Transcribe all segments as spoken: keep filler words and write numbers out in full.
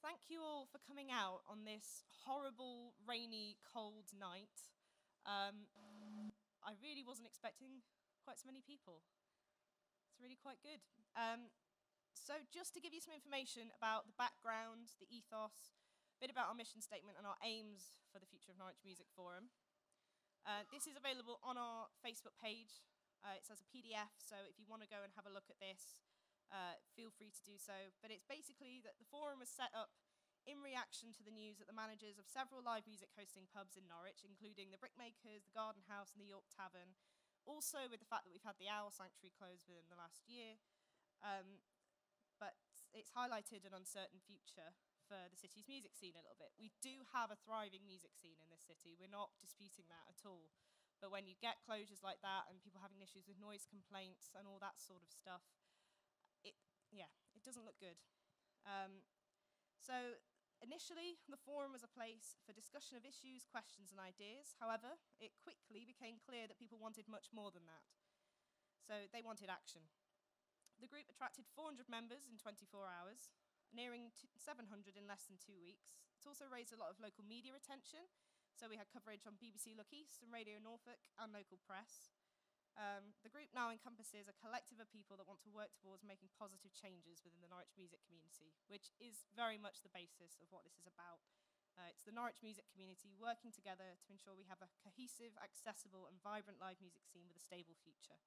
thank you all for coming out on this horrible, rainy, cold night. Um, I really wasn't expecting quite so many people. It's really quite good. Um, so just to give you some information about the background, the ethos, a bit about our mission statement and our aims for the Future of Norwich Music Forum. Uh, this is available on our Facebook page. Uh, it's as a P D F, so if you want to go and have a look at this, uh, feel free to do so. But it's basically that the forum was set up in reaction to the news that the managers of several live music hosting pubs in Norwich, including the Brickmakers, the Garden House, and the York Tavern, also with the fact that we've had the Owl Sanctuary closed within the last year, um, but it's highlighted an uncertain future for the city's music scene a little bit. We do have a thriving music scene in this city. We're not disputing that at all. But when you get closures like that and people having issues with noise complaints and all that sort of stuff, it, yeah, it doesn't look good. Um, so initially, the forum was a place for discussion of issues, questions, and ideas. However, it quickly became clear that people wanted much more than that. So they wanted action. The group attracted four hundred members in twenty-four hours, nearing seven hundred in less than two weeks. It's also raised a lot of local media attention. So we had coverage on B B C Look East and Radio Norfolk and local press. Um, the group now encompasses a collective of people that want to work towards making positive changes within the Norwich music community, which is very much the basis of what this is about. Uh, it's the Norwich music community working together to ensure we have a cohesive, accessible, and vibrant live music scene with a stable future.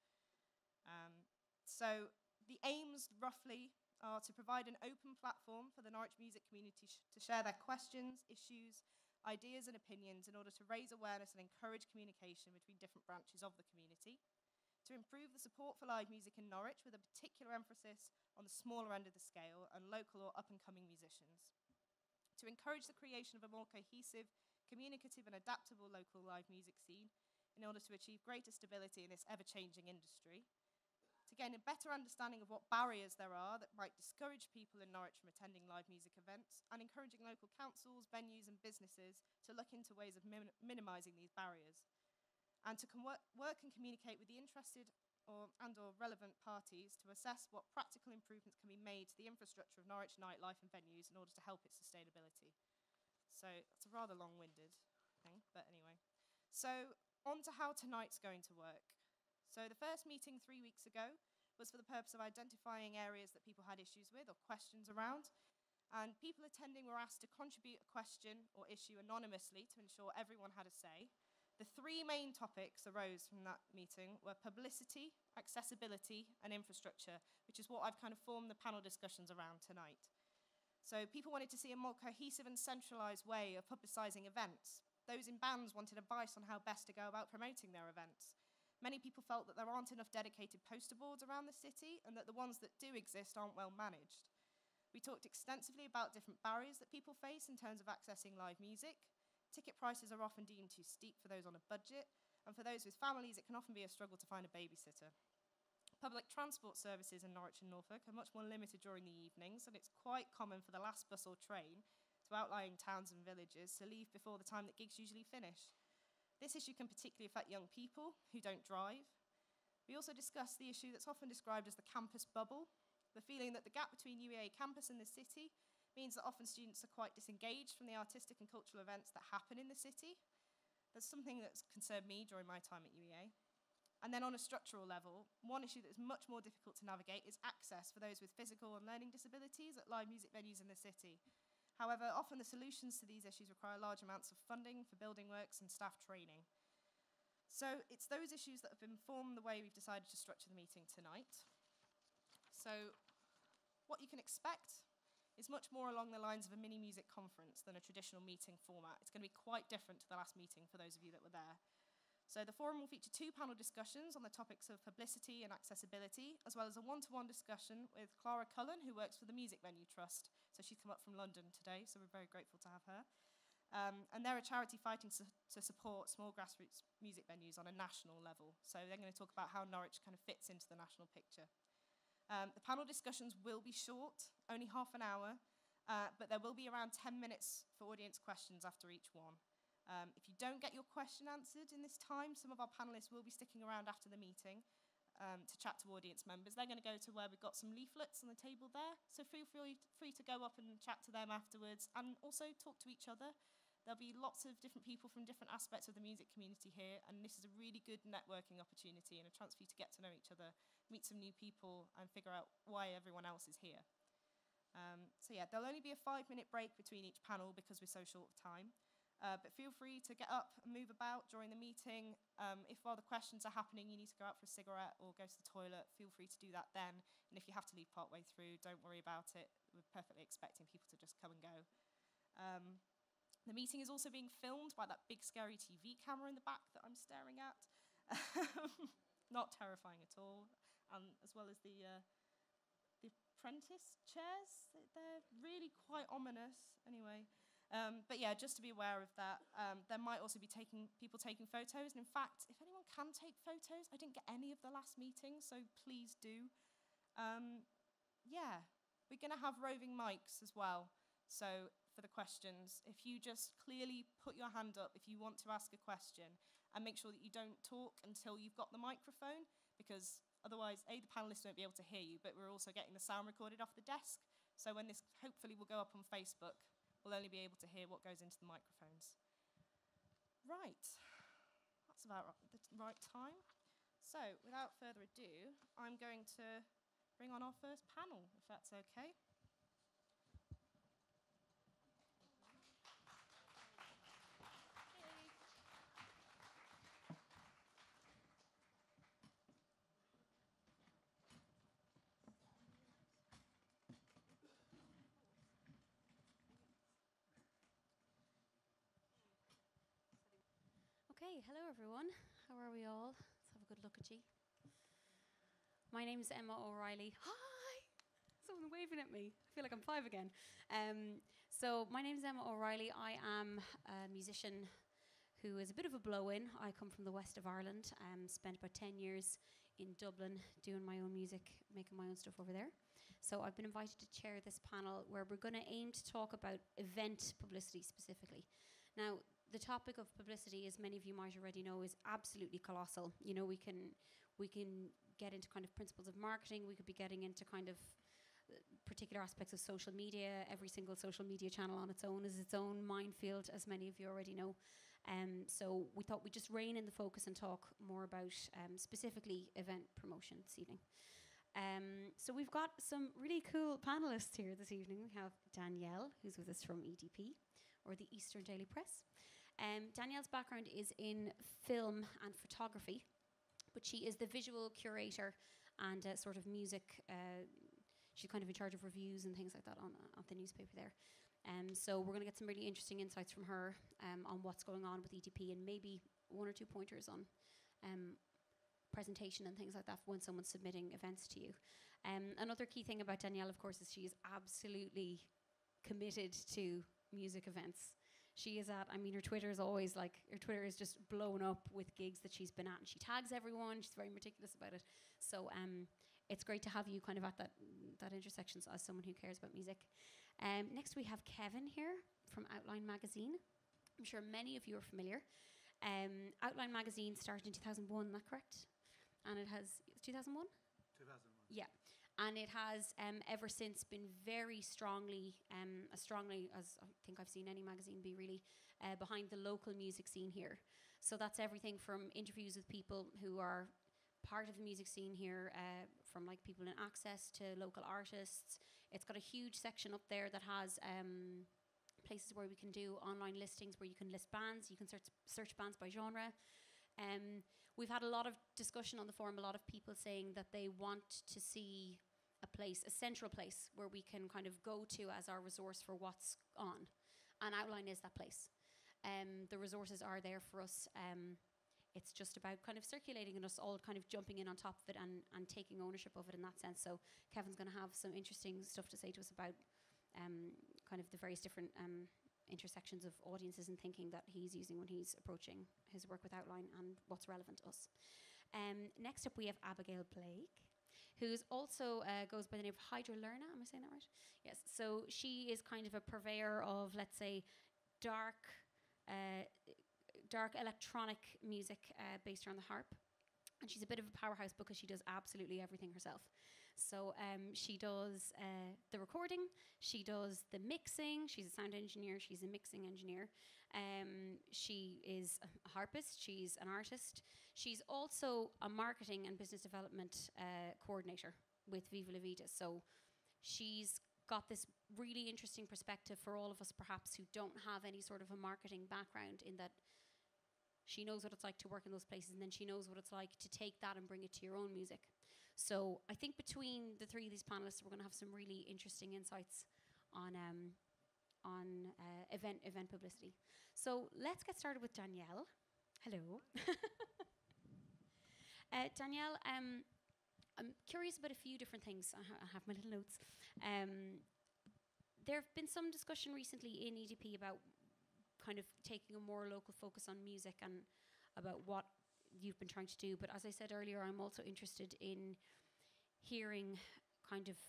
Um, so the aims, roughly, are to provide an open platform for the Norwich music community sh to share their questions, issues, ideas, and opinions in order to raise awareness and encourage communication between different branches of the community, to improve the support for live music in Norwich with a particular emphasis on the smaller end of the scale and local or up-and-coming musicians, to encourage the creation of a more cohesive, communicative, and adaptable local live music scene in order to achieve greater stability in this ever-changing industry, to gain a better understanding of what barriers there are that might discourage people in Norwich from attending live music events, and encouraging local councils, venues, and businesses to look into ways of min minimising these barriers, and to work, work and communicate with the interested or, and or relevant parties to assess what practical improvements can be made to the infrastructure of Norwich nightlife and venues in order to help its sustainability. So it's a rather long-winded thing, but anyway. So on to how tonight's going to work. So the first meeting three weeks ago was for the purpose of identifying areas that people had issues with or questions around. And people attending were asked to contribute a question or issue anonymously to ensure everyone had a say. The three main topics arose from that meeting were publicity, accessibility, and infrastructure, which is what I've kind of formed the panel discussions around tonight. So people wanted to see a more cohesive and centralised way of publicising events. Those in bands wanted advice on how best to go about promoting their events. Many people felt that there aren't enough dedicated poster boards around the city and that the ones that do exist aren't well managed. We talked extensively about different barriers that people face in terms of accessing live music. Ticket prices are often deemed too steep for those on a budget, and for those with families, it can often be a struggle to find a babysitter. Public transport services in Norwich and Norfolk are much more limited during the evenings, and it's quite common for the last bus or train to outlying towns and villages to leave before the time that gigs usually finish. This issue can particularly affect young people who don't drive. We also discussed the issue that's often described as the campus bubble, the feeling that the gap between U E A campus and the city means that often students are quite disengaged from the artistic and cultural events that happen in the city. That's something that's concerned me during my time at U E A. And then on a structural level, one issue that is much more difficult to navigate is access for those with physical and learning disabilities at live music venues in the city. However, often the solutions to these issues require large amounts of funding for building works and staff training. So it's those issues that have informed the way we've decided to structure the meeting tonight. So what you can expect is much more along the lines of a mini music conference than a traditional meeting format. It's going to be quite different to the last meeting for those of you that were there. So the forum will feature two panel discussions on the topics of publicity and accessibility, as well as a one-to-one discussion with Clara Cullen, who works for the Music Venue Trust. So she's come up from London today, so we're very grateful to have her. Um, and they're a charity fighting su to support small grassroots music venues on a national level. So they're going to talk about how Norwich kind of fits into the national picture. Um, the panel discussions will be short, only half an hour, uh, but there will be around ten minutes for audience questions after each one. Um, if you don't get your question answered in this time, some of our panellists will be sticking around after the meeting, um, to chat to audience members. They're going to go to where we've got some leaflets on the table there, so feel free, free to go up and chat to them afterwards, and also talk to each other. There'll be lots of different people from different aspects of the music community here, and this is a really good networking opportunity and a chance for you to get to know each other, meet some new people, and figure out why everyone else is here. Um, so yeah, there'll only be a five-minute break between each panel because we're so short of time. Uh, but feel free to get up and move about during the meeting. Um, if while the questions are happening you need to go out for a cigarette or go to the toilet, feel free to do that then. And if you have to leave partway through, don't worry about it. We're perfectly expecting people to just come and go. Um, The meeting is also being filmed by that big scary T V camera in the back that I'm staring at. Not terrifying at all. Um, as well as the, uh, the apprentice chairs. They're really quite ominous. Anyway, um, but yeah, just to be aware of that. Um, there might also be taking, people taking photos. And in fact, if anyone can take photos, I didn't get any of the last meeting, so please do. Um, yeah, we're going to have roving mics as well. So for the questions, if you just clearly put your hand up if you want to ask a question, and make sure that you don't talk until you've got the microphone, because otherwise, A, the panelists won't be able to hear you, but we're also getting the sound recorded off the desk. So when this hopefully will go up on Facebook, we'll only be able to hear what goes into the microphones. Right, that's about the right time. So without further ado, I'm going to bring on our first panel, if that's okay. Okay, hello everyone. How are we all? Let's have a good look at you. My name is Emma O'Reilly. Hi! Someone waving at me. I feel like I'm five again. Um, so my name is Emma O'Reilly. I am a musician who is a bit of a blow-in. I come from the west of Ireland. Um, spent about ten years in Dublin doing my own music, making my own stuff over there. So I've been invited to chair this panel where we're going to aim to talk about event publicity specifically. Now, the topic of publicity, as many of you might already know, is absolutely colossal. You know, we can we can get into kind of principles of marketing. We could be getting into kind of uh, particular aspects of social media. Every single social media channel on its own is its own minefield, as many of you already know. Um, so we thought we'd just rein in the focus and talk more about um, specifically event promotion this evening. Um, so we've got some really cool panelists here this evening. We have Danielle, who's with us from E D P, or the Eastern Daily Press. Um, Danielle's background is in film and photography, but she is the visual curator and uh, sort of music. Uh, she's kind of in charge of reviews and things like that on, uh, on the newspaper there. Um, so we're going to get some really interesting insights from her um, on what's going on with E D P, and maybe one or two pointers on um, presentation and things like that when someone's submitting events to you. Um, another key thing about Danielle, of course, is she is absolutely committed to music events. She is at, I mean, her Twitter is always like, her Twitter is just blown up with gigs that she's been at, and she tags everyone. She's very meticulous about it. So um, it's great to have you kind of at that that intersection as someone who cares about music. Um, next we have Kevin here from Outline Magazine. I'm sure many of you are familiar. Um, Outline Magazine started in two thousand one, is that correct? And it has, two thousand one? two thousand one. Yeah. And it has um, ever since been very strongly, um, as strongly as I think I've seen any magazine be really, uh, behind the local music scene here. So that's everything from interviews with people who are part of the music scene here, uh, from like people in access to local artists. It's got a huge section up there that has um, places where we can do online listings, where you can list bands, you can search, search bands by genre. Um, we've had a lot of discussion on the forum, a lot of people saying that they want to see a place, a central place where we can kind of go to as our resource for what's on. And Outline is that place. Um, the resources are there for us. Um, it's just about kind of circulating and us all kind of jumping in on top of it and, and taking ownership of it in that sense. So Kevin's going to have some interesting stuff to say to us about um, kind of the various different um, intersections of audiences and thinking that he's using when he's approaching his work with Outline and what's relevant to us. Um, next up we have Abigail Blake, who's also uh, goes by the name of Hydra Lerna. Am I saying that right? Yes. So she is kind of a purveyor of, let's say, dark, uh, dark electronic music uh, based around the harp. And she's a bit of a powerhouse because she does absolutely everything herself. So um, she does uh, the recording, she does the mixing, she's a sound engineer, she's a mixing engineer. Um, she is a harpist, she's an artist. She's also a marketing and business development uh, coordinator with Viva La Vida. So she's got this really interesting perspective for all of us perhaps who don't have any sort of a marketing background, in that she knows what it's like to work in those places, and then she knows what it's like to take that and bring it to your own music. So I think between the three of these panelists, we're going to have some really interesting insights on um, on uh, event event publicity. So let's get started with Danielle. Hello. uh, Danielle, um, I'm curious about a few different things. I, ha I have my little notes. Um, there have been some discussion recently in E D P about kind of taking a more local focus on music and about what you've been trying to do. But as I said earlier, I'm also interested in hearing kind of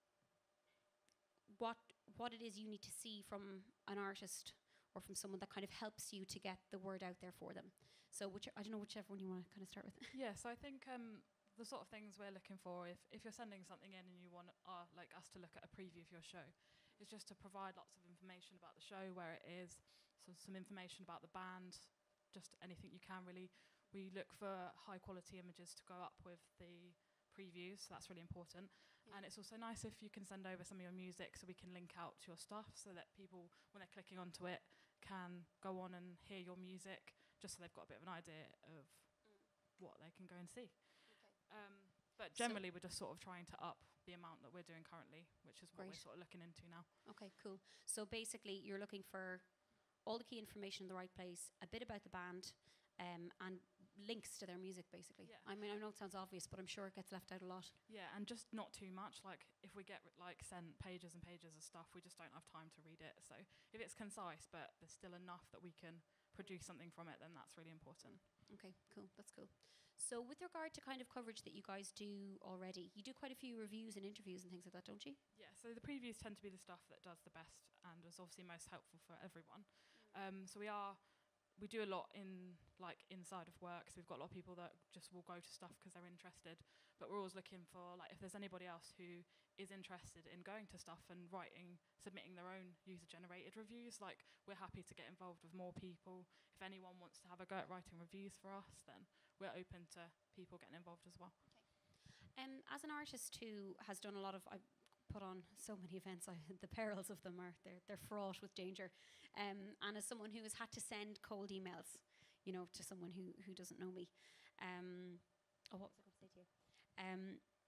what what it is you need to see from an artist or from someone that kind of helps you to get the word out there for them. So which, I don't know, whichever one you want to kind of start with. Yeah, so I think um, the sort of things we're looking for, if, if you're sending something in and you want uh, like us to look at a preview of your show, is just to provide lots of information about the show, where it is, so some information about the band, just anything you can really. We look for high quality images to go up with the previews, so that's really important. Yeah. And it's also nice if you can send over some of your music so we can link out to your stuff, so that people, when they're clicking onto it, can go on and hear your music, just so they've got a bit of an idea of mm. what they can go and see. Okay. Um, but generally, so we're just sort of trying to up the amount that we're doing currently, which is what Great. We're sort of looking into now. Okay, cool. So basically, you're looking for all the key information in the right place, a bit about the band, um, and links to their music, basically. Yeah. I mean, I know it sounds obvious, but I'm sure it gets left out a lot. Yeah, and just not too much. Like, if we get like sent pages and pages of stuff, we just don't have time to read it. So if it's concise, but there's still enough that we can produce something from it, then that's really important. Okay, cool. That's cool. So with regard to kind of coverage that you guys do already, you do quite a few reviews and interviews and things like that, don't you? Yeah, so the previews tend to be the stuff that does the best and is obviously most helpful for everyone. Mm. Um, so we are, we do a lot in like inside of work, so we've got a lot of people that just will go to stuff because they're interested, but we're always looking for like if there's anybody else who is interested in going to stuff and writing, submitting their own user-generated reviews, like we're happy to get involved with more people. If anyone wants to have a go at writing reviews for us, then we're open to people getting involved as well. Okay. Um, as an artist who has done a lot of, I put on so many events, I, the perils of them are, they're, they're fraught with danger. Um, and as someone who has had to send cold emails, you know, to someone who, who doesn't know me. Um, oh, what was I going to say to you? Um,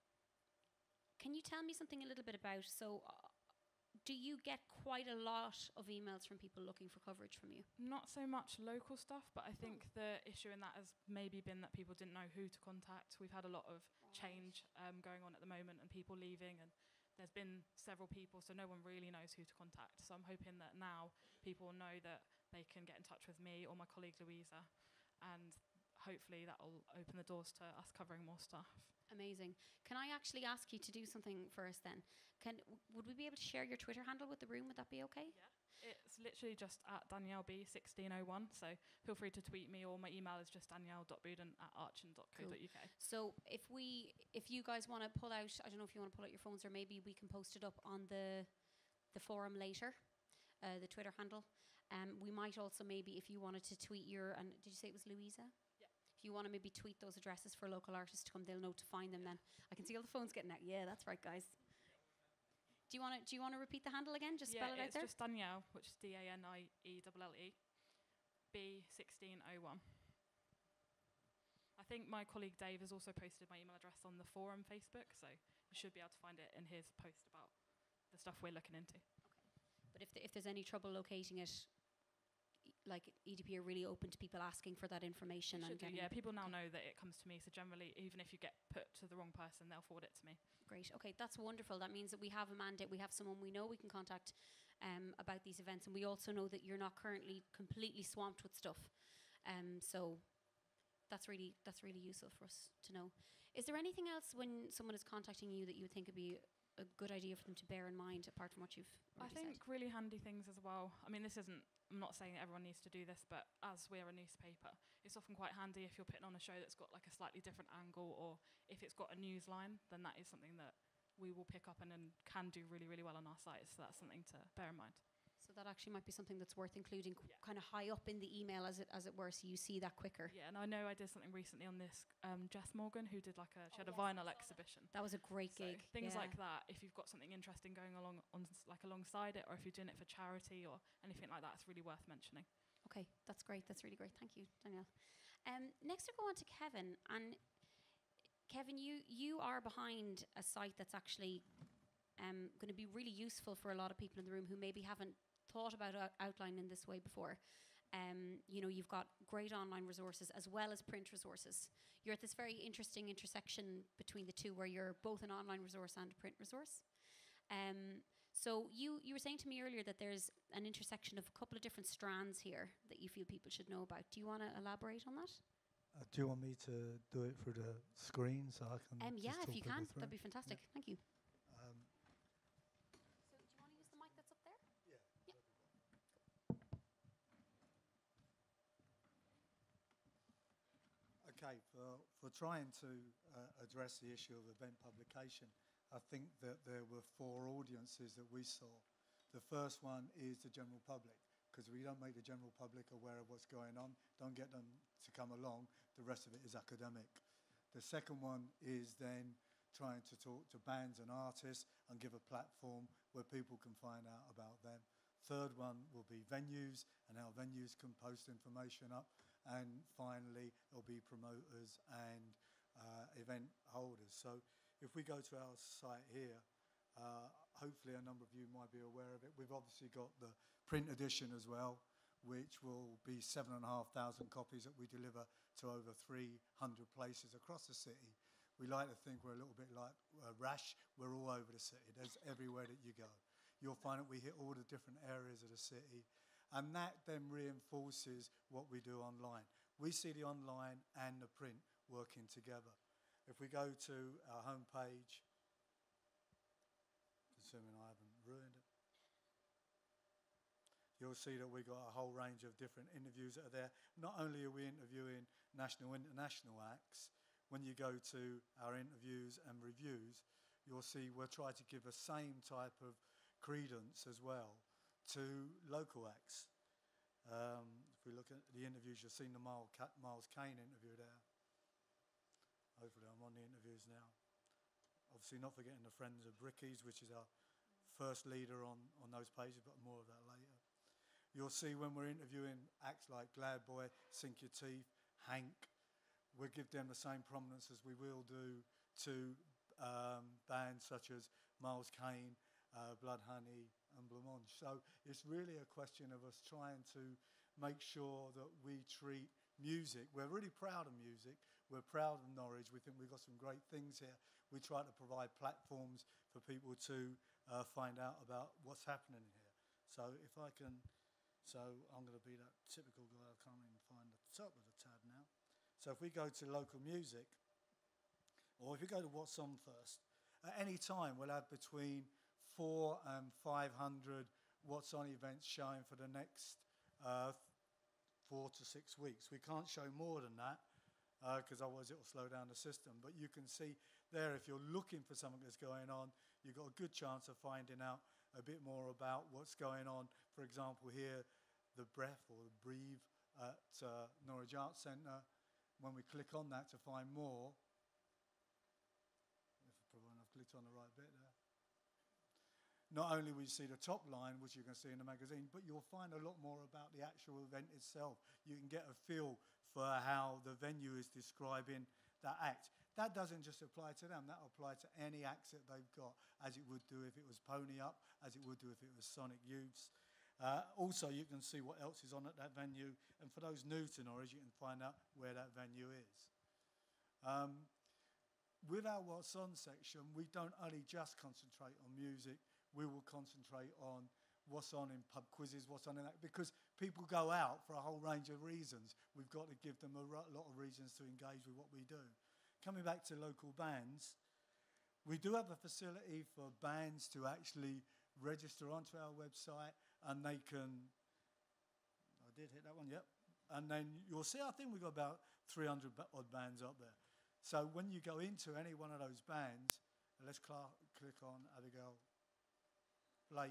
can you tell me something a little bit about, so uh, do you get quite a lot of emails from people looking for coverage from you? Not so much local stuff, but I think oh. the issue in that has maybe been that people didn't know who to contact. We've had a lot of right. change um, going on at the moment and people leaving, and there's been several people, so no one really knows who to contact. So I'm hoping that now people know that they can get in touch with me or my colleague Louisa, and hopefully that will open the doors to us covering more stuff. Amazing. Can I actually ask you to do something for us then? Can w would we be able to share your Twitter handle with the room? Would that be okay? Yeah, it's literally just at Danielle B sixteen oh one. So feel free to tweet me, or my email is just danielle.buden at archon dot co dot uk. Cool. So if we, if you guys want to pull out, I don't know if you want to pull out your phones, or maybe we can post it up on the the forum later, uh, the Twitter handle. Um, we might also maybe, if you wanted to tweet your, and did you say it was Louisa? If you want to maybe tweet those addresses for local artists to come, they'll know to find them then. I can see all the phones getting out. Yeah, that's right, guys. Do you want to do you want to repeat the handle again? Just yeah, spell it out there? Yeah, it's just Danielle, which is D A N I E L L E, B sixteen oh one. I think my colleague Dave has also posted my email address on the forum Facebook, so you should be able to find it in his post about the stuff we're looking into. Okay. But if, th if there's any trouble locating it, like E D P are really open to people asking for that information. And do, yeah, people now know that it comes to me, so generally, even if you get put to the wrong person, they'll forward it to me. Great. Okay, that's wonderful. That means that we have a mandate, we have someone we know we can contact um, about these events, and we also know that you're not currently completely swamped with stuff. Um, so that's really that's really useful for us to know. Is there anything else when someone is contacting you that you would think would be a good idea for them to bear in mind, apart from what you've I already think said? really handy things as well. I mean, this isn't, I'm not saying that everyone needs to do this, but as we're a newspaper, it's often quite handy if you're putting on a show that's got like a slightly different angle, or if it's got a news line, then that is something that we will pick up and then can do really, really well on our site. So that's something to bear in mind. So that actually might be something that's worth including qu- Yeah. kind of high up in the email, as it as it were, so you see that quicker. Yeah, and I know I did something recently on this. Um, Jess Morgan, who did like a, she Oh, had a yes, I vinyl saw that. exhibition. That was a great So gig. things yeah. like that, if you've got something interesting going along on s- like alongside it, or if you're doing it for charity or anything like that, it's really worth mentioning. Okay, that's great. That's really great. Thank you, Danielle. Um, next, we'll go on to Kevin. And Kevin, you you are behind a site that's actually um, going to be really useful for a lot of people in the room who maybe haven't thought about out- outline in this way before. Um, you know, you've got great online resources as well as print resources. You're at this very interesting intersection between the two, where you're both an online resource and a print resource. Um, so you you were saying to me earlier that there's an intersection of a couple of different strands here that you feel people should know about. Do you want to elaborate on that? Uh, do you want me to do it through the screen so I can? Um, just yeah, talk if you people can, through that'd be it? fantastic. Thank you. Um, So, do you want to use the mic that's up there? yeah. Yeah. Okay, for, for trying to uh, address the issue of event publication, I think that there were four audiences that we saw. The first one is the general public, because we don't make the general public aware of what's going on, don't get them to come along, the rest of it is academic. The second one is then trying to talk to bands and artists and give a platform where people can find out about them. Third one will be venues and how venues can post information up. And finally, it'll be promoters and uh, event holders. So if we go to our site here, uh, hopefully a number of you might be aware of it. We've obviously got the print edition as well, which will be seven and a half thousand copies that we deliver to over three hundred places across the city. We like to think we're a little bit like uh, Rash. We're all over the city. There's everywhere that you go. You'll find that we hit all the different areas of the city. And that then reinforces what we do online. We see the online and the print working together. If we go to our homepage, assuming I haven't ruined it, you'll see that we've got a whole range of different interviews that are there. Not only are we interviewing national and international acts, when you go to our interviews and reviews, you'll see we're trying to give the same type of credence as well to local acts. Um, if we look at the interviews, you've seen the Miles, Ca- Miles Kane interview there. Hopefully I'm on the interviews now. Obviously not forgetting the Friends of Brickies, which is our first leader on, on those pages, but more of that later. You'll see when we're interviewing acts like Glad Boy, Sink Your Teeth, Hank, we'll give them the same prominence as we will do to um, bands such as Miles Kane, uh, Blood Honey and Blancmange. So it's really a question of us trying to make sure that we treat music. We're really proud of music. We're proud of Norwich. We think we've got some great things here. We try to provide platforms for people to uh, find out about what's happening here. So if I can, so I'm going to be that typical guy. I can't even find the top of the tab now. So if we go to local music, or if we go to what's on first, at any time we'll have between four and five hundred what's on events showing for the next uh, four to six weeks. We can't show more than that because uh, otherwise it will slow down the system. But you can see there, if you're looking for something that's going on, you've got a good chance of finding out a bit more about what's going on. For example, here, the Breath or the Breathe at uh, Norwich Arts Centre. When we click on that to find more, if I've clicked on the right bit there, not only will you see the top line, which you can see in the magazine, but you'll find a lot more about the actual event itself. You can get a feel for how the venue is describing that act. That doesn't just apply to them, that will apply to any acts that they've got, as it would do if it was Pony Up, as it would do if it was Sonic Youths. Uh, also, you can see what else is on at that venue, and for those new to Norwich, you can find out where that venue is. Um, with our What's On section, we don't only just concentrate on music, we will concentrate on what's on in pub quizzes, what's on in that, because people go out for a whole range of reasons. We've got to give them a lot of reasons to engage with what we do. Coming back to local bands, We do have a facility for bands to actually register onto our website, and they can, I did hit that one, yep. And then you'll see, I think we've got about three hundred odd bands up there. So when you go into any one of those bands, let's cl- click on Abigail Blake.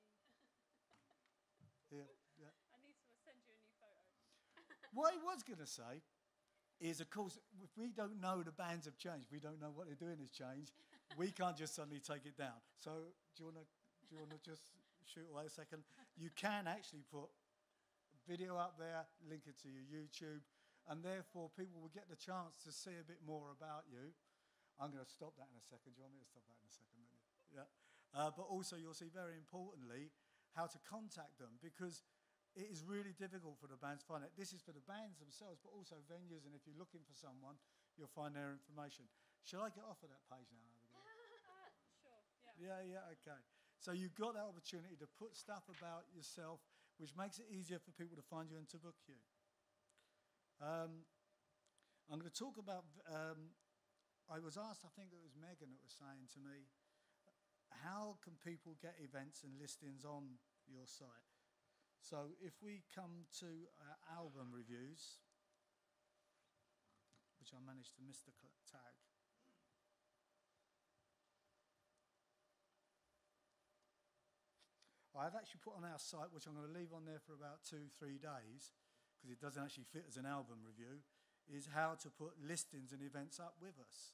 Here, yeah. I need to send you a new photo. What I was going to say is, of course, if we don't know the bands have changed, we don't know what they're doing has changed, we can't just suddenly take it down. So do you want to do you want to just shoot away a second? You can actually put video up there, link it to your YouTube, and therefore people will get the chance to see a bit more about you. I'm going to stop that in a second. Do you want me to stop that in a second? Yeah. Uh, but also you'll see, very importantly, how to contact them, because it is really difficult for the bands to find it. This is for the bands themselves, but also venues, and if you're looking for someone, you'll find their information. Shall I get off of that page now, Abigail? uh, sure, yeah. Yeah, yeah, okay. So you've got that opportunity to put stuff about yourself, which makes it easier for people to find you and to book you. Um, I'm going to talk about, um, I was asked, I think it was Megan that was saying to me, how can people get events and listings on your site? So if we come to uh, album reviews, which I managed to miss the cl- tag. I've actually put on our site, which I'm going to leave on there for about two, three days, because it doesn't actually fit as an album review, is how to put listings and events up with us.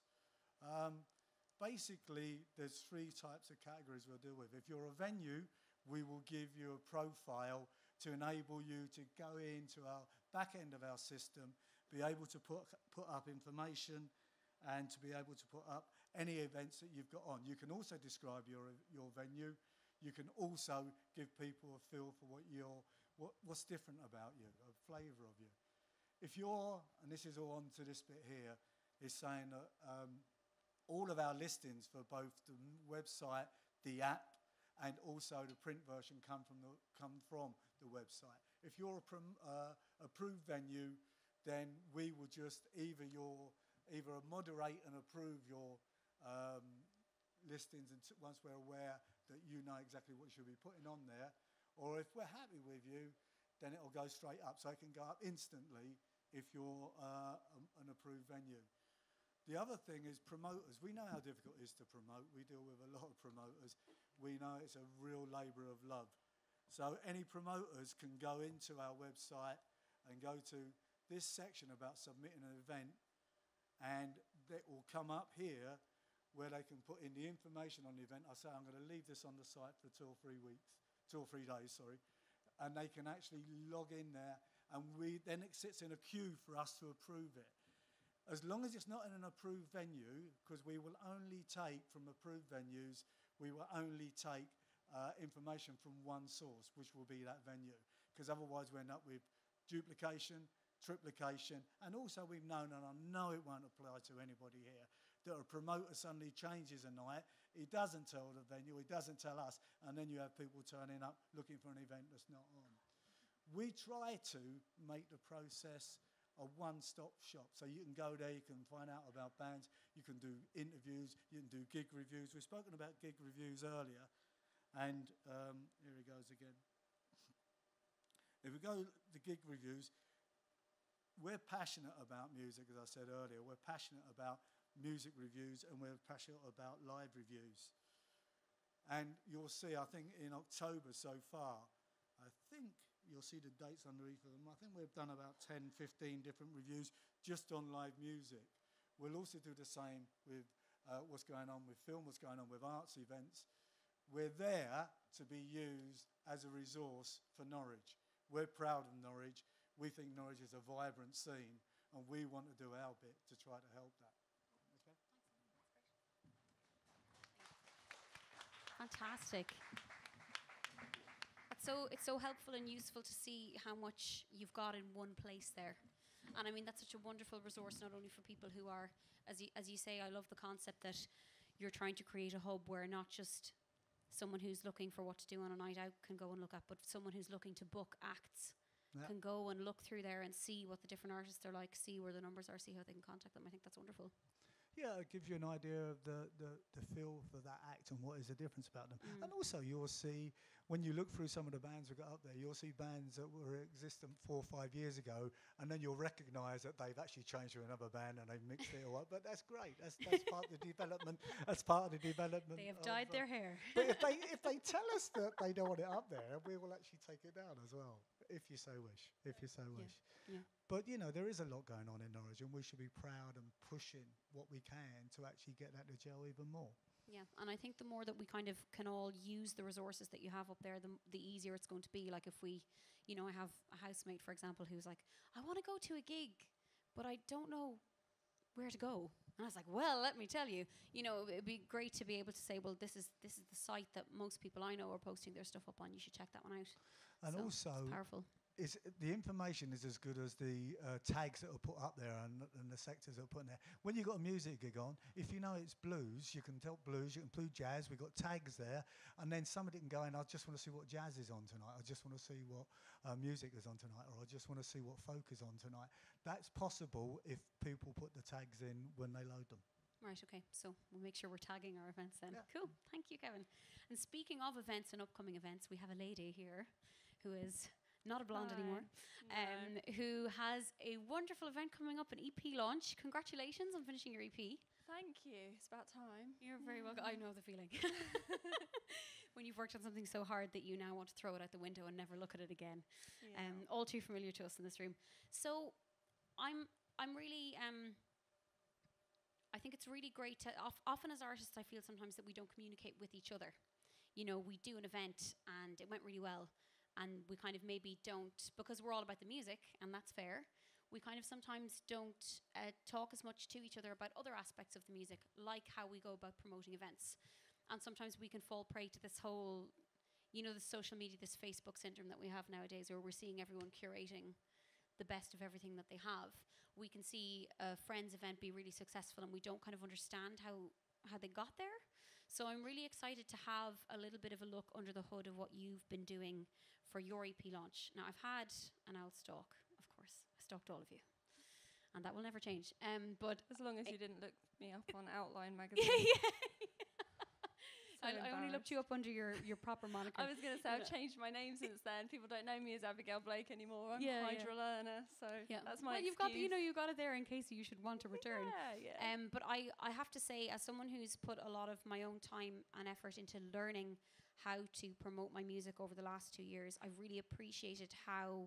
Um, basically, there's three types of categories we'll deal with. If you're a venue, we will give you a profile to enable you to go into our back end of our system, be able to put, put up information, and to be able to put up any events that you've got on. You can also describe your, your venue. You can also give people a feel for what you're, what, what's different about you, a flavour of you. If you're, and this is all on to this bit here, is saying that um, all of our listings for both the website, the app, and also the print version come from the, come from the website. If you're a prom, uh, approved venue, then we will just either, your, either moderate and approve your um, listings, and once we're aware that you know exactly what you should be putting on there, or if we're happy with you, then it'll go straight up. So it can go up instantly if you're uh, an approved venue. The other thing is promoters. We know how difficult it is to promote. We deal with a lot of promoters. We know it's a real labour of love. So any promoters can go into our website and go to this section about submitting an event, and that will come up here where they can put in the information on the event. I say I'm going to leave this on the site for two or three weeks, two or three days, sorry, and they can actually log in there, and we then it sits in a queue for us to approve it. As long as it's not in an approved venue, because we will only take from approved venues, we will only take uh, information from one source, which will be that venue, because otherwise we end up with duplication, triplication, and also we've known, and I know it won't apply to anybody here, that a promoter suddenly changes a night, he doesn't tell the venue, he doesn't tell us, and then you have people turning up looking for an event that's not on. We try to make the process a one-stop shop. So you can go there, you can find out about bands, you can do interviews, you can do gig reviews. We've spoken about gig reviews earlier, and um, here he goes again. If we go to gig reviews, we're passionate about music, as I said earlier. We're passionate about music reviews, and we're passionate about live reviews. And you'll see, I think in October so far, I think you'll see the dates underneath of them. I think we've done about ten, fifteen different reviews just on live music. We'll also do the same with uh, what's going on with film, what's going on with arts events. We're there to be used as a resource for Norwich. We're proud of Norwich. We think Norwich is a vibrant scene, and we want to do our bit to try to help that. Okay? Fantastic. That's so, it's so helpful and useful to see how much you've got in one place there. And I mean, that's such a wonderful resource, not only for people who are, as you, as you say, I love the concept that you're trying to create a hub where not just someone who's looking for what to do on a night out can go and look at, but someone who's looking to book acts yeah. can go and look through there and see what the different artists are like, see where the numbers are, see how they can contact them. I think that's wonderful. Yeah, it gives you an idea of the, the, the feel for that act and what is the difference about them. Mm. And also you'll see, when you look through some of the bands we got up there, you'll see bands that were existent four or five years ago, and then you'll recognise that they've actually changed to another band and they've mixed it all up. But that's great. That's, that's part of the development. That's part of the development. They have of, dyed uh, their hair. But if they if they tell us that they don't want it up there, we will actually take it down as well, if you so wish. If you so wish. Yeah. But you know, there is a lot going on in Norwich, and we should be proud and pushing what we can to actually get that to gel even more. Yeah, and I think the more that we kind of can all use the resources that you have up there, the, m- the easier it's going to be. Like if we, you know, I have a housemate, for example, who's like, I want to go to a gig, but I don't know where to go. And I was like, well, let me tell you, you know, it'd be great to be able to say, well, this is this is the site that most people I know are posting their stuff up on. You should check that one out. And So, also, it's powerful. is the information is as good as the uh, tags that are put up there and, and the sectors that are put in there. When you've got a music gig on, if you know it's blues, you can tell blues, you can include jazz, we've got tags there, and then somebody can go in, I just want to see what jazz is on tonight, I just want to see what uh, music is on tonight, or I just want to see what folk is on tonight. That's possible if people put the tags in when they load them. Right, okay. So we'll make sure we're tagging our events then. Yeah. Cool. Thank you, Kevin. And speaking of events and upcoming events, we have a lady here who is not a blonde Hi. anymore, No. um, who has a wonderful event coming up, an E P launch. Congratulations on finishing your E P. Thank you. It's about time. You're very welcome. I know the feeling. When you've worked on something so hard that you now want to throw it out the window and never look at it again. Yeah. Um, all too familiar to us in this room. So I'm I'm really um I think it's really great to of, often as artists I feel sometimes that we don't communicate with each other. You know, we do an event and it went really well, and we kind of maybe don't, because we're all about the music, and that's fair, we kind of sometimes don't uh, talk as much to each other about other aspects of the music, like how we go about promoting events. And sometimes we can fall prey to this whole, you know, the social media, this Facebook syndrome that we have nowadays, where we're seeing everyone curating the best of everything that they have. We can see a friend's event be really successful and we don't kind of understand how, how they got there. So I'm really excited to have a little bit of a look under the hood of what you've been doing for your E P launch. Now I've had, and I'll stalk, of course, I stalked all of you. And that will never change. Um, but As long as I- you didn't look me up on Outline magazine. yeah. So I, I only looked you up under your, your proper moniker. I was going to say, I've Yeah. changed my name since then. People don't know me as Abigail Blake anymore. I'm Yeah, yeah. Hydra Learner, so Yeah. that's my well, you've got the, you know, excuse. you got it there in case you should want to return. Yeah, yeah. Um, but I, I have to say, as someone who's put a lot of my own time and effort into learning how to promote my music over the last two years, I've really appreciated how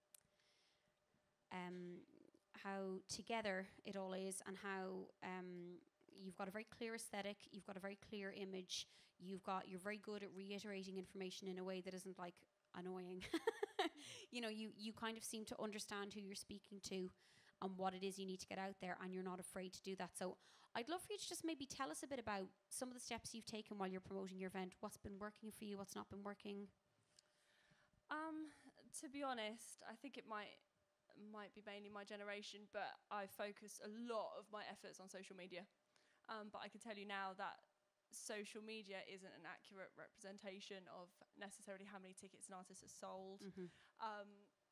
um, how together it all is, and how um, you've got a very clear aesthetic, you've got a very clear image, you've got you're very good at reiterating information in a way that isn't like annoying. You know, you you kind of seem to understand who you're speaking to and what it is you need to get out there, and you're not afraid to do that. So I'd love for you to just maybe tell us a bit about some of the steps you've taken while you're promoting your event. What's been working for you? What's not been working? Um, to be honest, I think it might might be mainly my generation, but I focus a lot of my efforts on social media. Um, but I can tell you now that social media isn't an accurate representation of necessarily how many tickets an artist has sold. Mm-hmm. Um,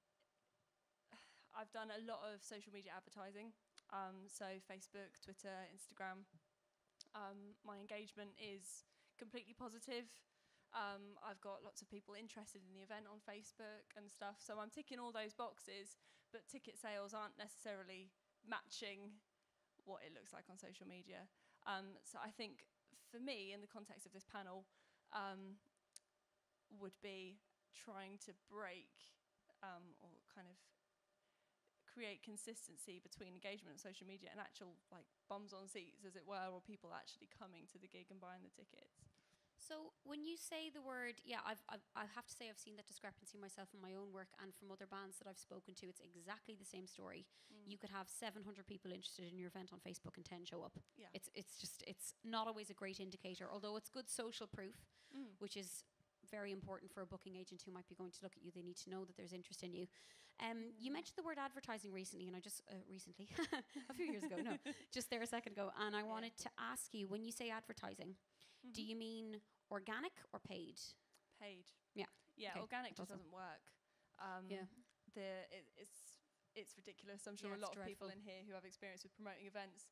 I've done a lot of social media advertising, um, so Facebook, Twitter, Instagram. Um, my engagement is completely positive. Um, I've got lots of people interested in the event on Facebook and stuff, so I'm ticking all those boxes, but ticket sales aren't necessarily matching what it looks like on social media. Um, so I think for me, in the context of this panel, um, would be trying to break um, or kind of create consistency between engagement on social media and actual like bums on seats, as it were, or people actually coming to the gig and buying the tickets. So when you say the word, yeah, I've, I've, I have to say I've seen that discrepancy myself in my own work and from other bands that I've spoken to. It's exactly the same story. Mm. You could have seven hundred people interested in your event on Facebook and ten show up. Yeah. It's it's just, it's not always a great indicator, although it's good social proof, Mm. which is very important for a booking agent who might be going to look at you. They need to know that there's interest in you. Um, you Mm. mentioned the word advertising recently, and I just, uh, recently, a few years ago, no, just there a second ago. And I Yeah. wanted to ask you, when you say advertising, do Mhm. you mean organic or paid? Paid? Yeah. Yeah. Okay, Organic I thought just so. doesn't work. Um, Yeah. The it, it's it's ridiculous. I'm sure Yeah, a it's lot of people dreadful. in here who have experience with promoting events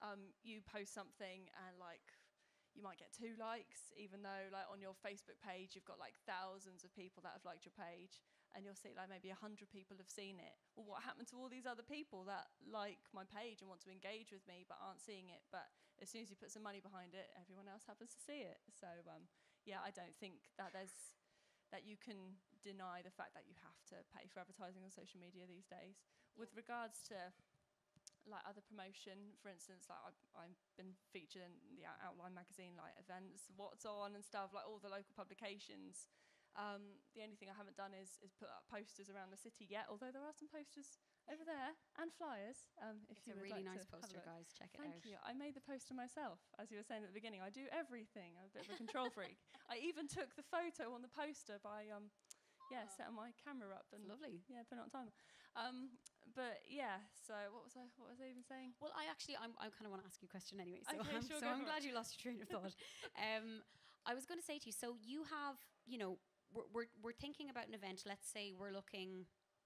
um, you post something and like you might get two likes, even though like on your Facebook page you've got like thousands of people that have liked your page, and you'll see like maybe a hundred people have seen it. Well, what happened to all these other people that like my page and want to engage with me but aren't seeing it? But as soon as you put some money behind it, everyone else happens to see it. So um, yeah, I don't think that there's that you can deny the fact that you have to pay for advertising on social media these days. Yeah. With regards to like other promotion, for instance, like I've, I've been featured in the Outline magazine, like events, what's on and stuff, like all the local publications. Um, the only thing I haven't done is, is put up posters around the city yet, although there are some posters over there and flyers. Um, if It's you a would really like nice to have a poster, look. guys. Check it Thank out. you. I made the poster myself, as you were saying at the beginning. I do everything. I'm a bit of a control freak. I even took the photo on the poster by um, yeah, setting my camera up and It's lovely. yeah, put it on timer. Um, but yeah, so what was I? What was I even saying? Well, I actually, I'm, I kind of want to ask you a question anyway. So, Okay, I'm, sure, so go I'm for glad it. you lost your train of thought. um, I was going to say to you, so you have, you know, we're, we're we're thinking about an event. Let's say we're looking.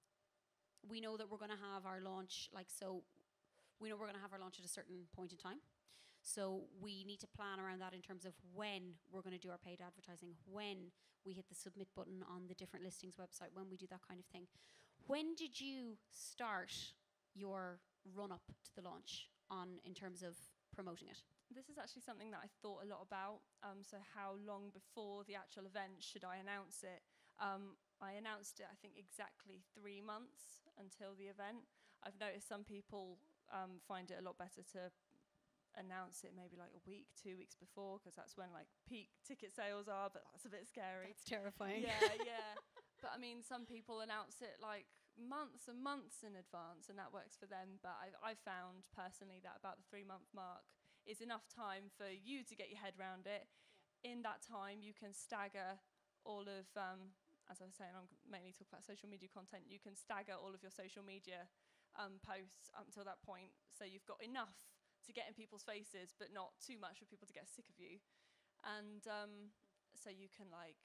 We know that we're going to have our launch, like so. We know we're going to have our launch at a certain point in time. So we need to plan around that in terms of when we're going to do our paid advertising, when we hit the submit button on the different listings website, when we do that kind of thing. When did you start your run up to the launch on in terms of promoting it? This is actually something that I thought a lot about. Um, so how long before the actual event should I announce it? Um, I announced it, I think, exactly three months until the event. I've noticed some people um, find it a lot better to announce it maybe like a week, two weeks before, because that's when like peak ticket sales are, but that's a bit scary. It's terrifying. Yeah, yeah. But I mean, some people announce it like months and months in advance, and that works for them. But I've, I've found personally that about the three month mark is enough time for you to get your head around it. Yeah. In that time, you can stagger all of, um, as I was saying, I'm mainly talking about social media content. You can stagger all of your social media um, posts up until that point, so you've got enough to get in people's faces, but not too much for people to get sick of you. And um, so you can like,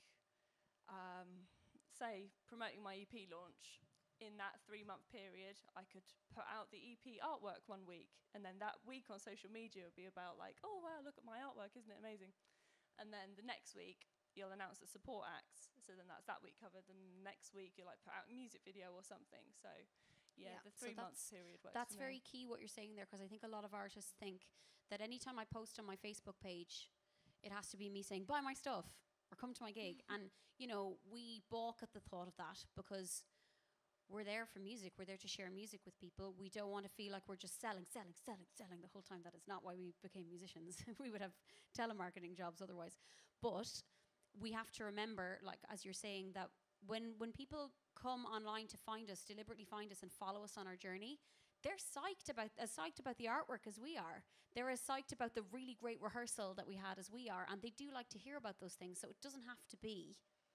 um, say, promoting my E P launch. In that three-month period, I could put out the E P artwork one week, and then that week on social media would be about like, oh wow, look at my artwork, isn't it amazing? And then the next week, you'll announce the support acts. So then that's that week covered. And next week, you'll like put out a music video or something. So yeah, Yeah, the so three-month that's- period works That's for very me. key what you're saying there, because I think a lot of artists think that anytime I post on my Facebook page, it has to be me saying, buy my stuff or come to my gig. And, you know, we balk at the thought of that because we're there for music. We're there to share music with people. We don't want to feel like we're just selling, selling, selling, selling the whole time. That is not why we became musicians. We would have telemarketing jobs otherwise. But we have to remember, like, as you're saying, that when when people come online to find us, deliberately find us and follow us on our journey, they're psyched about as psyched about the artwork as we are. They're as psyched about the really great rehearsal that we had as we are, and they do like to hear about those things. So it doesn't have to be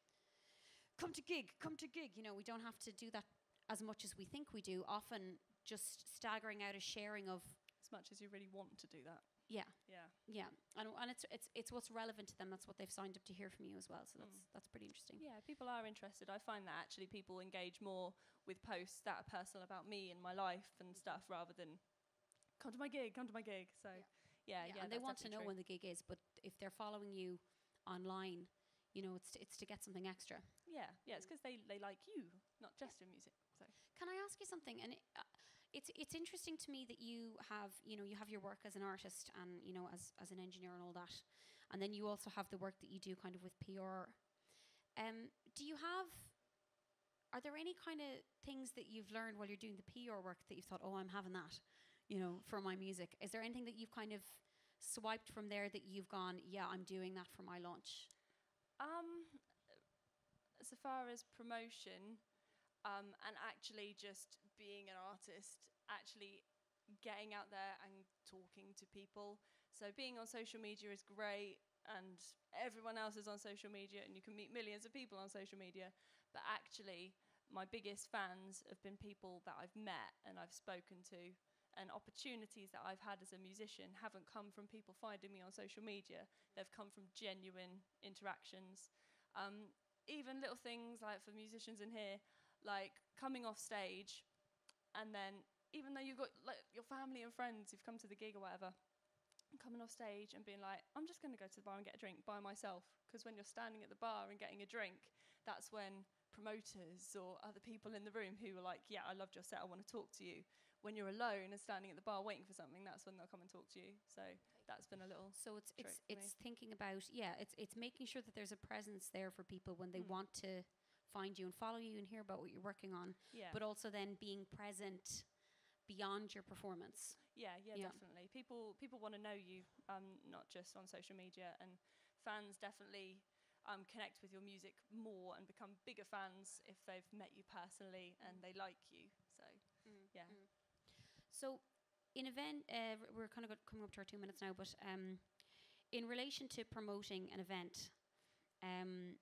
come to gig, come to gig. You know, we don't have to do that as much as we think we do. Often just staggering out a sharing of As much as you really want to do that. yeah, Yeah. yeah, and and it's it's it's what's relevant to them. That's what they've signed up to hear from you as well. So that's Mm. that's pretty interesting. Yeah, people are interested. I find that actually people engage more with posts that are personal about me and my life and stuff rather than come to my gig, come to my gig. So yeah, yeah, and they that's want to know definitely when the gig is. But if they're following you online, you know, it's to, it's to get something extra. true. Yeah, yeah, it's because they, they like you, not just your music. So Can I ask you something? And it, uh, it's it's interesting to me that you have you know you have your work as an artist and you know as as an engineer and all that, and then you also have the work that you do kind of with P R. Um, do you have? Are there any kind of things that you've learned while you're doing the P R work that you've thought, oh, I'm having that, you know, for my music? Is there anything that you've kind of swiped from there that you've gone, yeah, I'm doing that for my launch? Um, so far as promotion, um, and actually just being an artist, actually getting out there and talking to people. So being on social media is great, and everyone else is on social media, and you can meet millions of people on social media. But actually, my biggest fans have been people that I've met and I've spoken to. And opportunities that I've had as a musician haven't come from people finding me on social media. They've come from genuine interactions. Um, even little things like for musicians in here, like coming off stage, and then even though you've got like your family and friends who've come to the gig or whatever, coming off stage and being like, I'm just going to go to the bar and get a drink by myself. Because when you're standing at the bar and getting a drink, that's when promoters or other people in the room who are like, yeah, I loved your set, I want to talk to you. When you're alone and standing at the bar waiting for something, that's when they'll come and talk to you. So that's been a little So it's trick it's for it's me. thinking about, yeah, it's it's making sure that there's a presence there for people when they Mm. want to find you and follow you and hear about what you're working on, Yeah. but also then being present beyond your performance. Yeah, yeah, Yeah. definitely. People people want to know you, um, not just on social media, and fans definitely um, connect with your music more and become bigger fans if they've met you personally and they like you. So yeah. So, in event, uh, r- we're kind of coming up to our two minutes now, but um, in relation to promoting an event, um,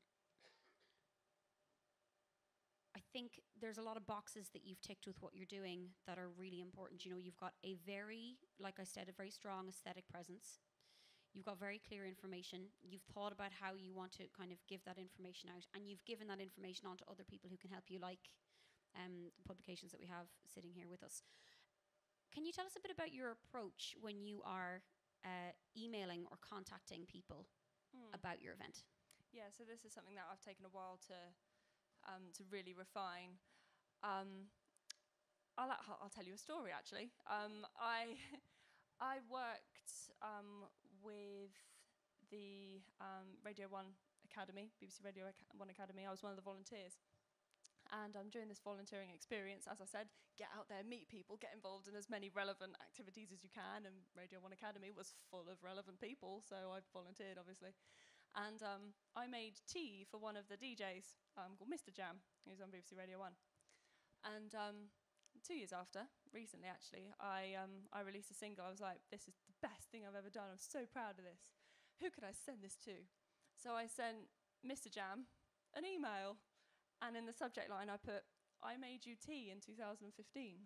I think there's a lot of boxes that you've ticked with what you're doing that are really important. You know, you've got a very, like I said, a very strong aesthetic presence. You've got very clear information. You've thought about how you want to kind of give that information out, and you've given that information on to other people who can help you, like um, the publications that we have sitting here with us. Can you tell us a bit about your approach when you are uh, emailing or contacting people Mm. about your event? Yeah, so this is something that I've taken a while to um, to really refine. Um, I'll, a- I'll tell you a story actually. Um, I I worked um, with the um, Radio One Academy, B B C Radio Ac- One Academy. I was one of the volunteers. And I'm doing this volunteering experience, as I said, get out there, meet people, get involved in as many relevant activities as you can. And Radio One Academy was full of relevant people, so I volunteered, obviously. And um, I made tea for one of the D Js um, called Mister Jam, who's on B B C Radio One. And um, two years after, recently actually, I um, I released a single. I was like, this is the best thing I've ever done. I'm so proud of this. Who could I send this to? So I sent Mister Jam an email. And in the subject line, I put, I made you tea in two thousand fifteen.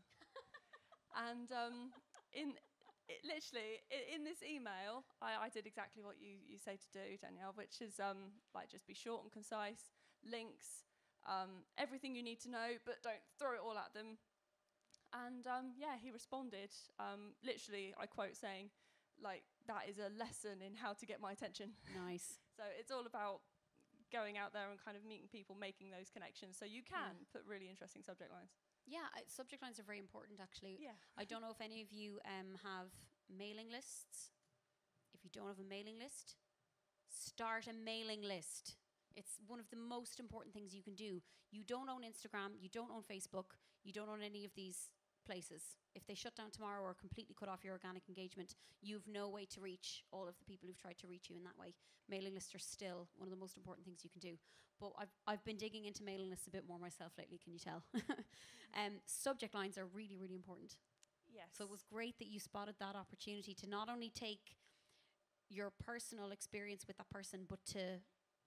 And um, in it, literally, i- in this email, I, I did exactly what you, you say to do, Danielle, which is um, like just be short and concise, links, um, everything you need to know, but don't throw it all at them. And um, yeah, he responded, um, literally, I quote saying, like, that is a lesson in how to get my attention. Nice. So it's all about going out there and kind of meeting people, making those connections. So you can Yeah. put really interesting subject lines. Yeah, I, subject lines are very important, actually. Yeah. I don't know if any of you um, have mailing lists. If you don't have a mailing list, start a mailing list. It's one of the most important things you can do. You don't own Instagram, you don't own Facebook, you don't own any of these places. If they shut down tomorrow or completely cut off your organic engagement, you've no way to reach all of the people who've tried to reach you in that way. Mailing lists are still one of the most important things you can do. But I've, I've been digging into mailing lists a bit more myself lately, can you tell? um, subject lines are really, really important. Yes. So it was great that you spotted that opportunity to not only take your personal experience with that person, but to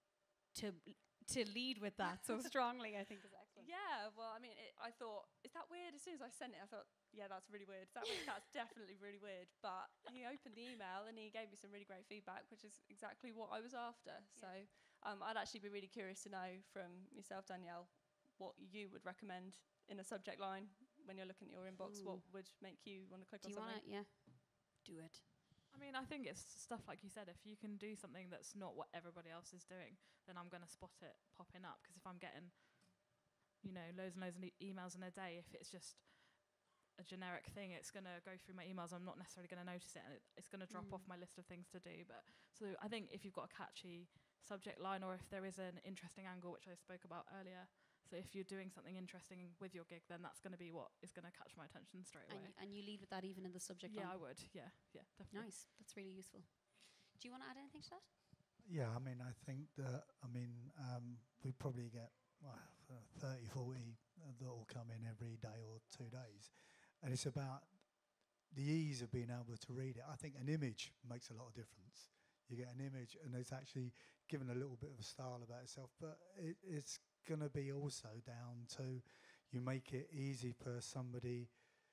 to to lead with that so strongly, I think is excellent. Yeah, well, I mean, it, I thought, is that weird? As soon as I sent it, I thought, yeah, that's really weird. Is that weird? That's definitely really weird. But he opened the email and he gave me some really great feedback, which is exactly what I was after. So um, I'd actually be really curious to know from yourself, Danielle, what you would recommend in a subject line when you're looking at your inbox. Ooh. What would make you want to click Do on you want something? to, yeah, do it. I mean, I think it's stuff like you said. If you can do something that's not what everybody else is doing, then I'm going to spot it popping up. Because if I'm getting, you know, loads and loads of e- emails in a day, if it's just a generic thing, it's going to go through my emails. I'm not necessarily going to notice it, and it, it's going to drop Mm. off my list of things to do. But so I think if you've got a catchy subject line, or if there is an interesting angle, which I spoke about earlier. So if you're doing something interesting with your gig, then that's going to be what is going to catch my attention straight And, away. y- and you lead with that even in the subject Yeah, line. I would. Yeah, yeah, definitely. Nice. That's really useful. Do you want to add anything to that? Yeah, I mean, I think that, I mean, um, we probably get well, uh, thirty, forty uh, that will come in every day or two days. And it's about the ease of being able to read it. I think an image makes a lot of difference. You get an image and it's actually given a little bit of a style about itself, but it, it's going to be also down to you make it easy for somebody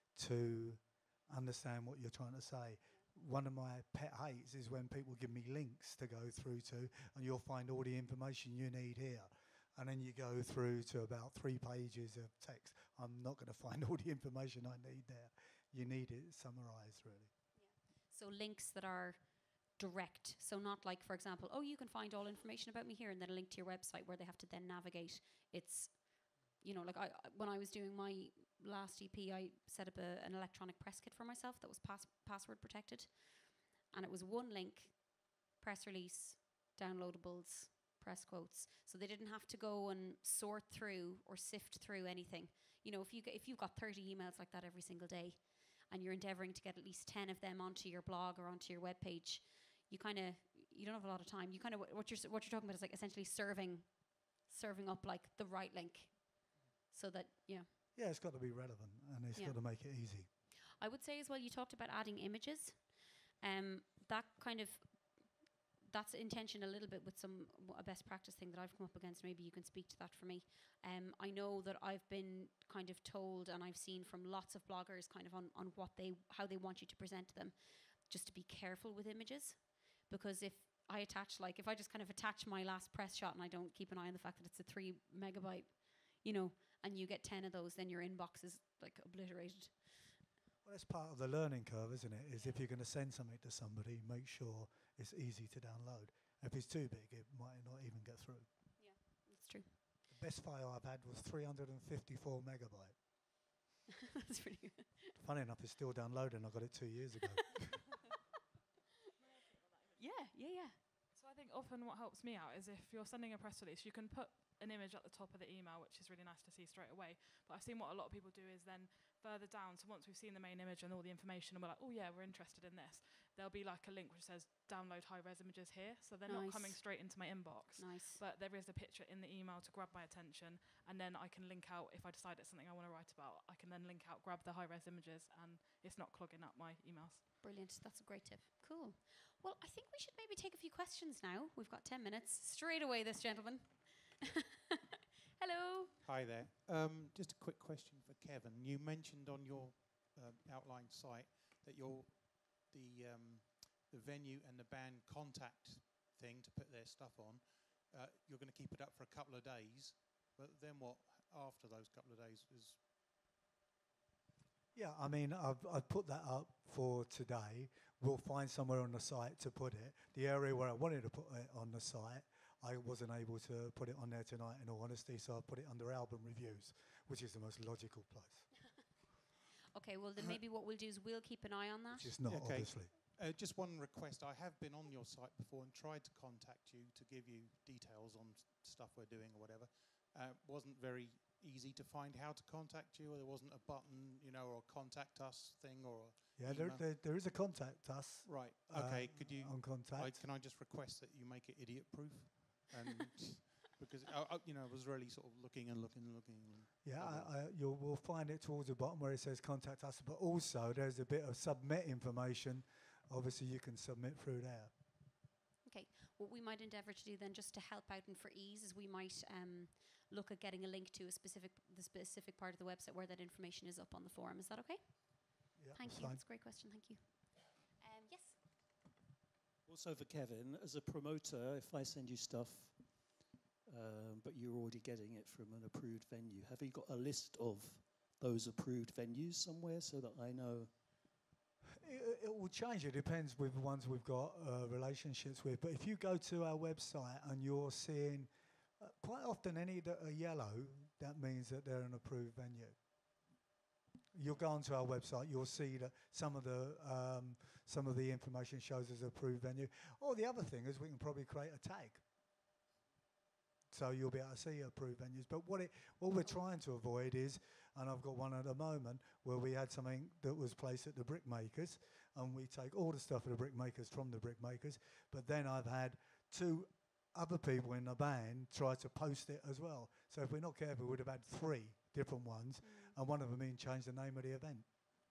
to understand what you're trying to say. One of my pet hates is when people give me links to go through to, and you'll find all the information you need here. And then you go through to about three pages of text. I'm not going to find all the information I need there. You need it summarised, really. So links that are direct. So not like, for example, oh, you can find all information about me here, and then a link to your website where they have to then navigate. It's, you know, like I, I- when I was doing my last E P, I set up a, an electronic press kit for myself that was pass- password protected. And it was one link, press release, downloadables, press quotes. So they didn't have to go and sort through or sift through anything. You know, if you g- if you've got thirty emails like that every single day, and you're endeavouring to get at least ten of them onto your blog or onto your webpage, you kind of you don't have a lot of time. You kind of what you're s- what you're talking about is like essentially serving, serving up like the right link, so that yeah. Yeah, it's got to be relevant, and it's Yeah. got to make it easy. I would say as well, you talked about adding images. Um, that kind of that's intention a little bit with some w- a best practice thing that I've come up against. Maybe you can speak to that for me. Um, I know that I've been kind of told, and I've seen from lots of bloggers, kind of on on what they how they want you to present to them, just to be careful with images, because if I attach like if I just kind of attach my last press shot and I don't keep an eye on the fact that it's a three megabyte, you know, and you get ten of those, then your inbox is like obliterated. Well, that's part of the learning curve, isn't it? Is if you're going to send something to somebody, make sure it's easy to download. If it's too big, it might not even get through. That's true. The best file I've had was three hundred fifty-four megabyte. That's pretty good. Funny enough, it's still downloading. I got it two years ago. Yeah, yeah, yeah. So I think often what helps me out is if you're sending a press release, you can put an image at the top of the email, which is really nice to see straight away. But I've seen what a lot of people do is then further down, so once we've seen the main image and all the information, and we're like, oh yeah, we're interested in this, there'll be like a link which says download high-res images here. So they're not Nice. coming straight into my inbox. Nice. But there is a picture in the email to grab my attention, and then I can link out, if I decide it's something I want to write about, I can then link out, grab the high-res images, and it's not clogging up my emails. Brilliant. That's a great tip. Cool. Well, I think we should maybe take a few questions now. We've got ten minutes. Straight away, this gentleman. Hello. Hi there. Um, just a quick question for Kevin. You mentioned on your um, outline site that your the um, the venue and the band contact thing to put their stuff on. Uh, you're going to keep it up for a couple of days, but then what after those couple of days is? Yeah, I mean, I've, I've put that up for today. We'll find somewhere on the site to put it. The area where I wanted to put it on the site, I wasn't able to put it on there tonight, in all honesty, so I put it under album reviews, which is the most logical place. Okay, well, then maybe what we'll do is we'll keep an eye on that. Which is not, Okay. obviously. Uh, just one request. I have been on your site before and tried to contact you to give you details on s- stuff we're doing or whatever. Uh, wasn't very easy to find how to contact you, or there wasn't a button, you know, or a contact us thing, or a Yeah, there, email. there, there is a contact us. Right. uh, Okay. Could you? on contact? I, can I just request that you make it idiot-proof? And because I, I, you know, I was really sort of looking and looking and looking. And Yeah, Okay. I, I, you'll we'll find it towards the bottom where it says contact us, but also there's a bit of submit information. Obviously, you can submit through there. Okay. What we might endeavour to do then, just to help out and for ease, is we might um, look at getting a link to a specific the specific part of the website where that information is up on the forum. Is that okay? Yeah, Thank that's you. fine. That's a great question. Thank you. Um, yes. Also for Kevin, as a promoter, if I send you stuff, um, but you're already getting it from an approved venue, have you got a list of those approved venues somewhere so that I know? It, it will change. It depends with the ones we've got uh, relationships with. But if you go to our website and you're seeing uh, quite often any that are yellow, that means that they're an approved venue. You'll go onto our website, you'll see that some of the um, some of the information shows as approved venue. Or the other thing is we can probably create a tag, so you'll be able to see approved venues. But what it what we're trying to avoid is, and I've got one at the moment where we had something that was placed at the brickmakers, and we take all the stuff of the brickmakers from the brickmakers. But then I've had two other people in the band try to post it as well. So if we're not careful, we'd have had three different ones, and one of them even changed the name of the event.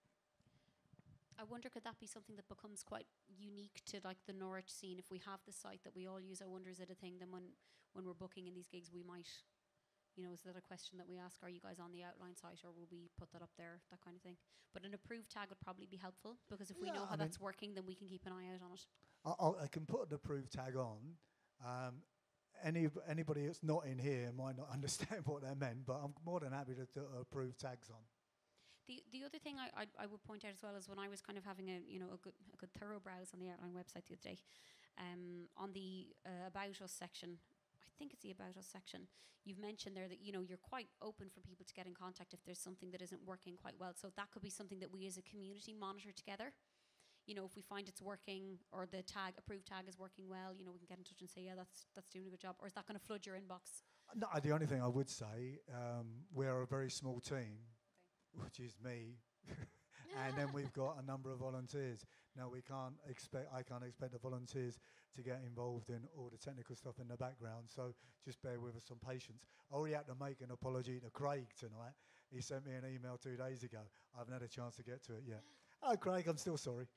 I wonder, could that be something that becomes quite unique to like the Norwich scene? If we have the site that we all use, I wonder, is it a thing then when, when we're booking in these gigs, we might, you know, is that a question that we ask, are you guys on the outline site, or will we put that up there, that kind of thing? But an approved tag would probably be helpful, because if we Yeah, know how I mean- that's working, then we can keep an eye out on it. I, I'll, I can put the approved tag on. Um, any anybody that's not in here might not understand what that meant, but I'm more than happy to put approved tags on. The the other thing I, I I would point out as well is when I was kind of having a you know a good a good thorough browse on the Outline website the other day, um, on the uh, About Us section, I think it's the About Us section, you've mentioned there that you know you're quite open for people to get in contact if there's something that isn't working quite well. So that could be something that we as a community monitor together. You know, if we find it's working or the tag approved tag is working well, you know, we can get in touch and say, yeah, that's that's doing a good job. Or is that going to flood your inbox? No, the only thing I would say, um, we're a very small team, okay. which is me, and then we've got a number of volunteers. Now we can't expect, I can't expect the volunteers to get involved in all the technical stuff in the background. So just bear with us some patience. I already had to make an apology to Craig tonight. He sent me an email two days ago. I haven't had a chance to get to it yet. Oh, Craig, I'm still sorry.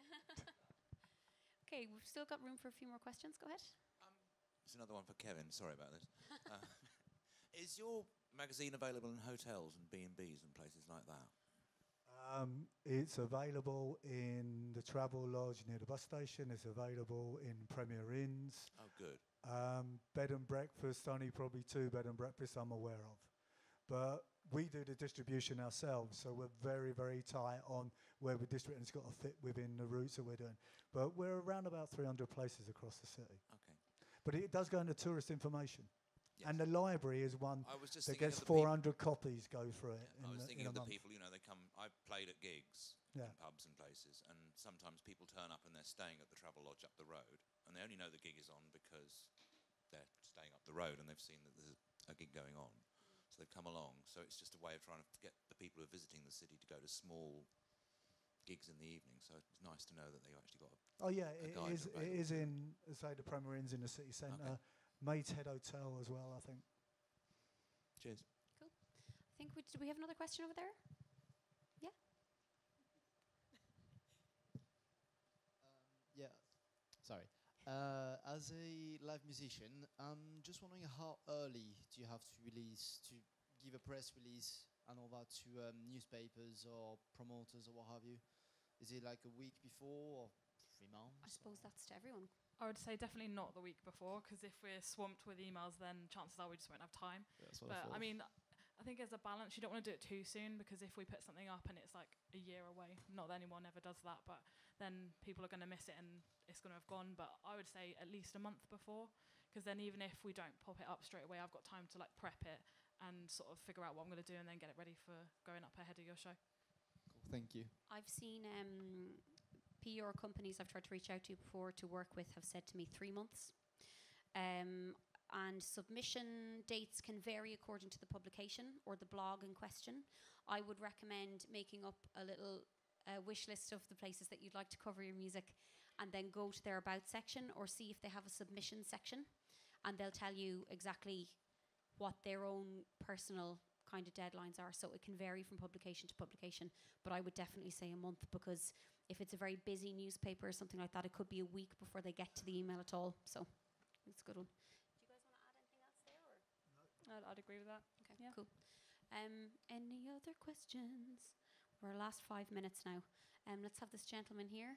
Okay, we've still got room for a few more questions. Go ahead. Um, it's another one for Kevin. Sorry about this. uh, is your magazine available in hotels and B and Bs and places like that? Um, it's available in the Travel Lodge near the bus station. It's available in Premier Inns. Oh, good. Um, bed and breakfast, only probably two bed and breakfasts I'm aware of. But we do the distribution ourselves, so we're very, very tight on where we distribute, and it's got to fit within the routes that we're doing. But we're around about three hundred places across the city. Okay. But it does go into tourist information. Yes. And the library is one I was just that thinking gets of the four hundred copies go through it. Yeah, I was the, thinking in of a the month. people, you know, they come, I've played at gigs Yeah. in pubs and places, and sometimes people turn up and they're staying at the Travel Lodge up the road, and they only know the gig is on because they're staying up the road and they've seen that there's a gig going on. So they've come along. So it's just a way of trying to get the people who are visiting the city to go to small gigs in the evening. So it's nice to know that they've actually got a Oh yeah, a it guide is. It available is to them. in, say, the Premier Inns in the city centre. Okay. Maid's Head Hotel as well, I think. Cheers. Cool. I think we, do we have another question over there? Yeah. Um, yeah. Sorry. Uh, as a live musician, I'm just wondering how early do you have to release, to give a press release and all that to um, newspapers or promoters or what have you? Is it like a week before or three months? I suppose that's to everyone. I would say definitely not the week before, because if we're swamped with emails, then chances are we just won't have time. Yeah, that's what But I thought. mean, I think as a balance, you don't want to do it too soon, because if we put something up and it's like a year away, not that anyone ever does that, but then people are going to miss it and it's going to have gone. But I would say at least a month before, because then even if we don't pop it up straight away, I've got time to like prep it and sort of figure out what I'm going to do and then get it ready for going up ahead of your show. Cool, thank you. I've seen um, P R companies I've tried to reach out to before to work with have said to me three months. Um, and submission dates can vary according to the publication or the blog in question. I would recommend making up a little uh, wish list of the places that you'd like to cover your music, and then go to their About section or see if they have a submission section, and they'll tell you exactly what their own personal kind of deadlines are. So it can vary from publication to publication, but I would definitely say a month, because if it's a very busy newspaper or something like that, it could be a week before they get to the email at all. So it's a good one. I'd, I'd agree with that. Okay, Yeah. cool. Um, any other questions? We're last five minutes now. Um, let's have this gentleman here.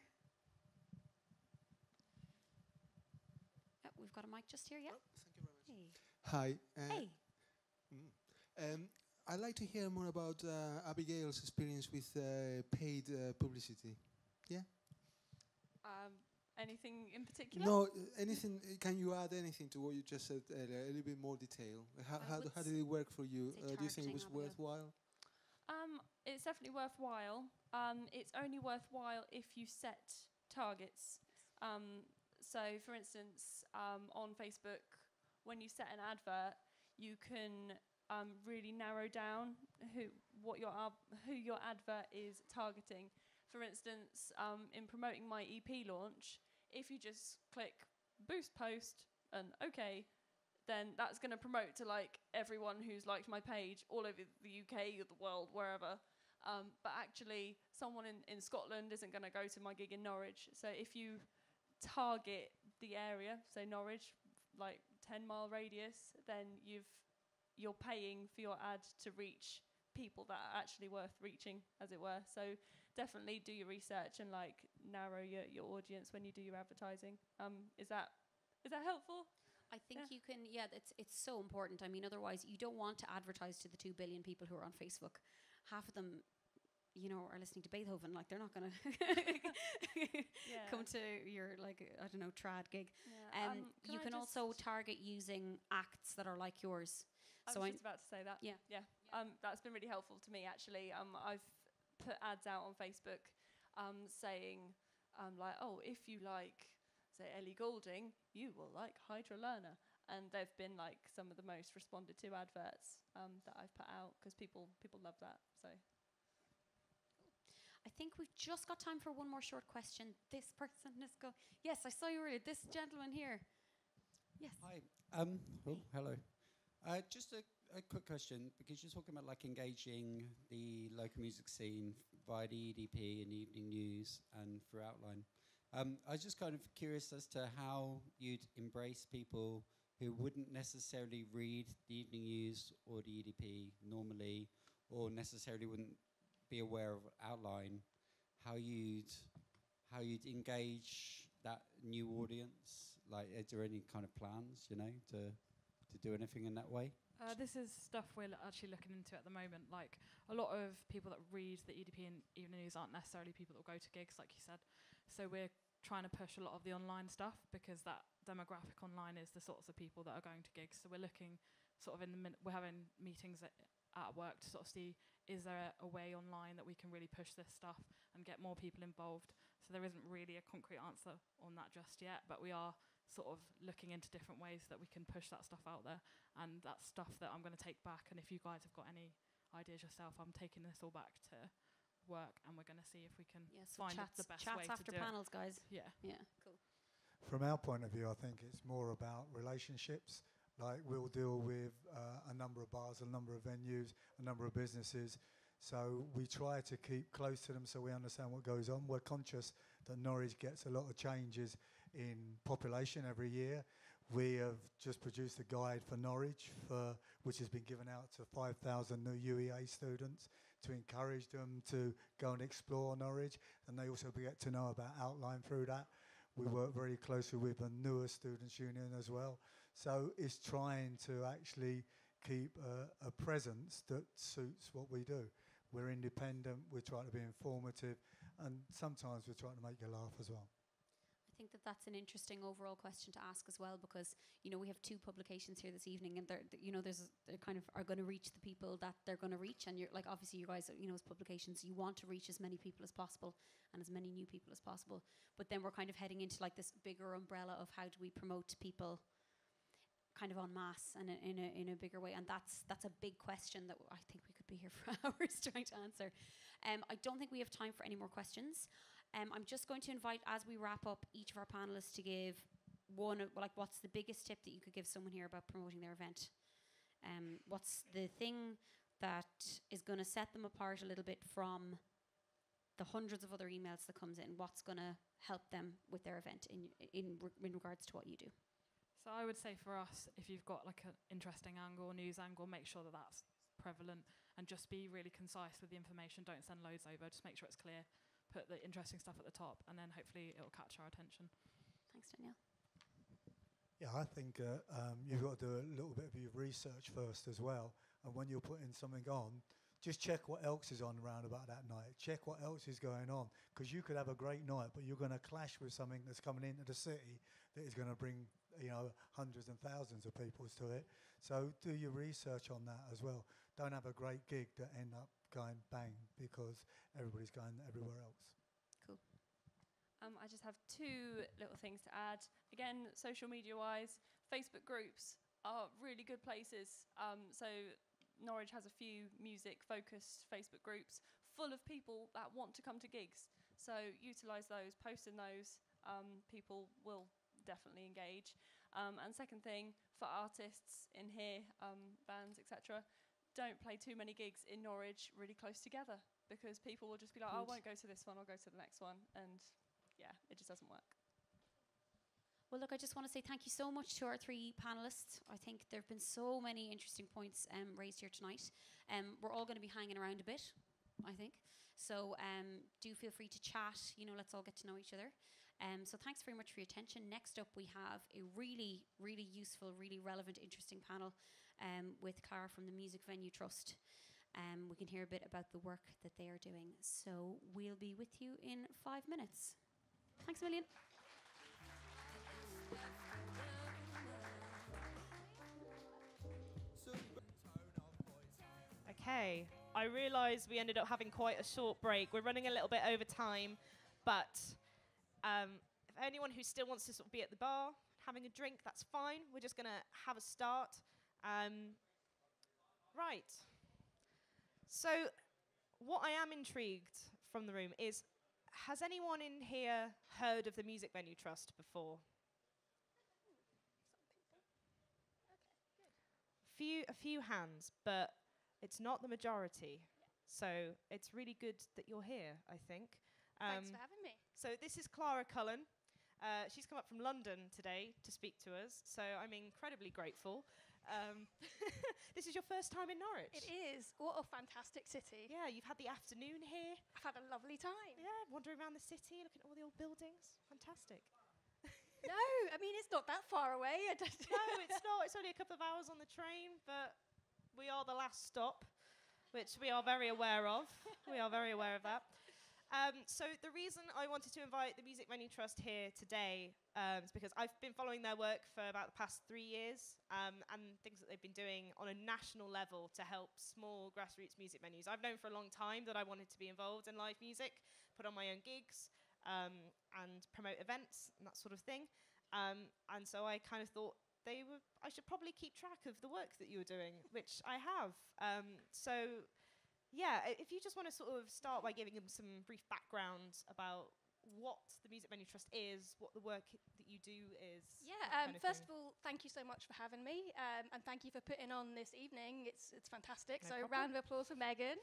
Yep, we've got a mic just here. Yeah. Oh, thank you very much. Hey. Hi. Uh, Hey. mm, um, I'd like to hear more about uh, Abigail's experience with uh, paid uh, publicity. Yeah? Um, anything in particular? No, uh, anything, uh, can you add anything to what you just said earlier, a little bit more detail? How, I how, would how did it work for you? say Uh, do you think it was targeting, Abigail. worthwhile? Um, it's definitely worthwhile. Um, it's only worthwhile if you set targets. Um, so, for instance, um, on Facebook, when you set an advert, you can um, really narrow down who what your ab- who your advert is targeting. For instance, um, in promoting my E P launch, if you just click boost post and OK, then that's going to promote to like everyone who's liked my page all over the U K or the world, wherever. Um, but actually, someone in, in Scotland isn't going to go to my gig in Norwich. So if you target the area, say Norwich, like ten mile radius, then you've you're paying for your ad to reach people that are actually worth reaching, as it were. So definitely do your research and like narrow your, your audience when you do your advertising. Um, is that is that helpful? I think Yeah. you can, yeah, it's, it's so important. I mean, otherwise, you don't want to advertise to the two billion people who are on Facebook. Half of them you know, are listening to Beethoven. Like, they're not going to Yeah. come to your, like, I don't know, trad gig. Yeah. Um, can you I can just- also target using acts that are like yours. I so was I just about to say that. Yeah. Yeah. Um, that's been really helpful to me, actually. Um, I've put ads out on Facebook um, saying, um, like, oh, if you like, say, Ellie Goulding, you will like Hydra Learner. And they've been, like, some of the most responded to adverts um, that I've put out, because people, people love that. So. I think we've just got time for one more short question. This person is go. Yes, I saw you earlier. This gentleman here. Yes. Hi. Um, oh, hello. Uh, just a, a quick question, because you're talking about like engaging the local music scene via the E D P and Evening News and through Outline. Um, I was just kind of curious as to how you'd embrace people who wouldn't necessarily read the Evening News or the E D P normally, or necessarily wouldn't be aware of Outline, how you'd how you'd engage that new audience. Like, is there any kind of plans, you know, to to do anything in that way? Uh, this is stuff we're l- actually looking into at the moment. Like, a lot of people that read the E D P and Evening News aren't necessarily people that will go to gigs, like you said. So we're trying to push a lot of the online stuff, because that demographic online is the sorts of people that are going to gigs. So we're looking sort of in the min- we're having meetings at, at work to sort of see, is there a, a way online that we can really push this stuff and get more people involved. So there isn't really a concrete answer on that just yet, but we are sort of looking into different ways that we can push that stuff out there. And that's stuff that I'm going to take back. And if you guys have got any ideas yourself, I'm taking this all back to work, and we're going to see if we can Yeah, so find chats, the best chats way to after do panels, guys. it. Yeah. Yeah, cool. From our point of view, I think it's more about relationships. Like, we'll deal with uh, a number of bars, a number of venues, a number of businesses. So we try to keep close to them so we understand what goes on. We're conscious that Norwich gets a lot of changes in population every year. We have just produced a guide for Norwich, for, which has been given out to five thousand new U E A students to encourage them to go and explore Norwich. And they also get to know about Outline through that. We work very closely with the newer Students' Union as well. So it's trying to actually keep a, a presence that suits what we do. We're independent, we're trying to be informative, and sometimes we're trying to make you laugh as well. I think that that's an interesting overall question to ask as well, because, you know, we have two publications here this evening, and they're, th- you know, there's they kind of are going to reach the people that they're going to reach, and you're like, obviously you guys, you know, as publications, you want to reach as many people as possible and as many new people as possible. But then we're kind of heading into like this bigger umbrella of how do we promote people kind of en masse and in a in a bigger way, and that's that's a big question that w- I think we could be here for hours trying to answer. Um, I don't think we have time for any more questions. Um, I'm just going to invite, as we wrap up, each of our panelists to give one of, like, what's the biggest tip that you could give someone here about promoting their event? Um, what's the thing that is going to set them apart a little bit from the hundreds of other emails that comes in? What's going to help them with their event in in re- in regards to what you do? So I would say for us, if you've got like an interesting angle, news angle, make sure that that's prevalent, and just be really concise with the information. Don't send loads over. Just make sure it's clear. Put the interesting stuff at the top, and then hopefully it'll catch our attention. Thanks, Danielle. Yeah, I think uh, um, you've got to do a little bit of your research first as well. And when you're putting something on, just check what else is on around about that night. Check what else is going on, because you could have a great night, but you're going to clash with something that's coming into the city that is going to bring, you know, hundreds and thousands of people to it. So do your research on that as well. Don't have a great gig that end up going bang because everybody's going everywhere else. Cool. Um, I just have two little things to add. Again, social media-wise, Facebook groups are really good places. Um, so Norwich has a few music-focused Facebook groups full of people that want to come to gigs. So utilise those, post in those. Um, people will definitely engage. Um, and second thing, for artists in here, um, bands, et cetera, don't play too many gigs in Norwich really close together, because people will just be like, oh, I won't go to this one, I'll go to the next one. And yeah, it just doesn't work. Well, look, I just want to say thank you so much to our three panelists. I think there have been so many interesting points um, raised here tonight. Um, we're all going to be hanging around a bit, I think. So um, do feel free to chat. You know, let's all get to know each other. Um, so thanks very much for your attention. Next up, we have a really, really useful, really relevant, interesting panel um, with Cara from the Music Venue Trust. Um, we can hear a bit about the work that they are doing. So we'll be with you in five minutes. Thanks a million. Okay, I realise we ended up having quite a short break. We're running a little bit over time, but um, if anyone who still wants to sort of be at the bar having a drink, that's fine. We're just going to have a start. Um, right. So what I am intrigued from the room is, has anyone in here heard of the Music Venue Trust before? Few, a few hands, but it's not the majority. So it's really good that you're here, I think. Thanks Um, for having me. So this is Clara Cullen. Uh, she's come up from London today to speak to us, so I'm incredibly grateful. Um, this is your first time in Norwich? It is. What a fantastic city. Yeah, you've had the afternoon here. I've had a lovely time. Yeah, wandering around the city, looking at all the old buildings. Fantastic. No, I mean, it's not that far away. I don't No, it's not. It's only a couple of hours on the train, but we are the last stop, which we are very aware of. We are very aware of that. Um, so the reason I wanted to invite the Music Venue Trust here today um, is because I've been following their work for about the past three years um, and things that they've been doing on a national level to help small grassroots music venues. I've known for a long time that I wanted to be involved in live music, put on my own gigs um, and promote events and that sort of thing. Um, and so I kind of thought they were, I should probably keep track of the work that you were doing, which I have. Um, so yeah, if you just want to sort of start by giving them some brief background about what the Music Venue Trust is, what the work that you do is. Yeah, that kind um, of first thing. of all, thank you so much for having me, um, and thank you for putting on this evening. It's it's fantastic. No so, problem. round of applause for Megan.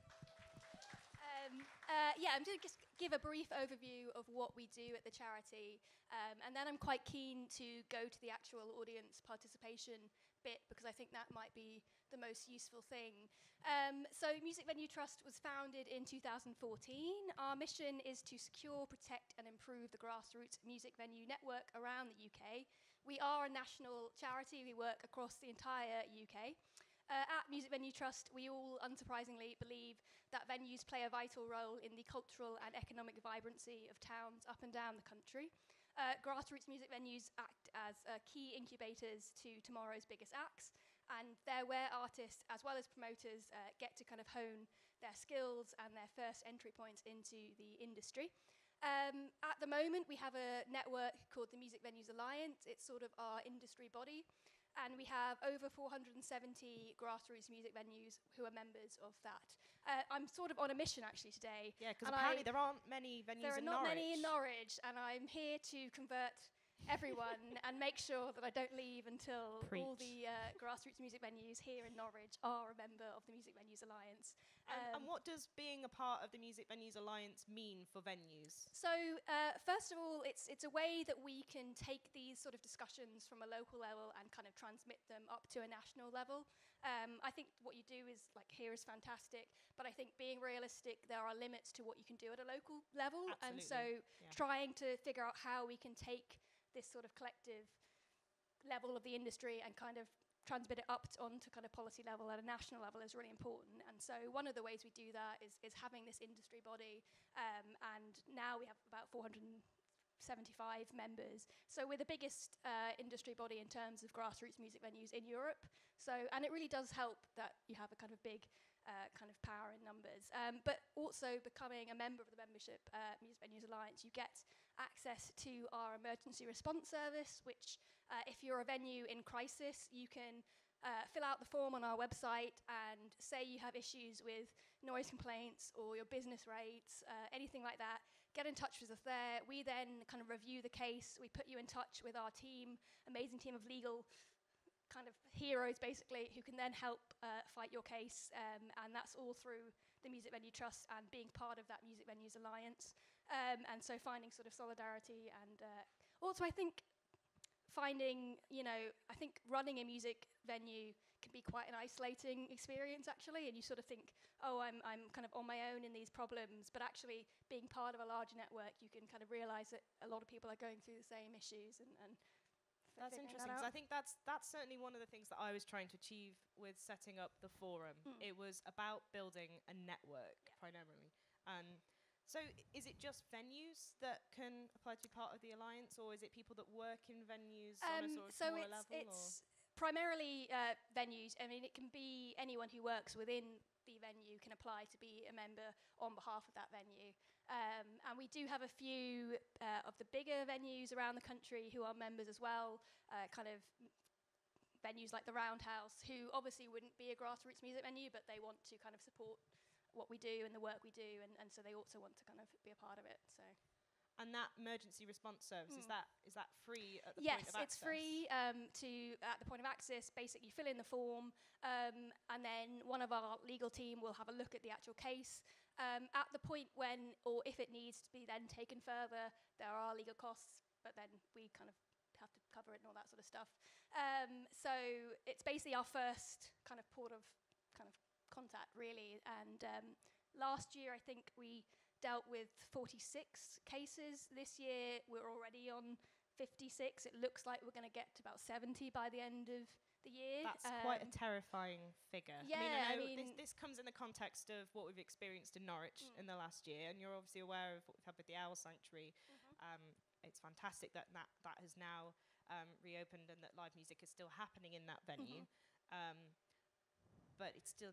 Um, uh, yeah, I'm going to just give a brief overview of what we do at the charity, um, and then I'm quite keen to go to the actual audience participation bit because I think that might be the most useful thing. Um, so Music Venue Trust was founded in two thousand fourteen. Our mission is to secure, protect and improve the grassroots music venue network around the U K. We are a national charity. We work across the entire U K. Uh, at Music Venue Trust, we all, unsurprisingly, believe that venues play a vital role in the cultural and economic vibrancy of towns up and down the country. Uh, grassroots music venues act as uh, key incubators to tomorrow's biggest acts, and they're where artists as well as promoters uh, get to kind of hone their skills and their first entry points into the industry. Um, at the moment, we have a network called the Music Venues Alliance. It's sort of our industry body. And we have over four hundred seventy grassroots music venues who are members of that. Uh, I'm sort of on a mission actually today. Yeah, because apparently there aren't many venues There are in not Norwich. many in Norwich, and I'm here to convert everyone and make sure that I don't leave until Preach. all the uh, grassroots music venues here in Norwich are a member of the Music Venues Alliance. And, Um, and what does being a part of the Music Venues Alliance mean for venues? So, uh, first of all, it's it's a way that we can take these sort of discussions from a local level and kind of transmit them up to a national level. Um, I think what you do is, like, here is fantastic, but I think being realistic, there are limits to what you can do at a local level. And so, yeah. trying to figure out how we can take this sort of collective level of the industry and kind of transmit it up t- onto kind of policy level at a national level is really important. And so one of the ways we do that is, is having this industry body, um, and now we have about four hundred seventy-five members. So we're the biggest uh, industry body in terms of grassroots music venues in Europe. So, and it really does help that you have a kind of big uh, kind of power in numbers. Um, but also becoming a member of the membership uh, Music Venues Alliance, you get access to our emergency response service, which uh, if you're a venue in crisis, you can uh, fill out the form on our website and say you have issues with noise complaints or your business rates, uh, anything like that. Get in touch with us there. We then kind of review the case. We put you in touch with our team, amazing team of legal kind of heroes, basically, who can then help uh, fight your case. Um, and that's all through the Music Venue Trust and being part of that Music Venues Alliance. Um, and so finding sort of solidarity and uh, also I think finding, you know, I think running a music venue can be quite an isolating experience actually, and you sort of think, oh, I'm I'm kind of on my own in these problems, but actually being part of a larger network, you can kind of realize that a lot of people are going through the same issues and, and So That's figuring interesting, that 'cause I out. think that's that's certainly one of the things that I was trying to achieve with setting up the forum. Mm. It was about building a network primarily. And so i- is it just venues that can apply to be part of the alliance, or is it people that work in venues on a Um, sort of so smaller it's level? it's primarily uh, venues. I mean, it can be anyone who works within the venue can apply to be a member on behalf of that venue. Um, and we do have a few uh, of the bigger venues around the country who are members as well, uh, kind of venues like the Roundhouse, who obviously wouldn't be a grassroots music venue, but they want to kind of support what we do and the work we do, and, and so they also want to kind of be a part of it. So. And that emergency response service, is Mm. that is that free at the Yes, point of access? it's free um, to at the point of access. Basically, you fill in the form, um, and then one of our legal team will have a look at the actual case. Um, at the point when, or if it needs to be then taken further, there are legal costs, but then we kind of have to cover it and all that sort of stuff. Um, so it's basically our first kind of port of kind of contact, really. And um, last year, I think we dealt with forty-six cases. This year, we're already on fifty-six. It looks like we're going to get to about seventy by the end of the year. That's quite a Um, terrifying figure. yeah, I mean, I I know mean- this, this comes in the context of what we've experienced in Norwich Mm. in the last year, and you're obviously aware of what we've had with the Owl Sanctuary. Mhm. Um, it's fantastic that that, that has now um, reopened and that live music is still happening in that venue. Um, but it's still.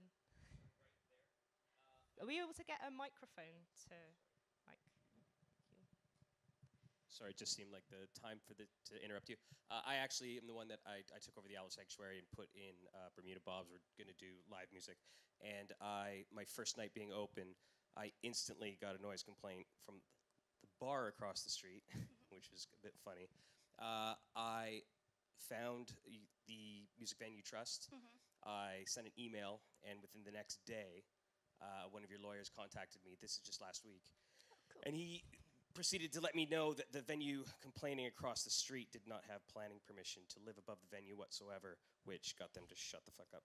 Are we able to get a microphone to, like, you? Sorry, it just seemed like the time for the to interrupt you. Uh, I actually am the one that I, I took over the Owl Sanctuary and put in uh, Bermuda Bob's. We're going to do live music, and I my first night being open, I instantly got a noise complaint from the bar across the street, which was a bit funny. Uh, I found y- the Music Venue Trust. Mhm. I sent an email, and within the next day, uh, one of your lawyers contacted me. This is just last week. Cool. And he proceeded to let me know that the venue complaining across the street did not have planning permission to live above the venue whatsoever, which got them to shut the fuck up.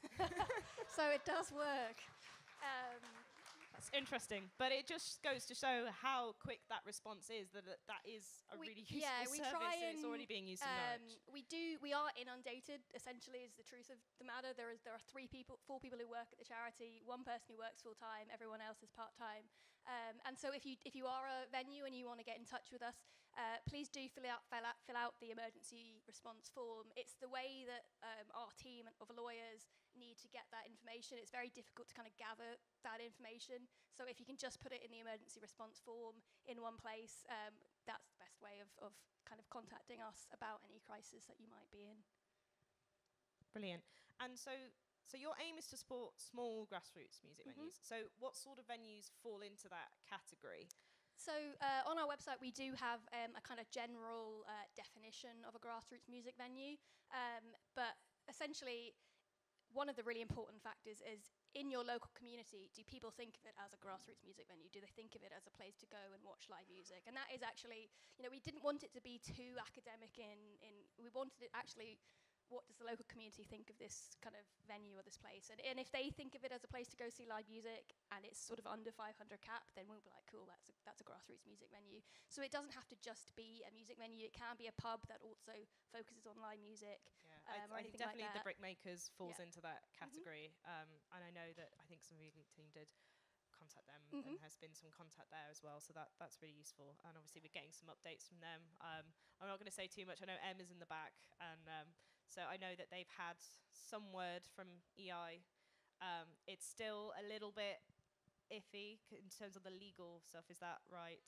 So it does work. Um, That's interesting, but it just goes to show how quick that response is. That it, that is a We- really useful yeah, we service, try and it's already and, being used in Um, Norwich. we do. We are inundated. Essentially, is the truth of the matter. There is there are three people, four people who work at the charity. One person who works full time. Everyone else is part time. Um, and so, if you if you are a venue and you want to get in touch with us, uh, please do fill out fill out fill out the emergency response form. It's the way that um, our team of lawyers need to get that information. It's very difficult to kind of gather that information. So if you can just put it in the emergency response form in one place, um, that's the best way of, of kind of contacting us about any crisis that you might be in. Brilliant. And so, so your aim is to support small grassroots music Mhm. venues. So, what sort of venues fall into that category? So uh, on our website, we do have um, a kind of general uh, definition of a grassroots music venue, um, but essentially, one of the really important factors is in your local community, do people think of it as a grassroots music venue? Do they think of it as a place to go and watch live music? And that is actually, you know, we didn't want it to be too academic in, in we wanted it actually, what does the local community think of this kind of venue or this place? And, and if they think of it as a place to go see live music and it's sort of under five hundred cap, then we'll be like, cool, that's a, that's a grassroots music venue. So it doesn't have to just be a music venue. It can be a pub that also focuses on live music. Yeah, Um, I, or I think anything like definitely the that. Brickmakers falls Yeah. into that category. Um, and I know that I think some of your team did contact them, and Mhm. has been some contact there as well. So that that's really useful. And obviously we're getting some updates from them. Um, I'm not going to say too much. I know Em is in the back, and um, so I know that they've had some word from E I. Um, it's still a little bit iffy c- in terms of the legal stuff. Is that right?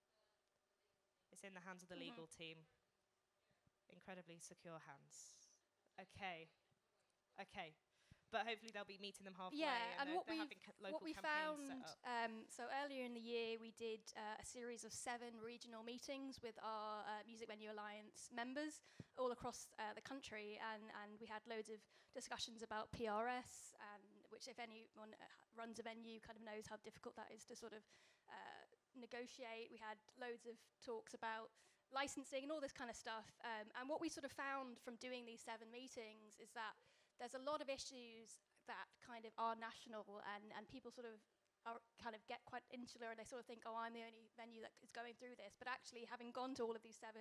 It's in the hands of the Mhm. legal team. Incredibly secure hands. Okay. Okay. But hopefully they'll be meeting them halfway. Yeah, and and they're, what they're we've having ca- local what we campaigns found, set up. um, so earlier in the year, we did uh, a series of seven regional meetings with our uh, Music Venue Alliance members all across uh, the country, and, and we had loads of discussions about P R S, and which, if anyone uh, runs a venue, kind of knows how difficult that is to sort of uh, negotiate. We had loads of talks about licensing and all this kind of stuff. Um, and what we sort of found from doing these seven meetings is that there's a lot of issues that kind of are national, and, and people sort of are kind of get quite insular, and they sort of think, oh, I'm the only venue that is going through this. But actually, having gone to all of these seven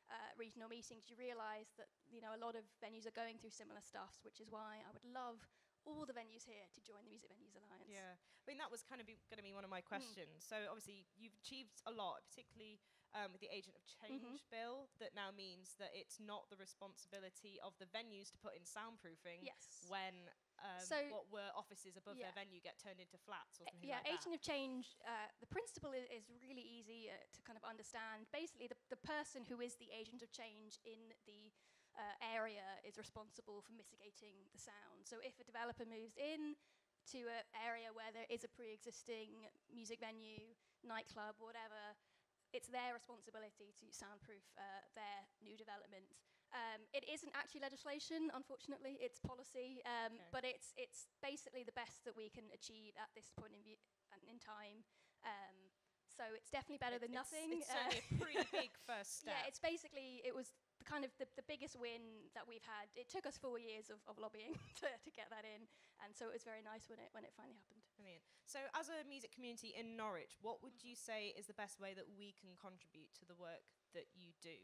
uh, regional meetings, you realise that you know a lot of venues are going through similar stuff, which is why I would love all the venues here to join the Music Venues Alliance. Yeah, I mean that was kind of going to be one of my questions. Mm. So obviously you've achieved a lot, particularly um, with the Agent of Change mm-hmm. bill, that now means that it's not the responsibility of the venues to put in soundproofing. Yes. When um, so what were offices above yeah. their venue get turned into flats or something yeah, like that. Yeah, Agent of Change. Uh, the principle is, is really easy uh, to kind of understand. Basically, the the person who is the agent of change in the Uh, area is responsible for mitigating the sound. So if a developer moves in to an area where there is a pre-existing music venue, nightclub, whatever, it's their responsibility to soundproof uh, their new development. Um, it isn't actually legislation, unfortunately. It's policy, um, okay. but it's it's basically the best that we can achieve at this point in, view, in time. Um, so it's definitely better it's, than nothing. It's, it's certainly a pretty big first step. Yeah, it's basically, it was the kind of the, the biggest win that we've had. It took us four years of, of lobbying to, to get that in, and so it was very nice when it when it finally happened. Brilliant. So as a music community in Norwich, what would you say is the best way that we can contribute to the work that you do?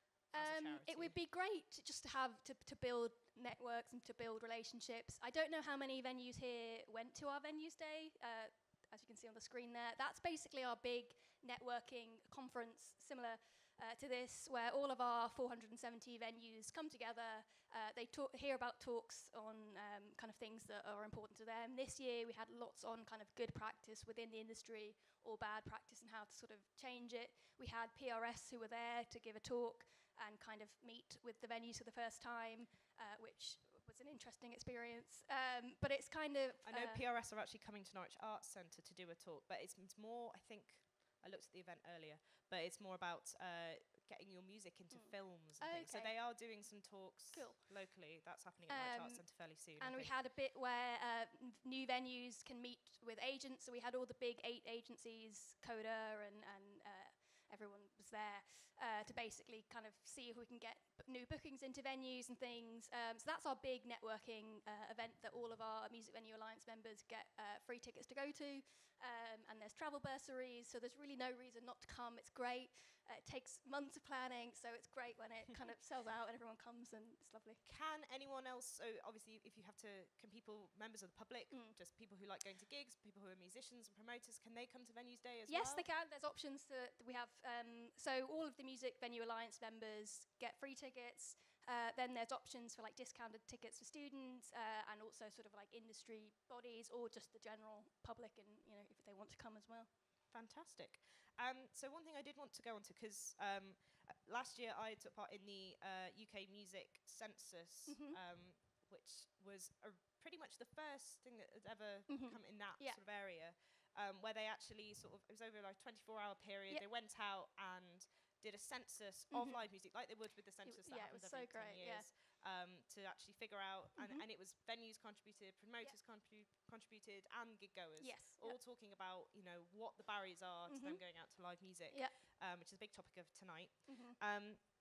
Um, it would be great to just to have to, to build networks and to build relationships. I don't know how many venues here went to our venues day. Uh, as you can see on the screen there, that's basically our big networking conference, similar uh, to this, where all of our four hundred seventy venues come together. Uh, they talk, hear about talks on um, kind of things that are important to them. This year we had lots on kind of good practice within the industry or bad practice and how to sort of change it. We had P R S who were there to give a talk and kind of meet with the venues for the first time, uh, which was an interesting experience. Um, but it's kind of... I know uh, P R S are actually coming to Norwich Arts Centre to do a talk, but it's, it's more, I think, I looked at the event earlier, but it's more about uh, getting your music into mm. films and okay. things. So they are doing some talks cool. locally. That's happening at um, Norwich Arts Centre fairly soon. And we had a bit where uh, new venues can meet with agents. So we had all the big eight agencies, Coda and, and uh, everyone was there uh, to basically kind of see if we can get b- new bookings into venues and things. Um, so that's our big networking uh, event that all of our Music Venue Alliance members get uh, free tickets to go to. Um, and there's travel bursaries, so there's really no reason not to come. It's great. Uh, it takes months of planning, so it's great when it kind of sells out and everyone comes, and it's lovely. Can anyone else, so obviously if you have to, can people, members of the public, mm. just people who like going to gigs, people who are musicians and promoters, can they come to Venues Day as yes, well? Yes, they can. There's options that we have. Um, so all of the Music Venue Alliance members get free tickets. Uh, then there's options for like discounted tickets for students uh, and also sort of like industry bodies or just the general public, and you know if they want to come as well. Fantastic. Um, so one thing I did want to go on to, because um, uh, last year I took part in the uh, U K Music Census, mm-hmm. um, which was a pretty much the first thing that had ever mm-hmm. come in that yeah. sort of area, um, where they actually sort of, it was over like a twenty-four hour period, yep. they went out and did a census mm-hmm. of live music, like they would with the census that yeah, happens it was every so great, ten years, yeah. um, to actually figure out, mm-hmm. and, and it was venues contributed, promoters yeah. contribu- contributed, and gig goers, yes, all yeah. talking about, you know, what the barriers are mm-hmm. to them going out to live music, yeah. um, which is a big topic of tonight. Mm-hmm. Um,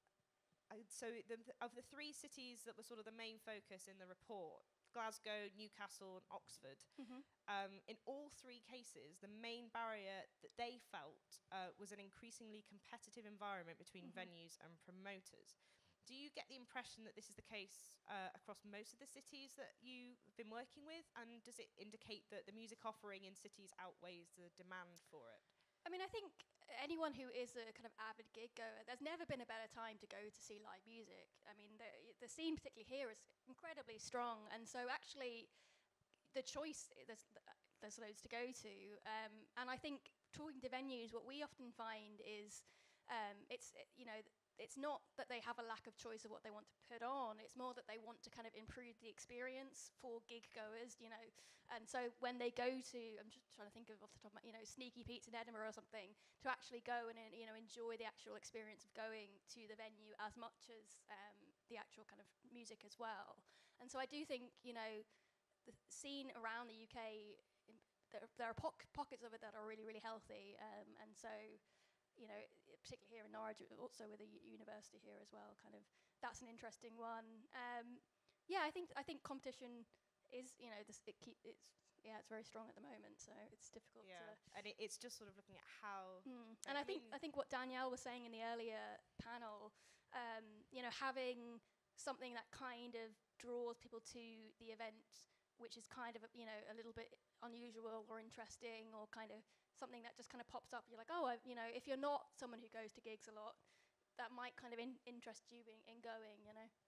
I, so the, th- of the three cities that were sort of the main focus in the report, Glasgow, Newcastle, and Oxford. Mm-hmm. Um, in all three cases, the main barrier that they felt uh, was an increasingly competitive environment between mm-hmm. venues and promoters. Do you get the impression that this is the case uh, across most of the cities that you've been working with? And does it indicate that the music offering in cities outweighs the demand for it? I mean, I think anyone who is a kind of avid gig goer, there's never been a better time to go to see live music. I mean, the, the scene, particularly here, is incredibly strong. And so actually, the choice, there's, there's loads to go to. Um, and I think talking to venues, what we often find is um, it's, you know, it's not that they have a lack of choice of what they want to put on. It's more that they want to kind of improve the experience for gig goers, you know. And so when they go to, I'm just trying to think of off the top of my, you know, Sneaky Pete's in Edinburgh or something, to actually go and, uh, you know, enjoy the actual experience of going to the venue as much as um, the actual kind of music as well. And so I do think, you know, the scene around the U K, in, there, there are poc- pockets of it that are really, really healthy. Um, and so, you know, particularly here in Norwich, also with a u- university here as well, kind of, that's an interesting one. Um, yeah, I think I think competition is, you know, this, it keep, it's, yeah, it's very strong at the moment, so it's difficult yeah. to... And it, it's just sort of looking at how... Mm. And I, I think I think what Danielle was saying in the earlier panel, um, you know, having something that kind of draws people to the event, which is kind of, you know, a little bit unusual or interesting, or kind of something that just kind of pops up. You're like, oh, I, you know, if you're not someone who goes to gigs a lot, that might kind of in interest you in, in going, you know.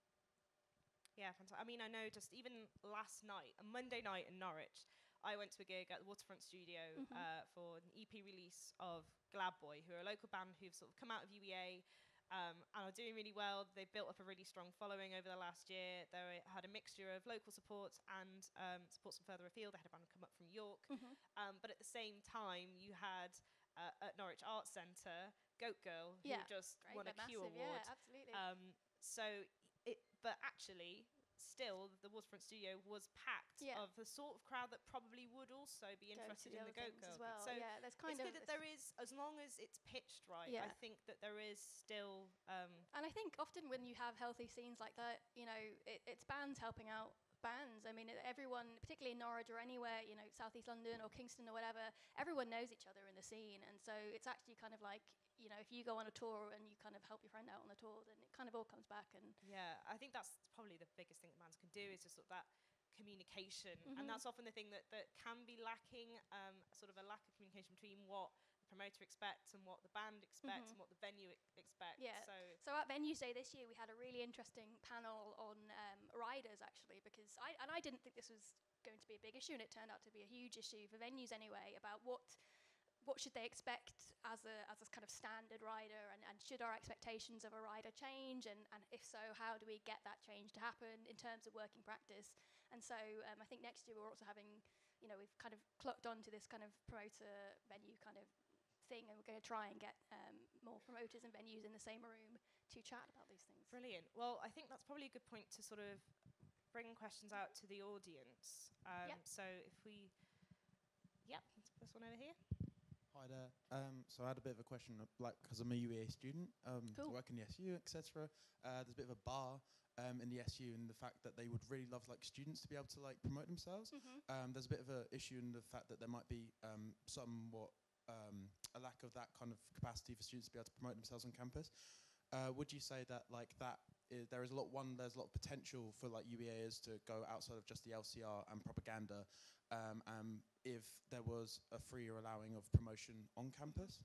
Yeah, fantastic. I mean, I know just even last night, a Monday night in Norwich, I went to a gig at the Waterfront Studio Mhm. uh, for an E P release of Glad Boy, who are a local band who've sort of come out of U E A um, and are doing really well. They've built up a really strong following over the last year. They had a mixture of local support and um, support from further afield. They had a band come up from York. Mhm. Um, but at the same time, you had uh, at Norwich Arts Centre, Goat Girl, who Yeah, just great, won a they're Q massive, award. yeah, absolutely. Um, so, it, but actually, still, the Waterfront Studio was packed Yeah. of the sort of crowd that probably would also be Go to interested the in the other Goat things Girl. as gig. well. So Yeah, there's kind it's of good that this- there is, as long as it's pitched right, I Yeah. think that there is still. Um, And I think often when you have healthy scenes like that, you know, it, it's bands helping out bands. I mean, everyone, particularly in Norwich or anywhere, you know, South East London or Kingston or whatever, everyone knows each other in the scene. And so it's actually kind of like, you know, if you go on a tour and you kind of help your friend out on the tour, then it kind of all comes back. And Yeah, I think that's probably the biggest thing that bands can do is just sort of that communication, Mhm. and that's often the thing that, that can be lacking, um, sort of a lack of communication between what the promoter expects and what the band expects Mhm. and what the venue e- expects. Yeah. So So at Venues Day this year, we had a really interesting panel on um, riders, actually, because I and I didn't think this was going to be a big issue, and it turned out to be a huge issue for venues anyway. About what what should they expect as a as a kind of standard rider, and, and should our expectations of a rider change, and, and if so, how do we get that change to happen in terms of working practice? And so um, I think next year we're also having, you know, we've kind of clocked onto this kind of promoter venue kind of thing, and we're going to try and get um, more promoters and venues in the same room to chat about these things. brilliant. Well, I think that's probably a good point to sort of bring questions out to the audience. Um, Yep. So if we, yep, this one over here. Hi there. Um, so I had a bit of a question, of, like, because I'm a U E A student, um, Cool. I work in the S U, et cetera. Uh, there's a bit of a bar um, in the S U, and the fact that they would really love like students to be able to like promote themselves. Mhm. Um, there's a bit of a issue in the fact that there might be um, somewhat um, a lack of that kind of capacity for students to be able to promote themselves on campus. Uh, would you say that like that is, there is a lot one there's a lot of potential for like U E As to go outside of just the L C R and propaganda, um, um, if there was a freer allowing of promotion on campus?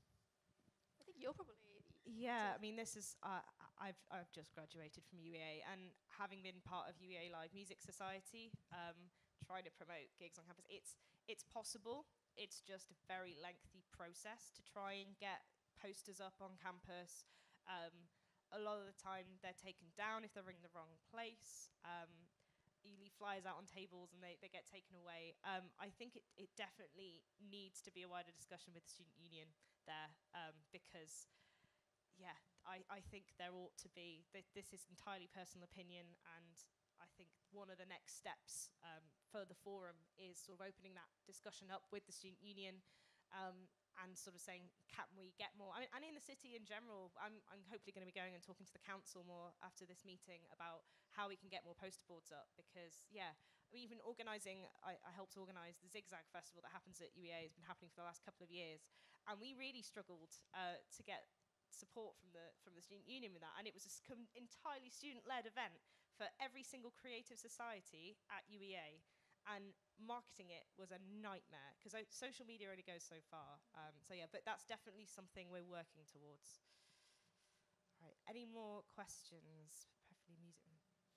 I think you're probably Yeah, I mean, this is uh, I've I've just graduated from U E A, and having been part of U E A Live Music Society, um, trying to promote gigs on campus, it's it's possible. It's just a very lengthy process to try and get posters up on campus. Um, a lot of the time, they're taken down if they're in the wrong place. Um, you leave flyers out on tables and they, they get taken away. Um, I think it, it definitely needs to be a wider discussion with the student union there, um, because yeah, I, I think there ought to be, th this is entirely personal opinion, and I think one of the next steps um, for the forum is sort of opening that discussion up with the student union, um, and sort of saying, can we get more? I mean, and in the city in general, I'm, I'm hopefully going to be going and talking to the council more after this meeting about how we can get more poster boards up, because yeah, I mean, even organising, I, I helped organise the Zigzag Festival that happens at U E A. It's been happening for the last couple of years, and we really struggled uh, to get support from the from the student union with that, and it was a com entirely student-led event for every single creative society at U E A, and marketing it was a nightmare because social media only goes so far. Um, so yeah, but that's definitely something we're working towards. Right, any more questions? Preferably music.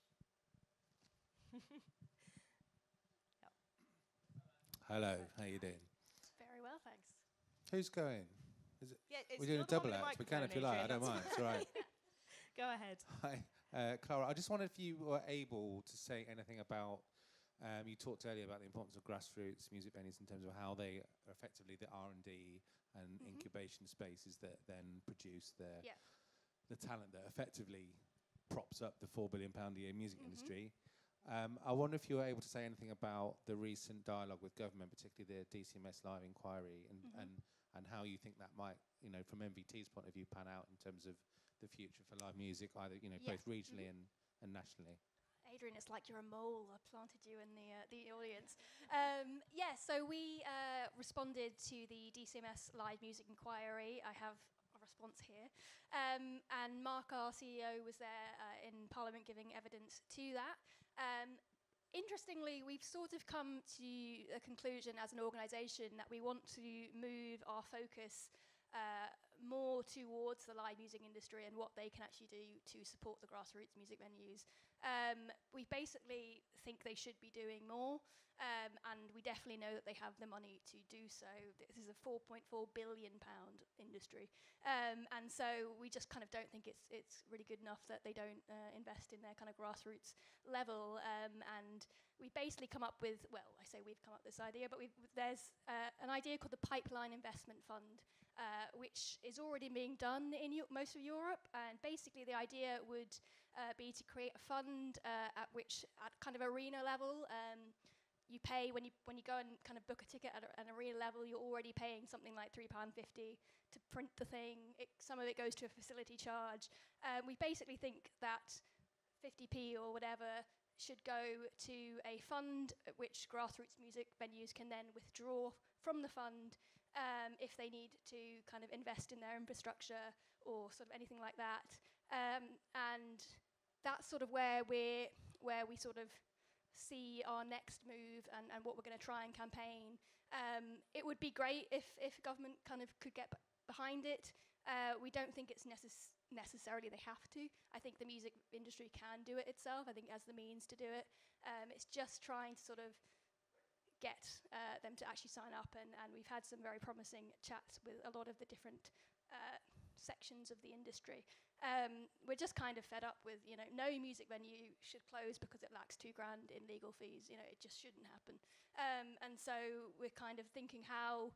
Yep. Hello, how you doing? very well, thanks. Who's going? Is it? Yeah, it's We're doing you're a the one double with the act. We can if you microphone, like. I Adrian, don't mind. that's It's all right. Go ahead. Hi, uh, Clara. I just wondered if you were able to say anything about. Um, you talked earlier about the importance of grassroots music venues in terms of how they are effectively the R and D and Mhm. incubation spaces that then produce the Yeah. the talent that effectively props up the four billion pound a year music Mhm. industry. Um, I wonder if you were able to say anything about the recent dialogue with government, particularly the D C M S Live inquiry, and, Mhm. and, and how you think that might, you know, from M V T's point of view, pan out in terms of the future for live music, either, you know, Yeah. both regionally Mhm. and, and nationally. Adrian, it's like you're a mole. I planted you in the uh, the audience. Um, yeah, so we uh, responded to the D C M S Live Music Inquiry. I have a response here. Um, and Mark, our C E O, was there uh, in Parliament giving evidence to that. Um, interestingly, we've sort of come to a conclusion as an organisation that we want to move our focus uh, more towards the live music industry and what they can actually do to support the grassroots music venues. Um, we basically think they should be doing more, um, and we definitely know that they have the money to do so. This is a four point four billion pound industry, um, and so we just kind of don't think it's it's really good enough that they don't uh, invest in their kind of grassroots level. Um, and we basically come up with, well, I say we've come up with this idea, but we've, there's uh, an idea called the Pipeline Investment Fund, uh, which is already being done in Eu- most of Europe, and basically the idea would Uh, be to create a fund uh, at which, at kind of arena level, um, you pay when you when you go and kind of book a ticket at a, an arena level. You're already paying something like three pound fifty to print the thing. It, some of it goes to a facility charge. Um, we basically think that fifty p or whatever should go to a fund at which grassroots music venues can then withdraw from the fund um, if they need to kind of invest in their infrastructure or sort of anything like that. Um, and that's sort of where we're where we sort of see our next move and, and what we're going to try and campaign. Um, it would be great if if government kind of could get b- behind it. Uh, we don't think it's necess- necessarily they have to. I think the music industry can do it itself. I think it has the means to do it. Um, it's just trying to sort of get uh, them to actually sign up, and, and we've had some very promising chats with a lot of the different uh, sections of the industry. Um, we're just kind of fed up with, you know, no music venue should close because it lacks two grand in legal fees. You know, it just shouldn't happen. Um, and so we're kind of thinking, how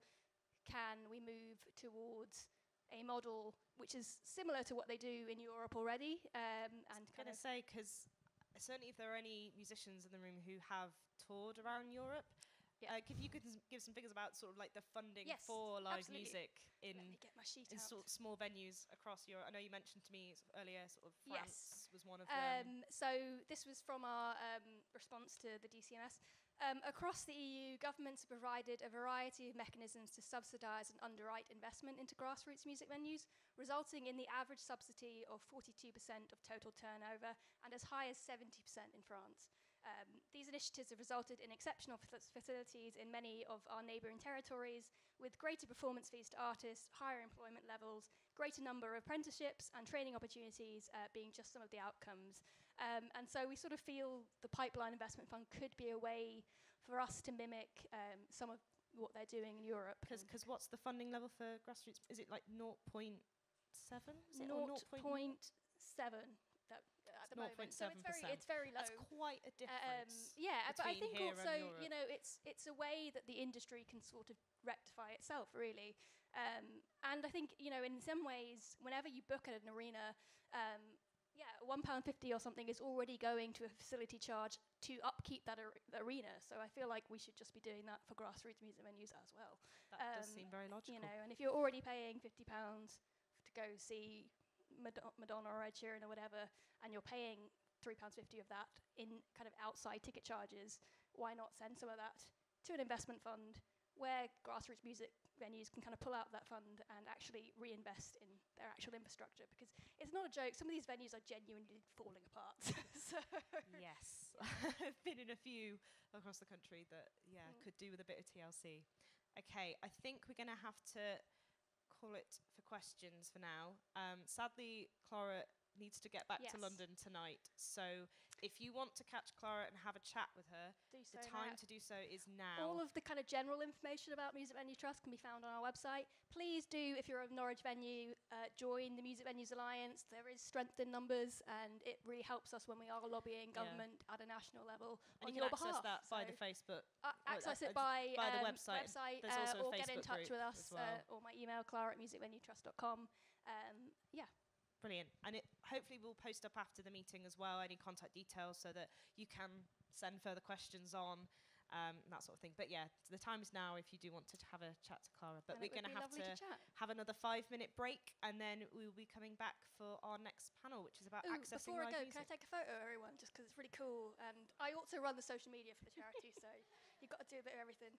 can we move towards a model which is similar to what they do in Europe already? Um, and I'm going to say, because certainly if there are any musicians in the room who have toured around Europe, yeah. uh, could you could give some figures about sort of like the funding yes, for live absolutely. music in, Let me get my sheet in out. sort of small venues across Europe? I know you mentioned to me earlier sort of France yes. was one of um, them. So this was from our um, response to the D C M S. Um, across the E U, governments have provided a variety of mechanisms to subsidise and underwrite investment into grassroots music venues, resulting in the average subsidy of forty-two percent of total turnover and as high as seventy percent in France. Um, these initiatives have resulted in exceptional f- facilities in many of our neighbouring territories, with greater performance fees to artists, higher employment levels, greater number of apprenticeships and training opportunities uh, being just some of the outcomes. Um, and so we sort of feel the Pipeline Investment Fund could be a way for us to mimic um, some of what they're doing in Europe. Because what's the funding level for grassroots? Is it like zero point seven? zero point seven at the moment. So it's very, it's very low. That's quite a difference. Um, yeah, but I think here also, and you know, it's it's a way that the industry can sort of rectify itself, really. Um, and I think, you know, in some ways, whenever you book at an arena, um, yeah, one pound fifty or something is already going to a facility charge to upkeep that ar- arena. So I feel like we should just be doing that for grassroots music venues as well. That um, does seem very logical. You know, and if you're already paying fifty pounds to go see Mad- Madonna or Ed Sheeran or whatever, and you're paying three pounds fifty of that in kind of outside ticket charges, why not send some of that to an investment fund where grassroots music venues can kind of pull out that fund and actually reinvest in their actual infrastructure? Because it's not a joke, some of these venues are genuinely falling apart. So yes, I've been in a few across the country that, yeah, mm. could do with a bit of T L C. Okay, I think we're going to have to call it for questions for now. Um, sadly, Clara needs to get back yes. to London tonight. So if you want to catch Clara and have a chat with her, do so the time now. to do so is now. All of the kind of general information about Music Venue Trust can be found on our website. Please do, if you're a Norwich venue, uh, join the Music Venues Alliance. There is strength in numbers, and it really helps us when we are lobbying government yeah. at a national level and on you your can access behalf. that by the Facebook. Uh, access uh, it by, by um, the website. website There's also uh, or a get in Facebook touch with us, well. uh, or my email, clara at music venue trust dot com. Um, yeah. Brilliant. And it hopefully we'll post up after the meeting as well, any contact details, so that you can send further questions on, um, and that sort of thing. But yeah, the time is now if you do want to have a chat to Clara. But and we're going to have to, to have another five minute break, and then we will be coming back for our next panel, which is about Ooh, accessing before live I go, music. can I take a photo of everyone, just because it's really cool? And I also run the social media for the charity, so you've got to do a bit of everything.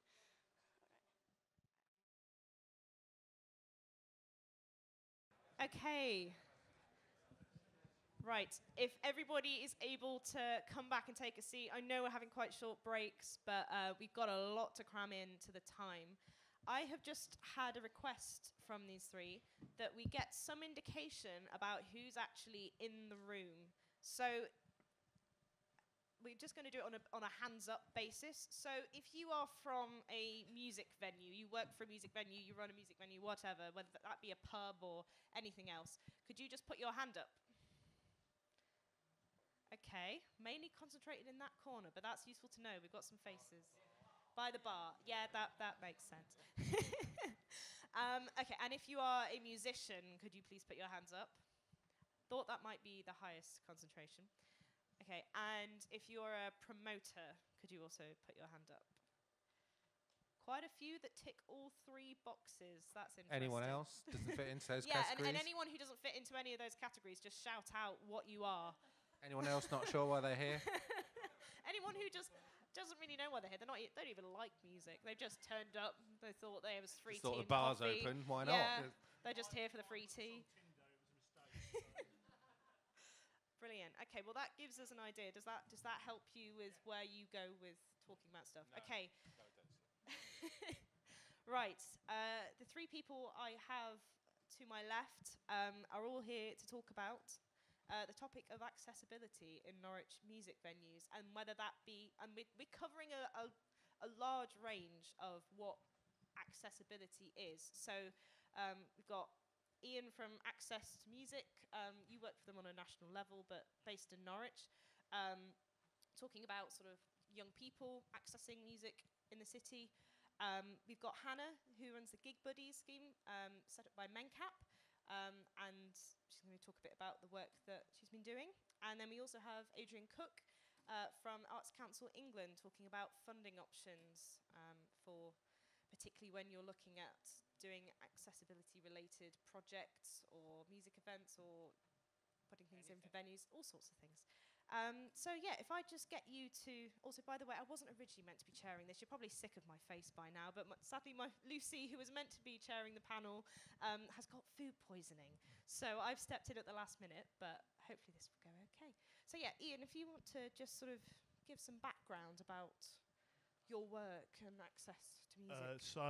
Okay. Right. If everybody is able to come back and take a seat, I know we're having quite short breaks, but uh, we've got a lot to cram into the time. I have just had a request from these three that we get some indication about who's actually in the room. So we're just going to do it on a, on a hands-up basis. So if you are from a music venue, you work for a music venue, you run a music venue, whatever, whether that be a pub or anything else, could you just put your hand up? Okay, mainly concentrated in that corner, but that's useful to know. We've got some faces. By the bar. Yeah, that, that makes sense. um, okay, and if you are a musician, could you please put your hands up? Thought that might be the highest concentration. Okay, and if you're a promoter, could you also put your hand up? Quite a few that tick all three boxes. That's interesting. Anyone else doesn't fit into those yeah, categories? and, and anyone who doesn't fit into any of those categories, just shout out what you are. Anyone else not sure why they're here? Anyone who just doesn't really know why they're here. They're not. They don't even like music. They've just turned up. They thought there was free Just thought tea the and bar's coffee. open. Why yeah, not? They're just here for the free tea. Brilliant. Okay. Well, that gives us an idea. Does that does that help you with where you go with talking about stuff? No. Okay. Right. Uh, the three people I have to my left um, are all here to talk about Uh, the topic of accessibility in Norwich music venues, and whether that be, and we're, we're covering a, a, a large range of what accessibility is. So um, we've got Ian from Access to Music. Um, you work for them on a national level, but based in Norwich, um, talking about sort of young people accessing music in the city. Um, we've got Hannah, who runs the Gig Buddies scheme, um, set up by Mencap. Um, and she's going to talk a bit about the work that she's been doing. And then we also have Adrian Cook uh, from Arts Council England talking about funding options um, for particularly when you're looking at doing accessibility related projects or music events or putting things Anything. in for venues, all sorts of things. Um, so yeah, if I just get you to, also by the way, I wasn't originally meant to be chairing this, you're probably sick of my face by now, but my, sadly my Lucy, who was meant to be chairing the panel, um, has got food poisoning. So I've stepped in at the last minute, but hopefully this will go okay. So yeah, Ian, if you want to just sort of give some background about your work and access to music. Uh, so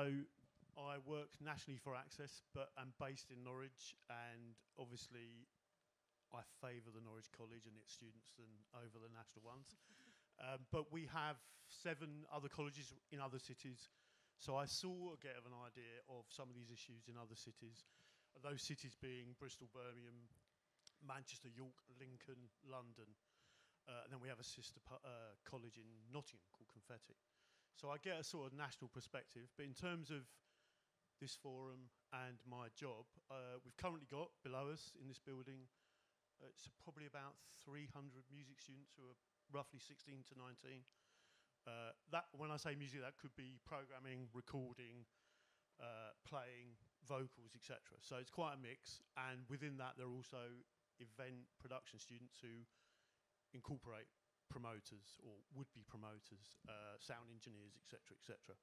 I work nationally for Access, but I'm based in Norwich, and obviously I favour the Norwich College and its students than over the national ones. um, but we have seven other colleges in other cities. So I saw a get of an idea of some of these issues in other cities. Those cities being Bristol, Birmingham, Manchester, York, Lincoln, London. Uh, and then we have a sister uh, college in Nottingham called Confetti. So I get a sort of national perspective. But in terms of this forum and my job, uh, we've currently got below us in this building Uh, it's probably about three hundred music students who are roughly sixteen to nineteen. Uh, that, when I say music, that could be programming, recording, uh, playing, vocals, et cetera. So it's quite a mix, and within that, there are also event production students who incorporate promoters or would-be promoters, uh, sound engineers, et cetera, et cetera.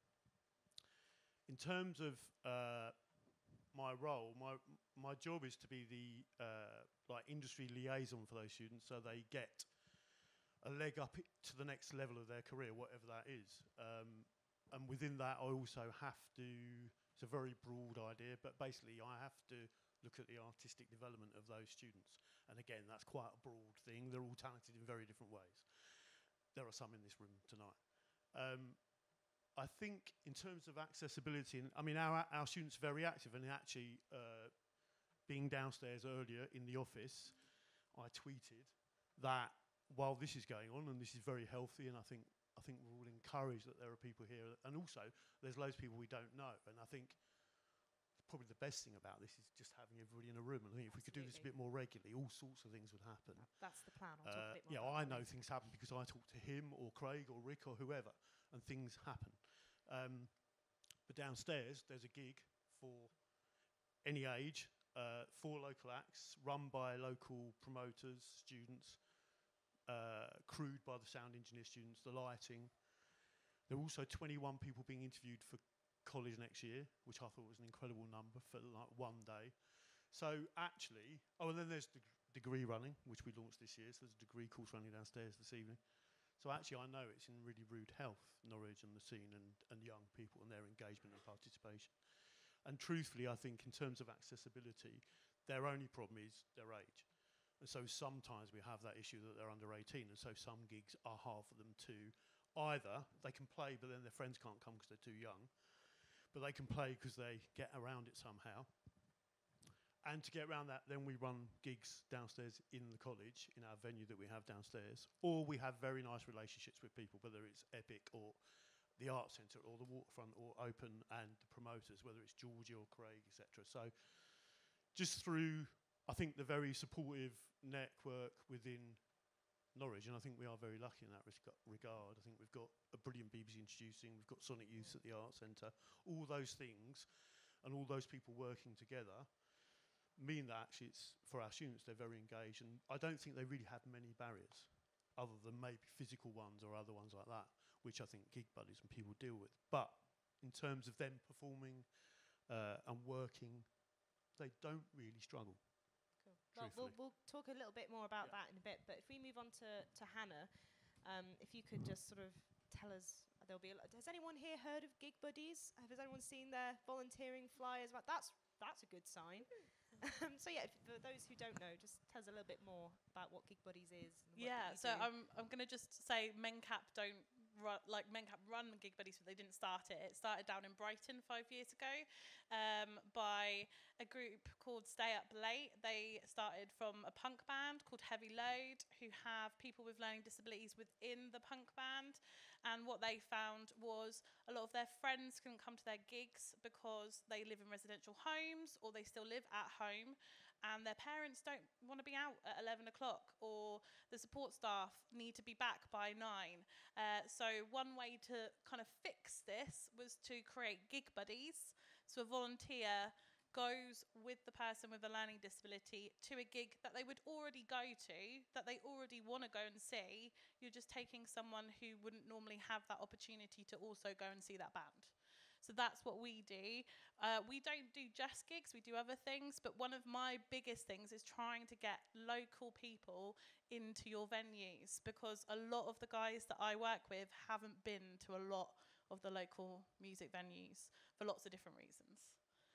In terms of uh, my role, my my job is to be the uh, like industry liaison for those students, so they get a leg up to the next level of their career, whatever that is. Um, and within that, I also have to. It's a very broad idea, but basically, I have to look at the artistic development of those students. And again, that's quite a broad thing. They're all talented in very different ways. There are some in this room tonight. Um, I think in terms of accessibility, and I mean, our, our students are very active, and actually, uh, being downstairs earlier in the office, I tweeted that while this is going on, and this is very healthy, and I think I think we're all encouraged that there are people here, and also there's loads of people we don't know, and I think probably the best thing about this is just having everybody in a room. And I think if we could do this a bit more regularly, all sorts of things would happen. That's the plan. I'll uh, talk a bit more yeah, about I that know later. things happen because I talk to him or Craig or Rick or whoever, and things happen. Um, but downstairs, there's a gig for any age, uh, four local acts, run by local promoters, students, uh, crewed by the sound engineer students, the lighting. There are also twenty-one people being interviewed for college next year, which I thought was an incredible number for like one day. So actually, oh, and then there's deg- degree running, which we launched this year. So there's a degree course running downstairs this evening. So actually, I know it's in really rude health, Norwich and the scene, and, and young people and their engagement and participation. And truthfully, I think in terms of accessibility, their only problem is their age. And so sometimes we have that issue that they're under eighteen, and so some gigs are hard for them to either, they can play but then their friends can't come because they're too young, but they can play because they get around it somehow. And to get around that, then we run gigs downstairs in the college, in our venue that we have downstairs, or we have very nice relationships with people, whether it's Epic or the Arts Centre or the Waterfront or Open, and the promoters, whether it's Georgie or Craig, et cetera. So just through, I think, the very supportive network within Norwich, and I think we are very lucky in that regard. I think we've got a brilliant B B C introducing, we've got Sonic Youth at the Arts Centre, all those things, and all those people working together mean that actually it's, for our students, they're very engaged, and I don't think they really have many barriers, other than maybe physical ones or other ones like that, which I think gig buddies and people deal with. But in terms of them performing uh, and working, they don't really struggle. Cool. Well, we'll, we'll talk a little bit more about Yeah. that in a bit, but if we move on to, to Hannah, um, if you could just sort of tell us, there'll be a lot, has anyone here heard of Gig Buddies? Has anyone seen their volunteering flyers? Well, that's, that's a good sign. Um, so yeah, if, for those who don't know, just tell us a little bit more about what Gig Buddies is. And the work Yeah, that you so do. I'm I'm gonna just say MenCap don't run, like MenCap run Gig Buddies, but they didn't start it. It started down in Brighton five years ago um, by a group called Stay Up Late. They started from a punk band called Heavy Load, who have people with learning disabilities within the punk band. And what they found was a lot of their friends couldn't come to their gigs because they live in residential homes or they still live at home, and their parents don't want to be out at eleven o'clock, or the support staff need to be back by nine. Uh, so one way to kind of fix this was to create Gig Buddies. So a volunteer goes with the person with a learning disability to a gig that they would already go to, that they already want to go and see. You're just taking someone who wouldn't normally have that opportunity to also go and see that band. So that's what we do. Uh, we don't do just gigs, we do other things, but one of my biggest things is trying to get local people into your venues, because a lot of the guys that I work with haven't been to a lot of the local music venues for lots of different reasons.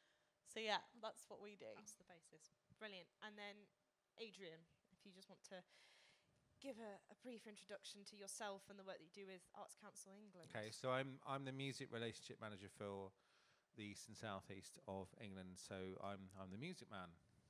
So yeah, that's what we do. That's the basis. Brilliant. And then Adrian, if you just want to give a, a brief introduction to yourself and the work that you do with Arts Council England. Okay, so I'm I'm the music relationship manager for the east and southeast of England. So I'm I'm the music man.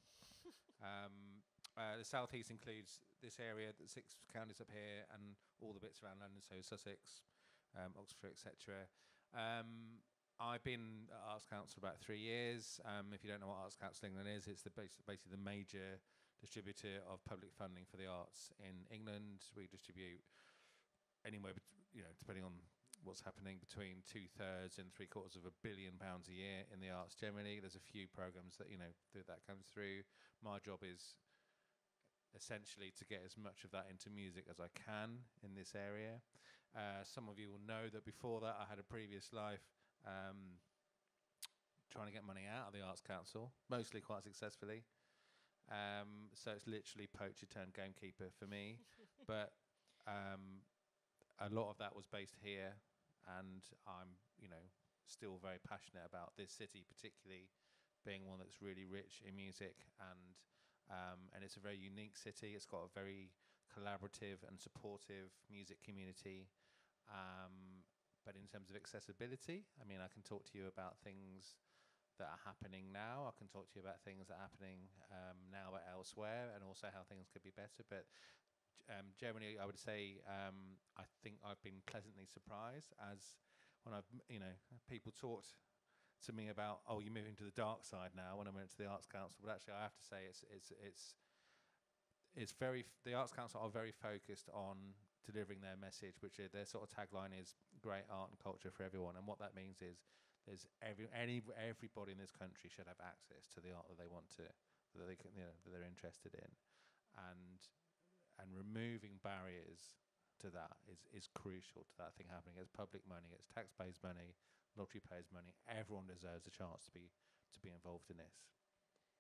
um, uh, the southeast includes this area, the six counties up here, and all the bits around London. So Sussex, um, Oxford, et cetera. Um, I've been at Arts Council about three years. Um, if you don't know what Arts Council England is, it's the bas- basically the major distributor of public funding for the arts in England. We distribute anywhere, bet- you know, depending on what's happening, between two thirds and three quarters of a billion pounds a year in the arts generally. There's a few programs that you know th- that comes through. My job is essentially to get as much of that into music as I can in this area. Uh, some of you will know that before that I had a previous life um, trying to get money out of the Arts Council, mostly quite successfully. Um, so it's literally poacher turned gamekeeper for me. But um, a lot of that was based here, and I'm, you know, still very passionate about this city, particularly being one that's really rich in music, and um, and it's a very unique city. It's got a very collaborative and supportive music community. Um, but in terms of accessibility, I mean, I can talk to you about things that are happening now. I can talk to you about things that are happening um, now but elsewhere, and also how things could be better. But um, generally, I would say um, I think I've been pleasantly surprised as when I've, m- you know, people talked to me about, oh, you're moving to the dark side now when I went to the Arts Council. But actually, I have to say it's it's it's it's very f- the Arts Council are very focused on delivering their message, which is, their sort of tagline is great art and culture for everyone. And what that means is there's every any everybody in this country should have access to the art that they want to, that they can, you know, that they're interested in, and and removing barriers to that is is crucial to that thing happening. It's public money, it's taxpayers' money, lottery payers' money. Everyone deserves a chance to be to be involved in this.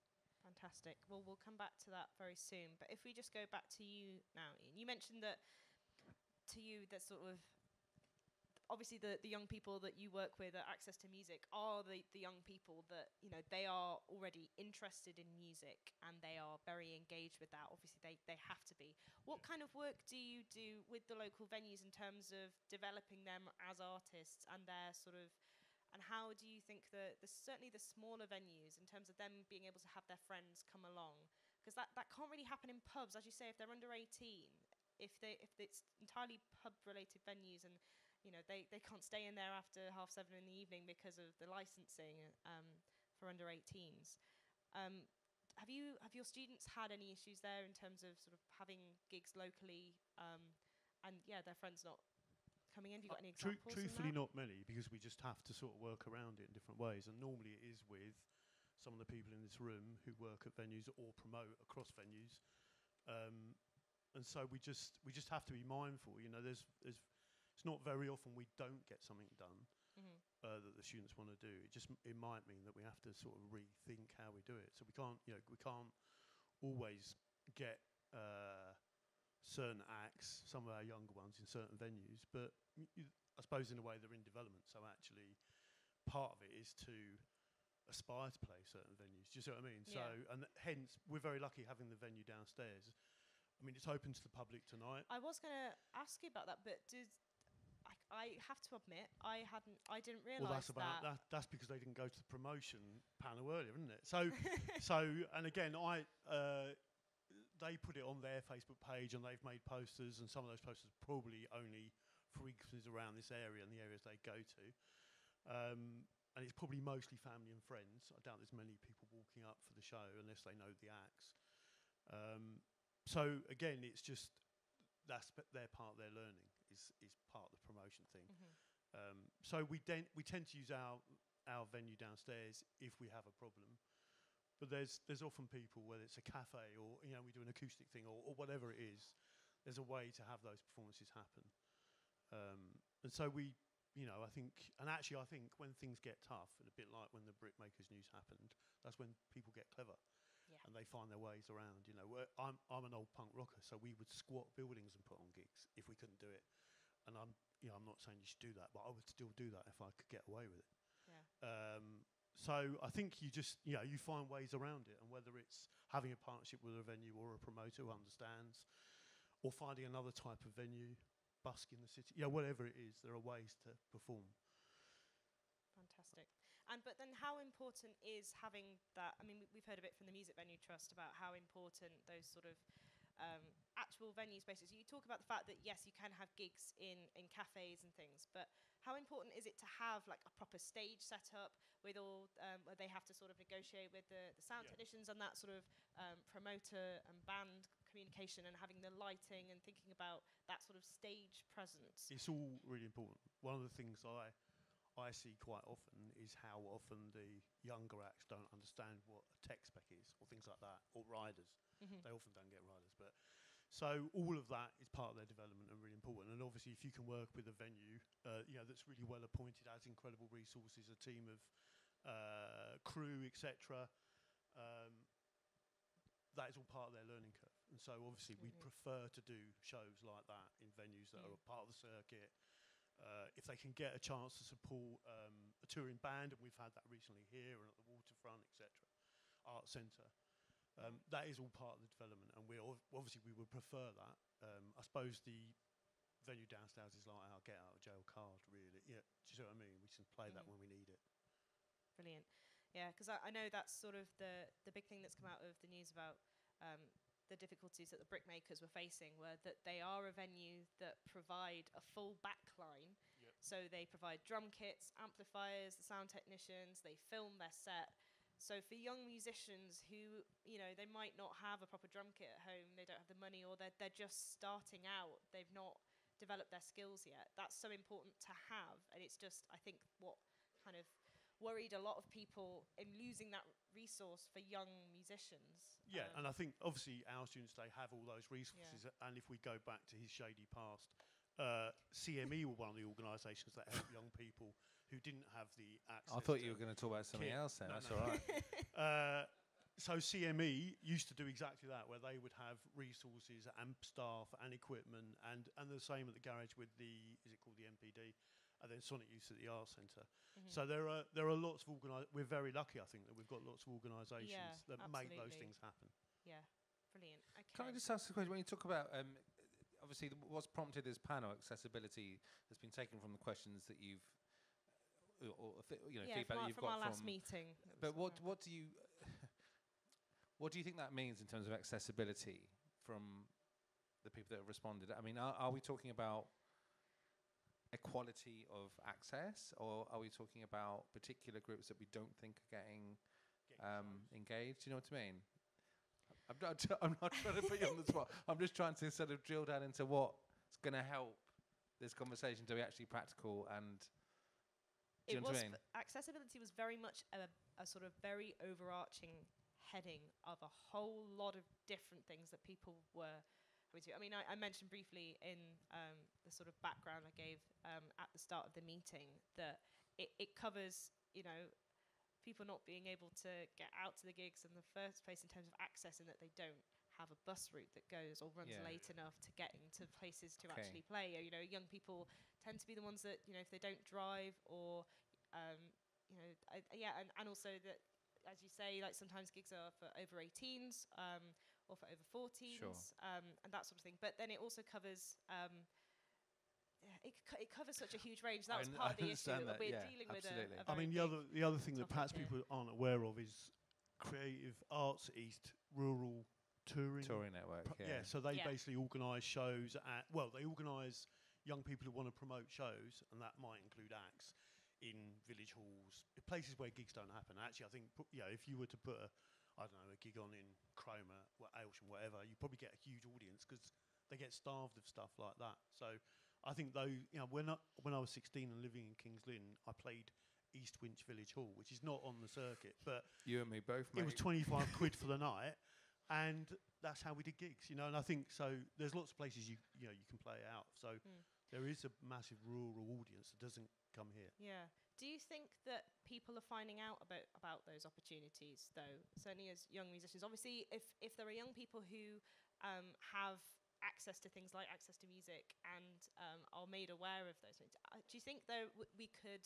Fantastic. Well, we'll come back to that very soon. But if we just go back to you now, Ian, you mentioned that to you that sort of obviously the, the young people that you work with at Access to Music are the, the young people that, you know, they are already interested in music and they are very engaged with that. Obviously, they, they have to be. What kind of work do you do with the local venues in terms of developing them as artists and their sort of, and how do you think that the, certainly the smaller venues, in terms of them being able to have their friends come along, because that, that can't really happen in pubs, as you say, if they're under eighteen, if they if it's entirely pub-related venues and you know, they, they can't stay in there after half seven in the evening because of the licensing um, for under eighteens. Um, have you have your students had any issues there in terms of sort of having gigs locally um, and yeah, their friends not coming in? Have you got any Tru- examples? truthfully, not many, because we just have to sort of work around it in different ways. And normally it is with some of the people in this room who work at venues or promote across venues. Um, and so we just we just have to be mindful. You know, there's there's it's not very often we don't get something done mm-hmm. uh, that the students want to do. It just it might mean that we have to sort of rethink how we do it. So we can't you know we can't always get uh, certain acts, some of our younger ones, in certain venues. But y- y- I suppose in a way they're in development. So actually, part of it is to aspire to play certain venues. Do you see what I mean? Yeah. So and th- hence we're very lucky having the venue downstairs. I mean, it's open to the public tonight. I was going to ask you about that, but did I, I have to admit, I hadn't, I didn't realise Well, that's about that. that. That's because they didn't go to the promotion panel earlier, isn't it? So, so, and again, I uh, they put it on their Facebook page, and they've made posters, and some of those posters probably only frequented around this area and the areas they go to, um, and it's probably mostly family and friends. I doubt there's many people walking up for the show unless they know the acts. Um, so again, it's just that's their part of their learning is is part of the promotion thing. Mm-hmm. Um, so we den- we tend to use our our venue downstairs if we have a problem. But there's there's often people, whether it's a cafe or you know we do an acoustic thing or, or whatever it is, there's a way to have those performances happen. Um, and so we, you know, I think, and actually I think when things get tough, and a bit like when the Brickmakers news happened, that's when people get clever. Yeah. And they find their ways around. You know, We're, I'm I'm an old punk rocker, so we would squat buildings and put on gigs if we couldn't do it. And I'm, you know, I'm not saying you should do that, but I would still do that if I could get away with it. Yeah. Um, so I think you just, you know, you find ways around it, and whether it's having a partnership with a venue or a promoter who understands, or finding another type of venue, busking the city, yeah, whatever it is, there are ways to perform. Fantastic. And but then how important is having that, I mean, we, we've heard a bit from the Music Venue Trust about how important those sort of um, actual venue spaces, you talk about the fact that yes, you can have gigs in, in cafes and things, but how important is it to have like a proper stage set up with all, um, where they have to sort of negotiate with the, the sound Yeah. technicians and that sort of um, promoter and band communication and having the lighting and thinking about that sort of stage presence? It's all really important. One of the things I I see quite often is how often the younger acts don't understand what a tech spec is or things like that, or riders. Mm-hmm. They often don't get riders. But so all of that is part of their development and really important. And obviously if you can work with a venue uh, you know, that's really well appointed, has incredible resources, a team of uh, crew, et cetera, um, that is all part of their learning curve. And so obviously Absolutely. we'd prefer to do shows like that in venues that Mm. are a part of the circuit. Uh, if they can get a chance to support um, a touring band, and we've had that recently here and at the Waterfront, et cetera, Art Centre, um, that is all part of the development, and we ov- obviously we would prefer that. Um, I suppose the venue downstairs is like our get out of jail card, really. Yeah, do you see what I mean? We can play that Mm. when we need it. Brilliant. Yeah, because I, I know that's sort of the, the big thing that's come out of the news about um, the difficulties that the Brickmakers were facing were that they are a venue that provide a full backline. Yep. So they provide drum kits, amplifiers, the sound technicians, they film their set. So for young musicians who, you know, they might not have a proper drum kit at home, they don't have the money, or they're, they're just starting out, they've not developed their skills yet, that's so important to have. And it's just, I think, what kind of worried a lot of people in losing that resource for young musicians. Yeah, Um, and I think obviously our students, they have all those resources, Yeah. and if we go back to his shady past, uh, C M E were one of the organisations that helped young people who didn't have the access. I thought to you were going to talk about something kit. else then. No, That's no. all right. uh, so C M E used to do exactly that, where they would have resources and staff and equipment, and, and the same at the garage with the, is it called the M P D, and then Sonic Youth at the Arts Centre. Mhm. So there are there are lots of organi- we're very lucky, I think, that we've got lots of organisations Yeah, that make those absolutely. things happen. Yeah, brilliant. Okay. Can I just ask a question? When you talk about, um, obviously, the, what's prompted this panel, accessibility, has been taken from the questions that you've, uh, or, or th- you know, Yeah, feedback from our- that you've from got our last from. meeting. But what what do you what do you think that means in terms of accessibility from the people that have responded? I mean, are, are we talking about equality of access, or are we talking about particular groups that we don't think are getting um, engaged? Do you know what I mean? I'm not, I'm not trying to put you on the spot. I'm just trying to sort of drill down into what's going to help this conversation to be actually practical and. Do you It know what was I mean? f- accessibility was very much a, a sort of very overarching heading of a whole lot of different things that people were having to. I mean, I, I mentioned briefly in um, the sort of background I gave um, at the start of the meeting that it, it covers, you know, people not being able to get out to the gigs in the first place in terms of access, and that they don't have a bus route that goes or runs Yeah. late enough to get into places to Okay. actually play. You know, young people tend to be the ones that, you know, if they don't drive or, um, you know, I, yeah, and, and also that, as you say, like sometimes gigs are for over eighteens um, or for over fourteens Sure. um, and that sort of thing. But then it also covers. Um, yeah, it, co- it covers such a huge range. That I was un- part I of the issue. understand that, We're yeah, dealing with a, absolutely. a I very mean, the big other the other thing that topic perhaps here. people aren't aware of is Creative Arts East rural touring Touring network, pro- yeah. So they Yeah. basically organise shows at well, they organise young people who want to promote shows, and that might include acts in village halls, places where gigs don't happen. Actually, I think pu- you know, if you were to put a I don't know a gig on in Cromer, or Aylsham, whatever, you probably get a huge audience because they get starved of stuff like that. So I think though, you know, when I, when I was sixteen and living in Kings Lynn, I played East Winch Village Hall, which is not on the circuit, but You and me both, it was mate. twenty-five quid for the night, and that's how we did gigs, you know. And I think so. There's lots of places you you know you can play it out. So Mm. there is a massive rural audience that doesn't come here. Yeah. Do you think that people are finding out about about those opportunities, though? Certainly, as young musicians, obviously, if if there are young people who um, have access to things like access to music and um, are made aware of those things, uh, do you think though w- we could?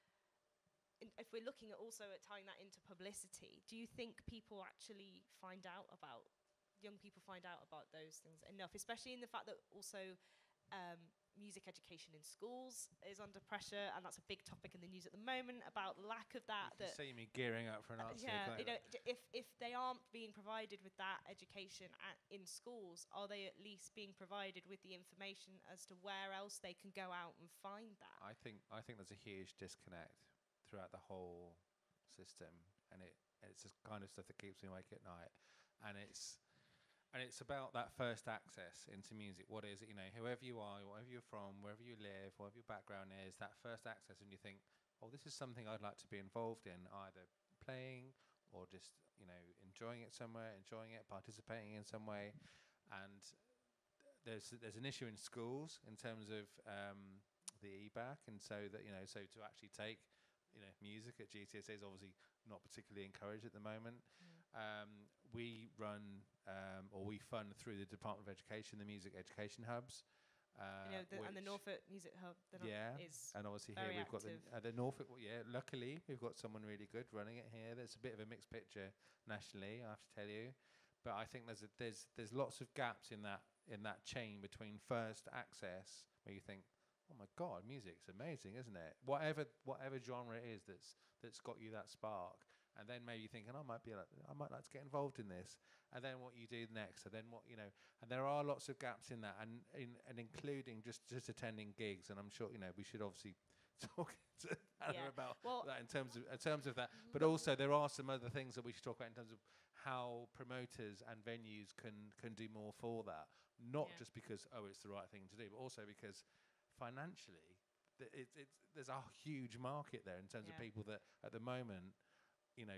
In, if we're looking at also at tying that into publicity, do you think people actually find out about young people find out about those things enough, especially in the fact that also um, music education in schools is under pressure, and that's a big topic in the news at the moment about lack of that. You that see me gearing up for an uh, answer. yeah, can't you know, d- if if they aren't being provided with that education at, in schools, are they at least being provided with the information as to where else they can go out and find that? I think I think there's a huge disconnect throughout the whole system, and it it's the kind of stuff that keeps me awake at night, and it's and it's about that first access into music. What is it? You know, whoever you are, wherever you're from, wherever you live, whatever your background is, that first access, and you think, oh, this is something I'd like to be involved in, either playing or just you know enjoying it somewhere, enjoying it, participating in some way, and there's there's an issue in schools in terms of um, the E B A C, and so that you know, so to actually take you know music at G C S E is obviously not particularly encouraged at the moment. Mm. Um, we run um, or we fund through the Department of Education the music education hubs. Uh, You know, the, and the which- Norfolk Music Hub the Nor- yeah, is and obviously very here we've got the, active. uh, the Norfolk. w- Yeah, luckily we've got someone really good running it here. There's a bit of a mixed picture nationally, I have to tell you, but I think there's a, there's there's lots of gaps in that in that chain between first access, where you think, oh my God, music's amazing, isn't it? Whatever whatever genre it is that's that's got you that spark, and then maybe thinking, I might be like, I might like to get involved in this, and then what you do next, and then what you know, and there are lots of gaps in that, and in and including just just attending gigs, and I'm sure you know we should obviously talk to Anna Yeah. about Well, that in terms of in terms of that, but also there are some other things that we should talk about in terms of how promoters and venues can can do more for that, not Yeah. just because oh it's the right thing to do, but also because financially th- it's it's there's a huge market there in terms of Yeah. people that at the moment you know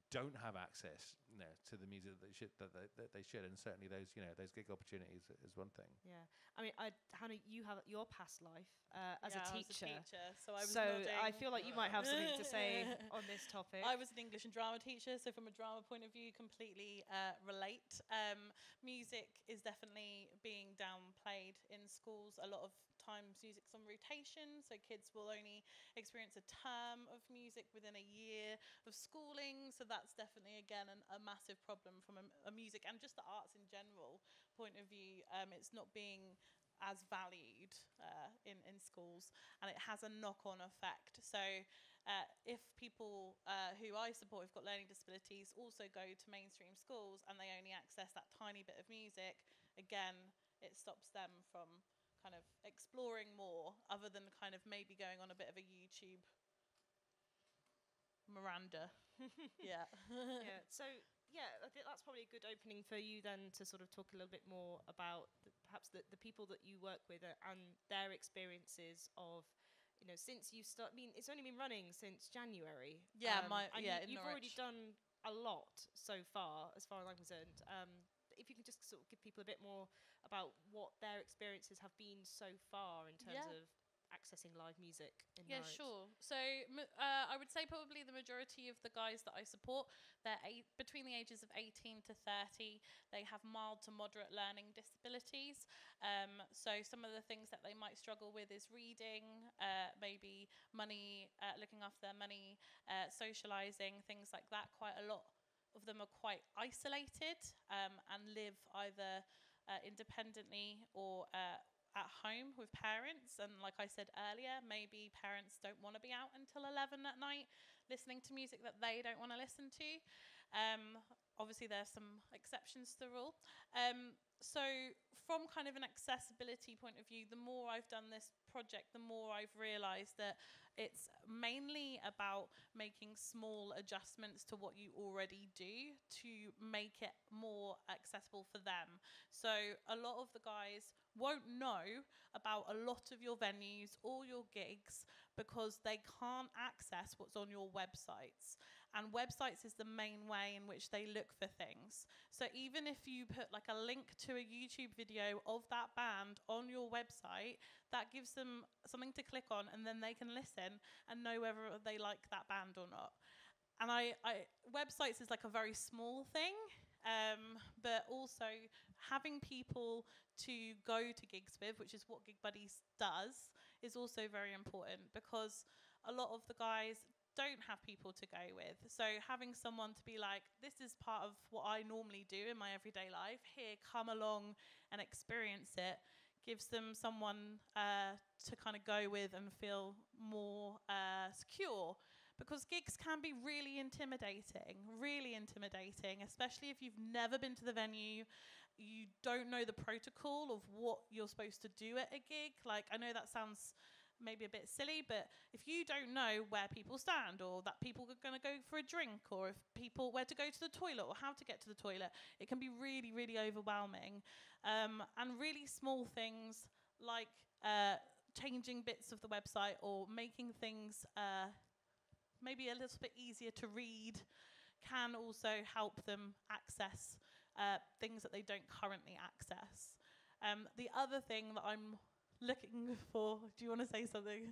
don't have access, you know, to the music that they should, that they, that they should, and certainly those, you know, those gig opportunities is one thing. Yeah, I mean, I, Hannah, you have your past life uh, as Yeah, a I was a teacher. teacher, so I was So nodding. I feel like you might have something to say on this topic. I was an English and drama teacher, so from a drama point of view, completely uh, relate. Um, music is definitely being downplayed in schools. A lot of times music's on rotation, so kids will only experience a term of music within a year of schooling, so that's definitely, again, an, a massive problem from a, a music and just the arts in general point of view. Um, it's not being as valued uh, in, in schools, and it has a knock-on effect. So uh, if people uh, who I support who've got learning disabilities also go to mainstream schools and they only access that tiny bit of music, again, it stops them from kind of exploring more, other than kind of maybe going on a bit of a YouTube Miranda. Yeah. Yeah. So yeah, I think that's probably a good opening for you then to sort of talk a little bit more about the, perhaps the, the people that you work with uh, and their experiences of, you know, since you start. I mean, it's only been running since January. Yeah, um, my and yeah. you, in you've already Norwich. done a lot so far, as far as I'm concerned. Um, if you can just sort of give people a bit more about what their experiences have been so far in terms Yeah. of accessing live music in Yeah, Norwich. sure. So m- uh, I would say probably the majority of the guys that I support, they're eight, between the ages of eighteen to thirty. They have mild to moderate learning disabilities. Um, so some of the things that they might struggle with is reading, uh, maybe money, uh, looking after their money, uh, socialising, things like that. Quite a lot of them are quite isolated um, and live either uh, independently or uh, at home with parents. And like I said earlier, maybe parents don't want to be out until eleven at night listening to music that they don't want to listen to. Um, obviously there's some exceptions to the rule. Um, so from kind of an accessibility point of view, the more I've done this project, the more I've realised that it's mainly about making small adjustments to what you already do to make it more accessible for them. So a lot of the guys won't know about a lot of your venues or your gigs because they can't access what's on your websites. And websites is the main way in which they look for things. So even if you put like a link to a YouTube video of that band on your website, that gives them something to click on, and then they can listen and know whether they like that band or not. And I, I websites is like a very small thing, um, but also having people to go to gigs with, which is what Gig Buddies does, is also very important, because a lot of the guys don't have people to go with. So having someone to be like, this is part of what I normally do in my everyday life, here, come along and experience it, gives them someone uh, to kind of go with and feel more uh, secure. Because gigs can be really intimidating, really intimidating, especially if you've never been to the venue, you don't know the protocol of what you're supposed to do at a gig. Like, I know that sounds maybe a bit silly, but if you don't know where people stand, or that people are going to go for a drink, or if people where to go to the toilet, or how to get to the toilet, it can be really, really overwhelming. Um, and really small things like uh, changing bits of the website or making things uh, maybe a little bit easier to read can also help them access uh, things that they don't currently access. Um, the other thing that I'm looking for, do you want to say something?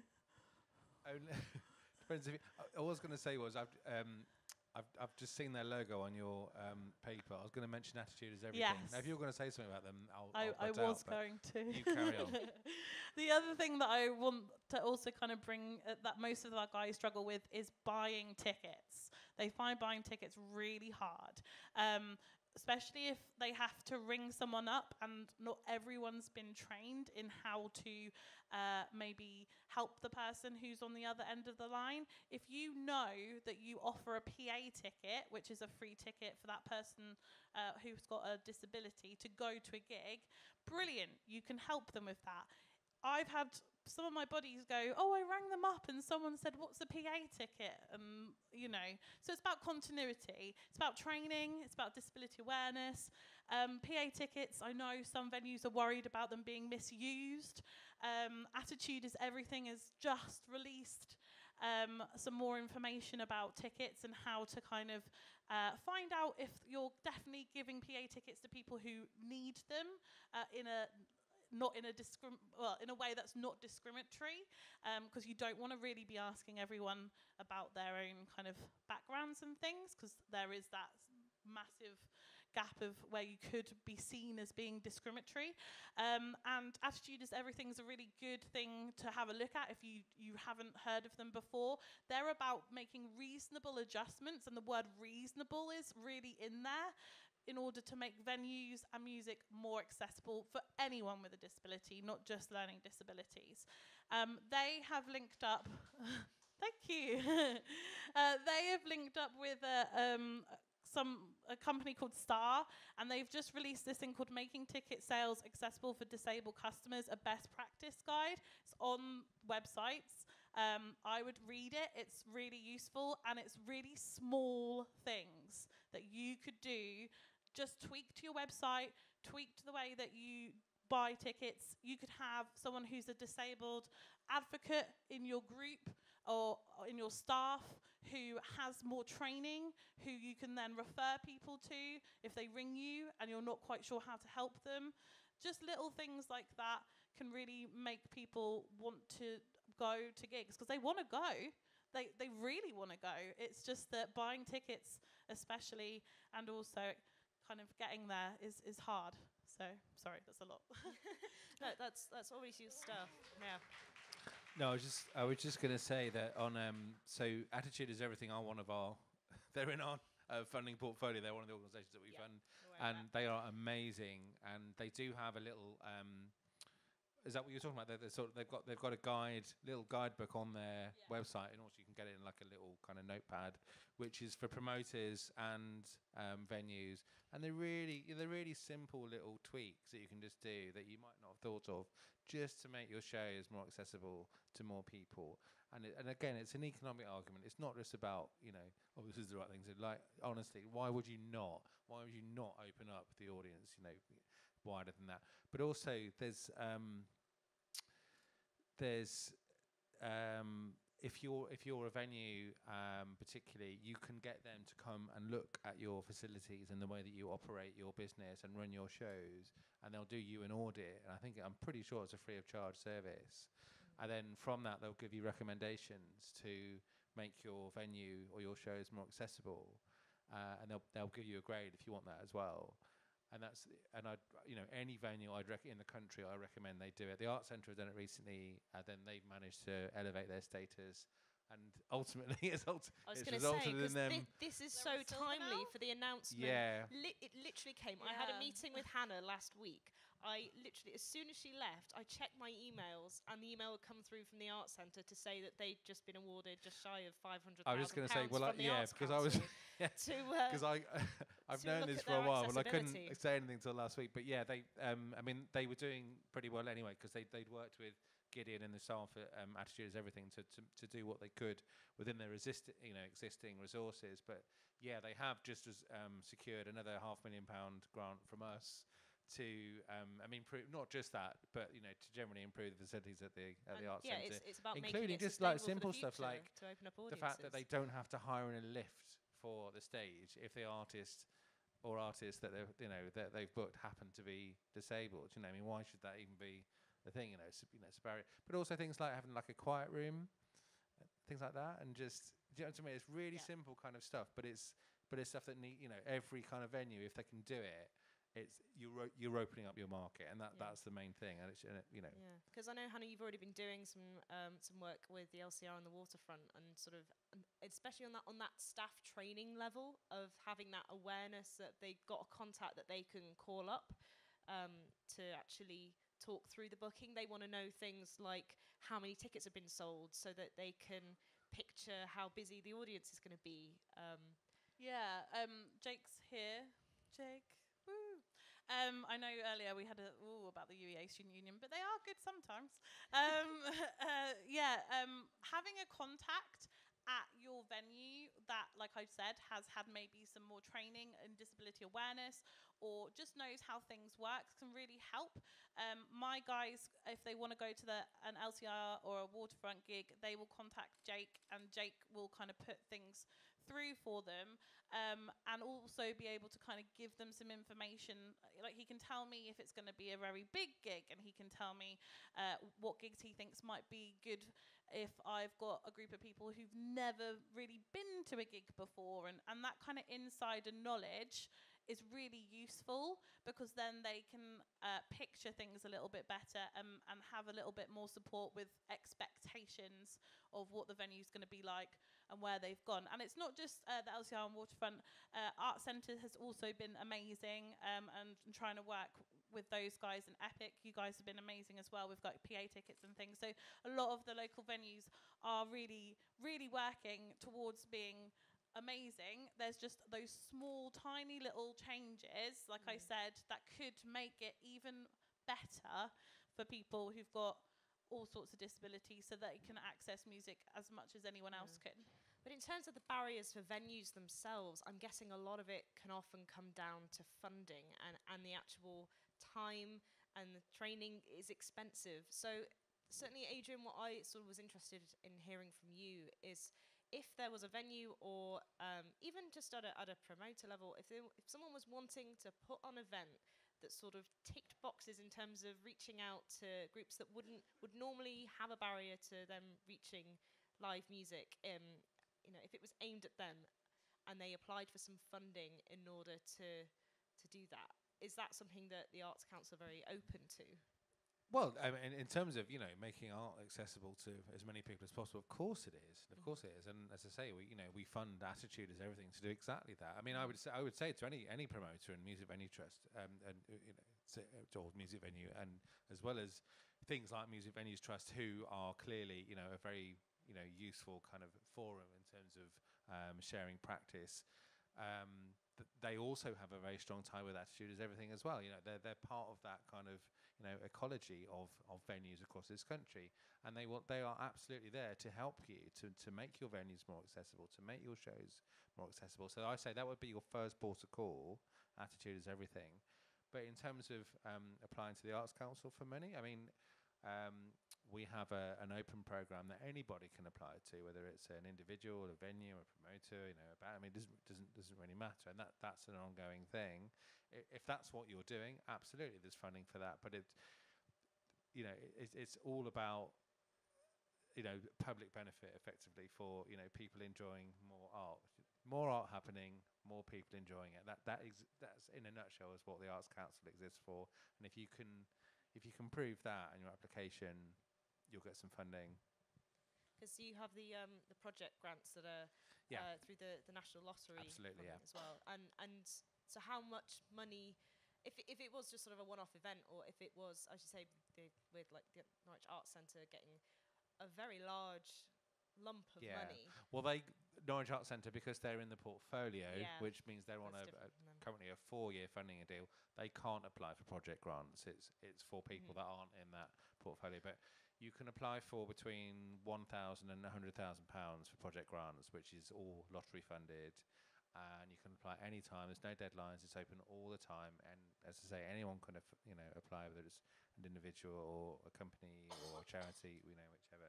Depends if you, I, I was going to say was I've um I've I've just seen their logo on your um paper. I was going to mention attitude is everything. Yes. Now, if you were going to say something about them, I'll. I, I'll I butt was out, but going to. You carry on. The other thing that I want to also kind of bring uh, that most of our guys struggle with is buying tickets. They find buying tickets really hard. Um, especially if they have to ring someone up and not everyone's been trained in how to uh, maybe help the person who's on the other end of the line. If you know that you offer a P A ticket, which is a free ticket for that person uh, who's got a disability to go to a gig, brilliant, you can help them with that. I've had some of my buddies go, oh, I rang them up and someone said, what's a P A ticket? Um, you know, so it's about continuity. It's about training. It's about disability awareness. Um, P A tickets, I know some venues are worried about them being misused. Um, Attitude is Everything has just released um, some more information about tickets and how to kind of Uh, find out if you're definitely giving P A tickets to people who need them uh, in a not in a discrim- well in a way that's not discriminatory, because um, you don't want to really be asking everyone about their own kind of backgrounds and things, because there is that massive gap of where you could be seen as being discriminatory. Um, and Attitude is Everything is a really good thing to have a look at if you, you haven't heard of them before. They're about making reasonable adjustments, and the word reasonable is really in there, in order to make venues and music more accessible for anyone with a disability, not just learning disabilities. Um, they have linked up, thank you, uh, they have linked up with a, um, some a company called Star, and they've just released this thing called Making Ticket Sales Accessible for Disabled Customers, a best practice guide. It's on websites. Um, I would read it. It's really useful, and it's really small things that you could do. Just tweak to your website, tweak to the way that you buy tickets. You could have someone who's a disabled advocate in your group or in your staff who has more training, who you can then refer people to if they ring you and you're not quite sure how to help them. Just little things like that can really make people want to go to gigs, because they want to go. They they really want to go. It's just that buying tickets especially, and also kind of getting there is, is hard. So, sorry, that's a lot. No, that's that's always your stuff. Yeah. No, I was just I was just going to say that on um so Attitude is Everything are one of our they're in our uh, funding portfolio. They're one of the organisations that we Yeah, fund, and they are amazing. And they do have a little. Um, is that what you're talking about? They're, they're sort of, they've got they've got a guide, little guidebook on their yeah. website, and also you can get it in like a little kind of notepad, which is for promoters and um, venues. And they're really they're really simple little tweaks that you can just do that you might not have thought of, just to make your shows more accessible to more people. And it, and again, it's an economic argument. It's not just about, you know, oh, this is the right thing to do. Like, honestly, why would you not? Why would you not open up the audience, you know, wider than that? But also, there's um, there's um, if you're if you're a venue, um, particularly, you can get them to come and look at your facilities and the way that you operate your business and run your shows, and they'll do you an audit. And I think I'm pretty sure it's a free of charge service. Mm. And then from that, they'll give you recommendations to make your venue or your shows more accessible, uh, and they'll they'll give you a grade if you want that as well. And that's and I you know any venue I'd rec- in the country I recommend they do it. The Arts Centre have done it recently, and then they've managed to elevate their status, and ultimately it's, ult- I was it's going to say, resulted in them. Thi- this is so timely for the announcement. Yeah. Li- it literally came. Yeah. I had a meeting with Hannah last week. I literally, as soon as she left, I checked my emails, and the email had come through from the Arts Centre to say that they'd just been awarded just shy of five hundred thousand I was just going to say, well, I, from the yeah, Arts because I was, because uh, I, I've to known look this at for a their while, but I couldn't accessibility. say anything till last week. But yeah, they, um, I mean, they were doing pretty well anyway, because they they'd worked with Gideon and the staff at um, Attitude is Everything to, to to do what they could within their resist, you know, existing resources. But yeah, they have just as, um, secured another half million pound grant from us to, um, I mean, pro- not just that, but you know, to generally improve the facilities at the at the And Arts yeah, Centre, it's, it's about including making it just like sustainable simple for the stuff like future, to open up the fact that they audiences. don't have to hire in a lift for the stage if the artist or artists that they've you know that they've booked happen to be disabled. You know, I mean, why should that even be the thing? You know, it's, you know, it's a barrier. But also things like having like a quiet room, things like that, and just do you know what I mean? It's really Yeah. simple kind of stuff, but it's but it's stuff that need you know every kind of venue, if they can do it, it's you're ro- you're opening up your market, and that Yeah. that's the main thing. And it's and it, you know Yeah, because I know, Hannah, you've already been doing some um, some work with the L C R on the waterfront, and sort of, um, especially on that on that staff training level of having that awareness that they've got a contact that they can call up um, to actually talk through the booking. They want to know things like how many tickets have been sold, so that they can picture how busy the audience is going to be. Um, Yeah, um, Jake's here. Jake, woo. Um, I know earlier we had a ooh about the U E A Student Union, but they are good sometimes. Um, uh, yeah, um, having a contact at your venue that, like I said, has had maybe some more training in disability awareness, or just knows how things work, can really help. Um, my guys, if they want to go to the an L C R or a waterfront gig, they will contact Jake, and Jake will kind of put things through for them, um, and also be able to kind of give them some information. Like, he can tell me if it's going to be a very big gig, and he can tell me uh, what gigs he thinks might be good if I've got a group of people who've never really been to a gig before, and, and that kind of insider knowledge is really useful, because then they can uh, picture things a little bit better, um, and have a little bit more support with expectations of what the venue's going to be like and where they've gone. And it's not just uh, the L C R and Waterfront. Uh, Art Centre has also been amazing, um, and, and trying to work with those guys. And Epic, you guys have been amazing as well with like P A tickets and things. So a lot of the local venues are really, really working towards being amazing. There's just those small, tiny little changes, like I said, that could make it even better for people who've got all sorts of disabilities, so that they can access music as much as anyone else can. But in terms of the barriers for venues themselves, I'm guessing a lot of it can often come down to funding, and, and the actual time and the training is expensive. So certainly, Adrian, what I sort of was interested in hearing from you is, if there was a venue, or um, even just at a, at a promoter level, if, they, if someone was wanting to put on an event that sort of ticked boxes in terms of reaching out to groups that wouldn't would normally have a barrier to them reaching live music, um, you know, if it was aimed at them and they applied for some funding in order to to do that, is that something that the Arts Council are very open to? Well, I mean, in terms of, you know, making art accessible to as many people as possible, of course it is. Of course it is. And as I say, we, you know, we fund Attitude as everything to do exactly that. I mean, I would say, I would say to any any promoter and music venue trust, um, and uh, you know, say, uh, or music venue, and as well as things like Music Venues Trust, who are clearly, you know, a very, you know, useful kind of forum in terms of um, sharing practice. Um, th- they also have a very strong tie with Attitude as everything as well. You know, they're they're part of that kind of, you know, ecology of, of venues across this country, and they want they are absolutely there to help you to, to make your venues more accessible, to make your shows more accessible. So I say that would be your first port of call. Attitude is everything. But in terms of um, applying to the Arts Council for money, I mean, um, we have a, an open program that anybody can apply to, whether it's an individual, a venue, a promoter, you know, about, I mean, it doesn't, doesn't, doesn't really matter. And that, that's an ongoing thing. I, if that's what you're doing, absolutely, there's funding for that. But it, you know, it, it's all about, you know, public benefit effectively for, you know, people enjoying more art. More art happening, more people enjoying it. That, that ex- that's, in a nutshell, is what the Arts Council exists for. And if you can, if you can prove that in your application, you'll get some funding. Because you have the um, the project grants that are Yeah. uh, through the, the National Lottery. Absolutely, yeah. As well. And and so how much money, if it, if it was just sort of a one-off event, or if it was, as you say, the, with like the Norwich Arts Centre getting a very large lump of Yeah. money. Well, they Norwich Arts Centre, because they're in the portfolio, Yeah. which means they're on a, That's a different from them. currently a four-year funding deal. They can't apply for project grants. It's it's for people Mhm. that aren't in that portfolio. But you can apply for between one thousand and a hundred thousand pounds for project grants, which is all lottery funded. And you can apply any time. There's no deadlines. It's open all the time. And as I say, anyone can, aff- you know, apply, whether it's an individual or a company or a charity, you know, whichever.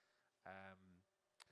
Um,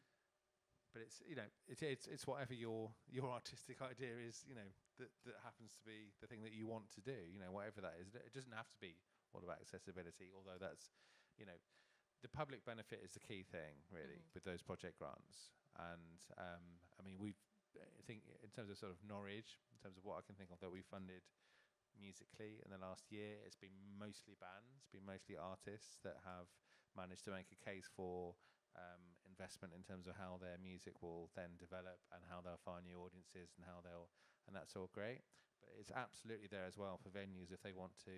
but it's, you know, it's it's it's whatever your your artistic idea is, you know, that that happens to be the thing that you want to do, you know, whatever that is. It doesn't have to be all about accessibility, although that's, you know, the public benefit is the key thing, really, Mhm. with those project grants. And um, I mean, we've, I think in terms of sort of Norwich, in terms of what I can think of that we funded musically in the last year, it's been mostly bands, been mostly artists that have managed to make a case for um, investment in terms of how their music will then develop and how they'll find new audiences and how they'll, and that's all great. But it's absolutely there as well for venues if they want to,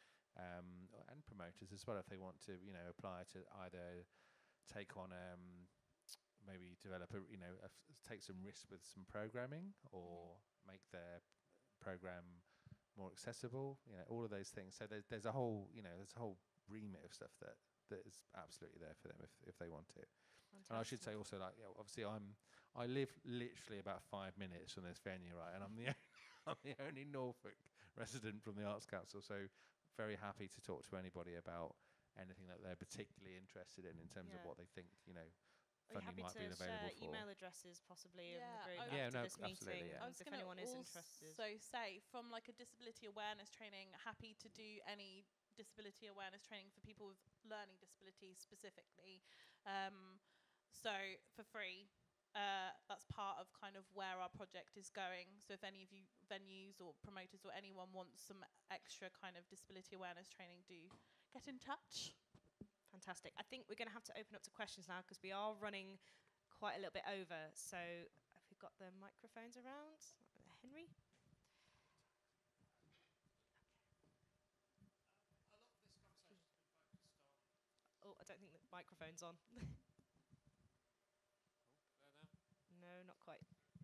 um, and promoters as well, if they want to, you know, apply to either take on, um, maybe develop a, you know, a f- take some risks with some programming, or make their program more accessible, you know, all of those things. So there's there's a whole, you know, there's a whole remit of stuff that that is absolutely there for them if if they want it. And I should say also, like, you know, obviously I'm I live literally about five minutes from this venue, right, and I'm the only, I'm the only Norfolk resident from the Arts Council, so very happy to talk to anybody about anything that they're particularly interested in in terms of Yeah. what they think, you know, Are you funding happy might to be available share for. email addresses possibly in the Yeah, group I- after Yeah, no, this meeting? absolutely, yeah. I And was if going to anyone is also interested. say, from like a disability awareness training, happy to do any disability awareness training for people with learning disabilities specifically. Um, so for free. Uh, that's part of kind of where our project is going. So if any of you venues or promoters or anyone wants some extra kind of disability awareness training, do get in touch. Fantastic. I think we're going to have to open up to questions now because we are running quite a little bit over. So have we got the microphones around? Henry? Oh, I don't think the microphone's on. No, not quite.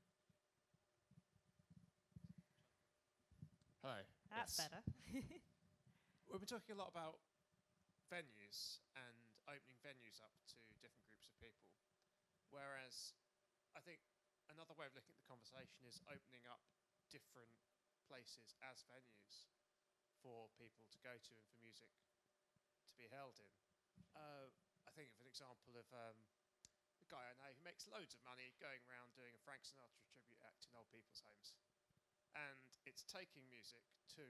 Hello. That's Yes. better. We've been talking a lot about venues and opening venues up to different groups of people. Whereas I think another way of looking at the conversation is opening up different places as venues for people to go to and for music to be held in. Uh, I think of an example of um, a guy I know who makes loads of money going around doing a Frank Sinatra tribute act in old people's homes. And it's taking music to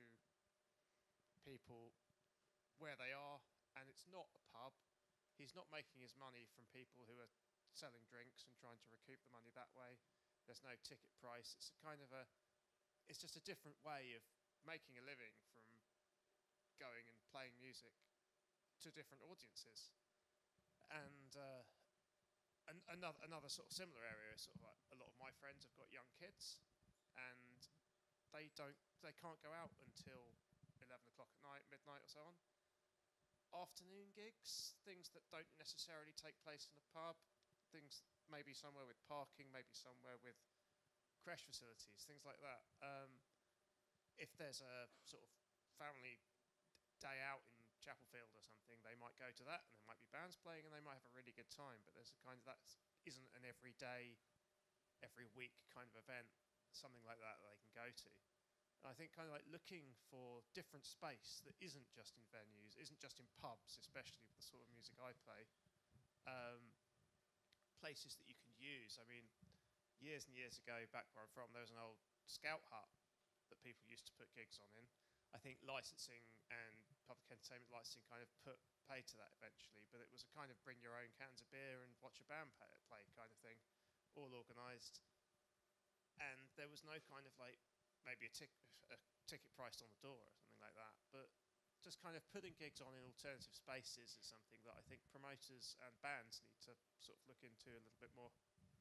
people where they are, and it's not a pub. He's not making his money from people who are selling drinks and trying to recoup the money that way. There's no ticket price. It's a kind of a, it's just a different way of making a living from going and playing music to different audiences. And uh, an- another another sort of similar area is sort of like a lot of my friends have got young kids, and they don't they can't go out until eleven o'clock at night, midnight or so on. Afternoon gigs, things that don't necessarily take place in a pub, things maybe somewhere with parking, maybe somewhere with creche facilities, things like that. Um, if there's a sort of family day out in Chapelfield or something, they might go to that, and there might be bands playing, and they might have a really good time. But there's a kind of that isn't an everyday, every week kind of event, something like that that they can go to. And I think kind of like looking for different space that isn't just in venues, isn't just in pubs, especially with the sort of music I play. Um, places that you can use. I mean, years and years ago, back where I'm from, there was an old scout hut that people used to put gigs on in. I think licensing and public entertainment licensing kind of put paid to that eventually, but it was a kind of bring your own cans of beer and watch a band play, play kind of thing, all organised. And there was no kind of like maybe a, tic- a ticket priced on the door or something like that, but just kind of putting gigs on in alternative spaces is something that I think promoters and bands need to sort of look into a little bit more.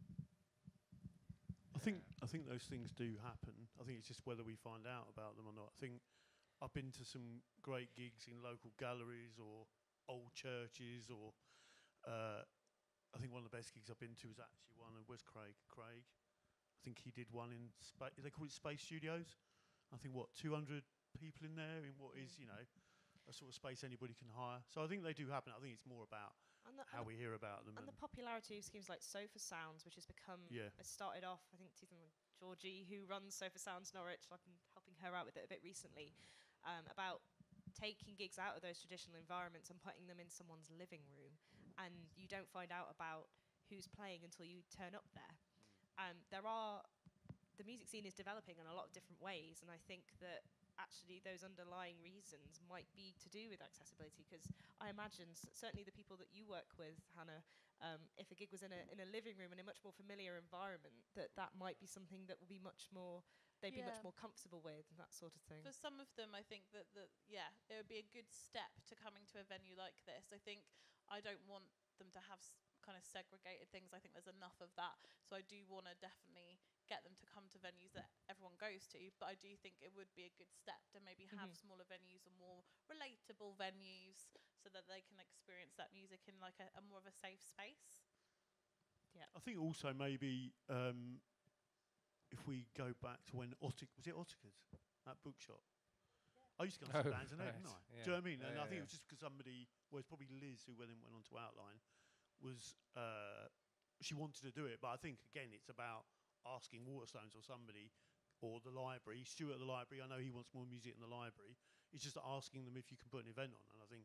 I think I think those things do happen. I think it's just whether we find out about them or not. I think I've been to some great gigs in local galleries or old churches, or uh, I think one of the best gigs I've been to was actually one of West Craig. Craig, I think he did one in space. They call it Space Studios. I think what two hundred people in there in what is you know a sort of space anybody can hire. So I think they do happen. I think it's more about And the, how and we hear about them. And, and the popularity of schemes like Sofa Sounds, which has become, Yeah. it started off, I think, Georgie, who runs Sofa Sounds Norwich, I've been helping her out with it a bit recently, um, about taking gigs out of those traditional environments and putting them in someone's living room. And you don't find out about who's playing until you turn up there. Um, there are, the music scene is developing in a lot of different ways, and I think that actually those underlying reasons might be to do with accessibility, because I imagine s- certainly the people that you work with, Hannah, um, if a gig was in a in a living room in a much more familiar environment, that that might be something that will be much more, they'd be much Yeah. more comfortable with, and that sort of thing. For some of them, I think that, that yeah, it would be a good step to coming to a venue like this. I think I don't want them to have s- kind of segregated things. I think there's enough of that. So I do want to definitely get them to come to venues that everyone goes to. But I do think it would be a good step to maybe have Mhm. smaller venues or more relatable venues so that they can experience that music in like a, a more of a safe space. Yeah. I think also maybe um, if we go back to when Otic was it Oticas, that bookshop. I used to go and see Oh, bands in there, right. didn't I? Yeah. Do you know what I mean? Yeah, And yeah, I think yeah. it was just because somebody, well, it's probably Liz who went, went on to Outline, was uh, she wanted to do it, but I think again it's about asking Waterstones or somebody or the library, Stuart at the library. I know he wants more music in the library. It's just asking them if you can put an event on, and I think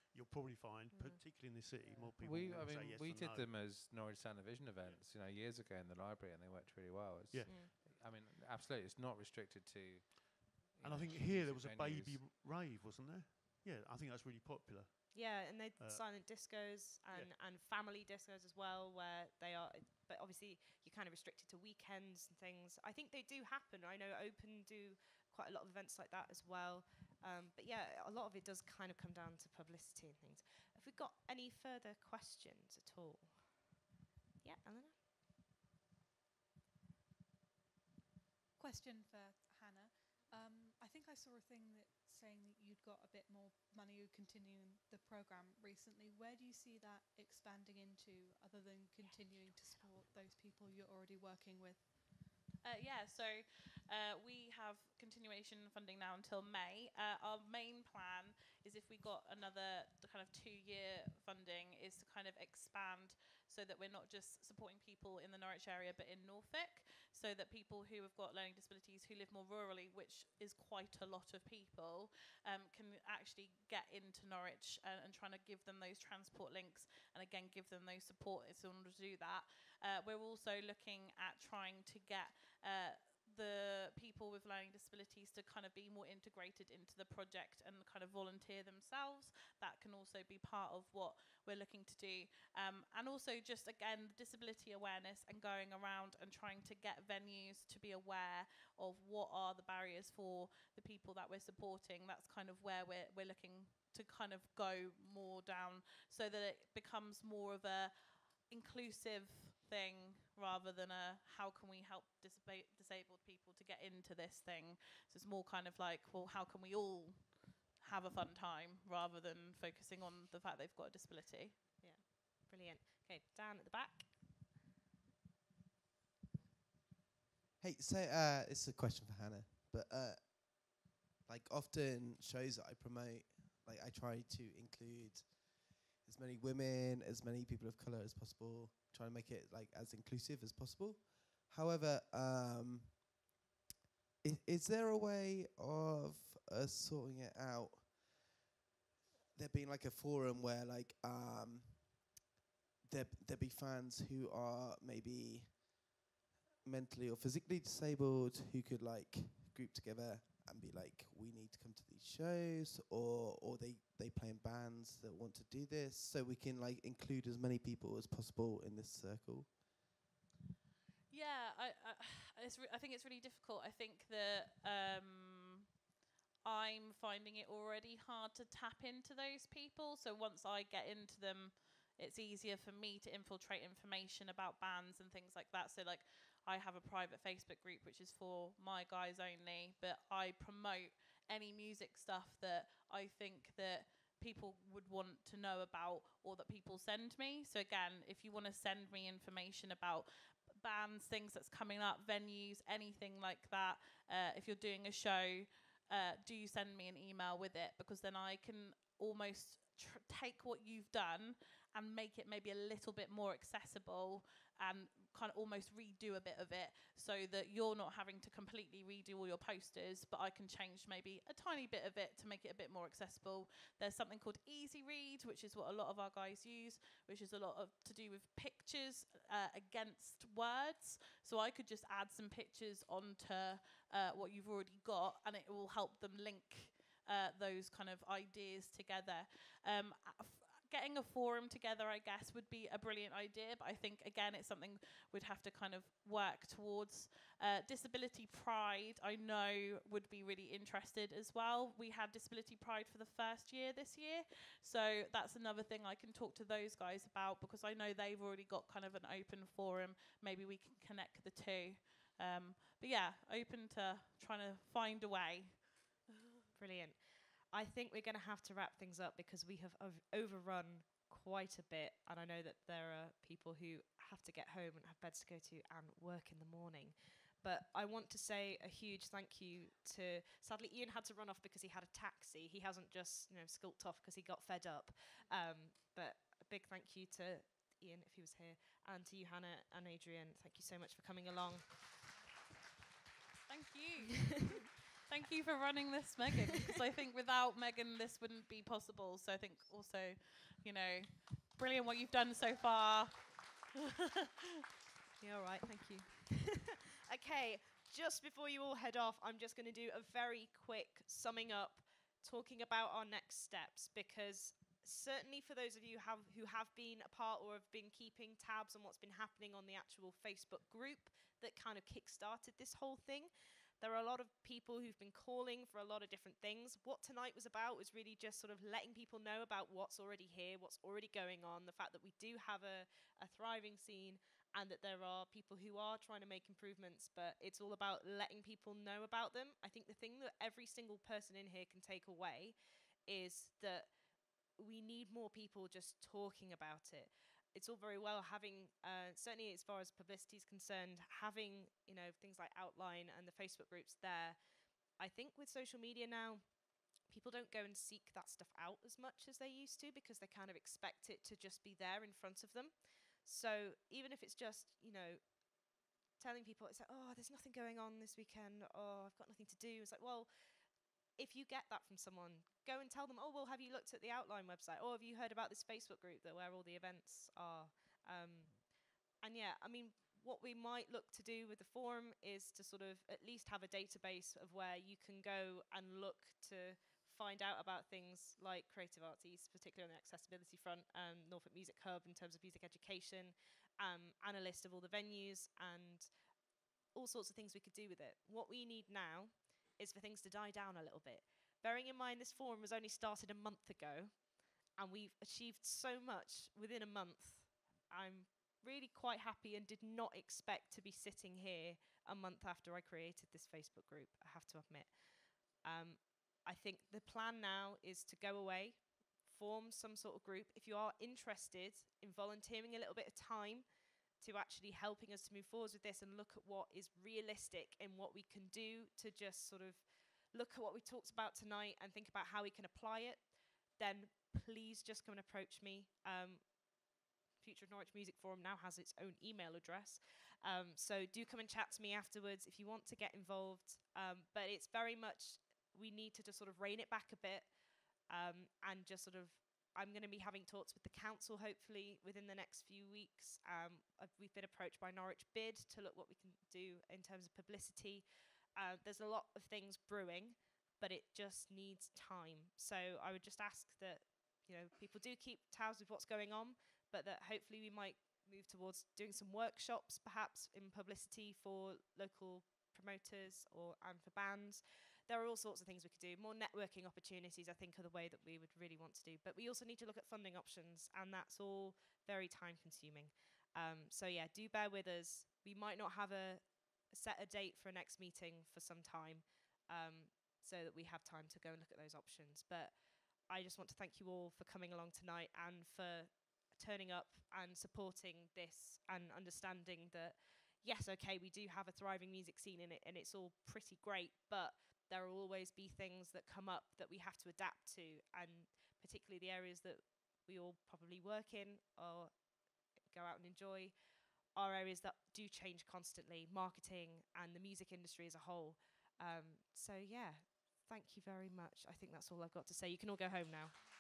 you'll probably find, Mm. particularly in the city, more people We, will I say mean, yes we than did no. them as Norwich Sound Vision events, you know, years ago in the library, and they worked really well. It's, Yeah. Mm. I mean, absolutely, it's not restricted to. you And I know, think here there was music a venues. baby r- rave, wasn't there? Yeah, I think that's really popular. Yeah, and they Uh, silent discos and, and family discos as well, where they are. But obviously, you're kind of restricted to weekends and things. I think they do happen. I know Open do quite a lot of events like that as well. Um, but yeah, a lot of it does kind of come down to publicity and things. Have we got any further questions at all? Yeah, Eleanor. Question for Hannah. Um, I think I saw a thing that saying that you'd got a bit more money continuing the program recently. Where do you see that expanding into, other than continuing to support those people you're already working with? Uh, yeah, so uh, we have continuation funding now until May. Uh, our main plan is, if we got another the kind of two-year funding, is to kind of expand so that we're not just supporting people in the Norwich area but in Norfolk, so that people who have got learning disabilities who live more rurally, which is quite a lot of people, um, can actually get into Norwich, and, and trying to give them those transport links, and again give them those support in order to do that. Uh, we're also looking at trying to get uh, the people with learning disabilities to kind of be more integrated into the project and kind of volunteer themselves. That can also be part of what we're looking to do. Um, and also just, again, disability awareness and going around and trying to get venues to be aware of what are the barriers for the people that we're supporting. That's kind of where we're, we're looking to kind of go more down, so that it becomes more of a inclusive thing rather than a how can we help disab- disabled people to get into this thing. So it's more kind of like, well, how can we all have a fun time, rather than focusing on the fact they've got a disability. Yeah, brilliant. Okay, Dan at the back. Hey, so uh, it's a question for Hannah, but uh, like often shows that I promote, like I try to include as many women, as many people of color as possible, try to make it like as inclusive as possible. However, um, is, is there a way of uh, sorting it out? There being like a forum where like um, there there be fans who are maybe mentally or physically disabled who could like group together and be like, we need to come to these shows, or or they they play in bands that want to do this, so we can like include as many people as possible in this circle. Yeah, I I, it's re- I think it's really difficult. I think that um, I'm finding it already hard to tap into those people. So once I get into them, it's easier for me to infiltrate information about bands and things like that. So like, I have a private Facebook group which is for my guys only, but I promote any music stuff that I think that people would want to know about, or that people send me. So again, if you want to send me information about bands, things that's coming up, venues, anything like that, uh, if you're doing a show, uh, do send me an email with it, because then I can almost tr- take what you've done and make it maybe a little bit more accessible, and kind of almost redo a bit of it, so that you're not having to completely redo all your posters, but I can change maybe a tiny bit of it to make it a bit more accessible. There's something called Easy Read, which is what a lot of our guys use, which is a lot of to do with pictures uh, against words. So I could just add some pictures onto uh, what you've already got, and it will help them link uh, those kind of ideas together. Um, Getting a forum together, I guess, would be a brilliant idea, but I think, again, it's something we'd have to kind of work towards. Uh, Disability Pride, I know, would be really interested as well. We had Disability Pride for the first year this year, so that's another thing I can talk to those guys about, because I know they've already got kind of an open forum. Maybe we can connect the two. Um, but yeah, open to trying to find a way. Brilliant. I think we're going to have to wrap things up, because we have ov- overrun quite a bit, and I know that there are people who have to get home and have beds to go to and work in the morning. But I want to say a huge thank you to, sadly Ian had to run off because he had a taxi. He hasn't just, you know, skulked off because he got fed up. Um, but a big thank you to Ian, if he was here, and to you, Hannah and Adrian. Thank you so much for coming along. Thank you. Thank you for running this, Megan, because I think without Megan, this wouldn't be possible. So I think also, you know, brilliant what you've done so far. Yeah, all right, thank you. Okay, just before you all head off, I'm just going to do a very quick summing up, talking about our next steps, because certainly for those of you have, who have been a part or have been keeping tabs on what's been happening on the actual Facebook group that kind of kick-started this whole thing, there are a lot of people who've been calling for a lot of different things. What tonight was about was really just sort of letting people know about what's already here, what's already going on, the fact that we do have a, a thriving scene, and that there are people who are trying to make improvements, but it's all about letting people know about them. I think the thing that every single person in here can take away is that we need more people just talking about it. It's all very well having, uh, certainly as far as publicity is concerned, having, you know, things like Outline and the Facebook groups there. I think with social media now, people don't go and seek that stuff out as much as they used to because they kind of expect it to just be there in front of them. So even if it's just, you know, telling people, it's like, oh, there's nothing going on this weekend, oh, I've got nothing to do. It's like, well, if you get that from someone, go and tell them, oh, well, have you looked at the Outline website? Or have you heard about this Facebook group that where all the events are? Um, and yeah, I mean, what we might look to do with the forum is to sort of at least have a database of where you can go and look to find out about things like Creative Arts East, particularly on the accessibility front, um, Norfolk Music Hub in terms of music education, um, and a list of all the venues and all sorts of things we could do with it. What we need now is for things to die down a little bit. Bearing in mind this forum was only started a month ago, and we've achieved so much within a month. I'm really quite happy and did not expect to be sitting here a month after I created this Facebook group, I have to admit. Um, I think the plan now is to go away, form some sort of group. If you are interested in volunteering a little bit of time to actually helping us to move forward with this and look at what is realistic and what we can do to just sort of look at what we talked about tonight and think about how we can apply it, then please just come and approach me. Um, Future of Norwich Music Forum now has its own email address. Um, so do come and chat to me afterwards if you want to get involved. Um, but it's very much, we need to just sort of rein it back a bit um, and just sort of, I'm going to be having talks with the council hopefully within the next few weeks. Um, I've, we've been approached by Norwich Bid to look what we can do in terms of publicity. Uh, there's a lot of things brewing, but it just needs time. So I would just ask that, you know, people do keep tabs with what's going on, but that hopefully we might move towards doing some workshops perhaps in publicity for local promoters or and for bands. There are all sorts of things we could do. More networking opportunities, I think, are the way that we would really want to do. But we also need to look at funding options, and that's all very time-consuming. Um, so yeah, do bear with us. We might not have a set a date for a next meeting for some time, um, so that we have time to go and look at those options. But I just want to thank you all for coming along tonight and for turning up and supporting this and understanding that, yes, okay, we do have a thriving music scene in it, and it's all pretty great, but there will always be things that come up that we have to adapt to, and particularly the areas that we all probably work in or go out and enjoy are areas that do change constantly, marketing and the music industry as a whole. Um, so yeah, thank you very much. I think that's all I've got to say. You can all go home now.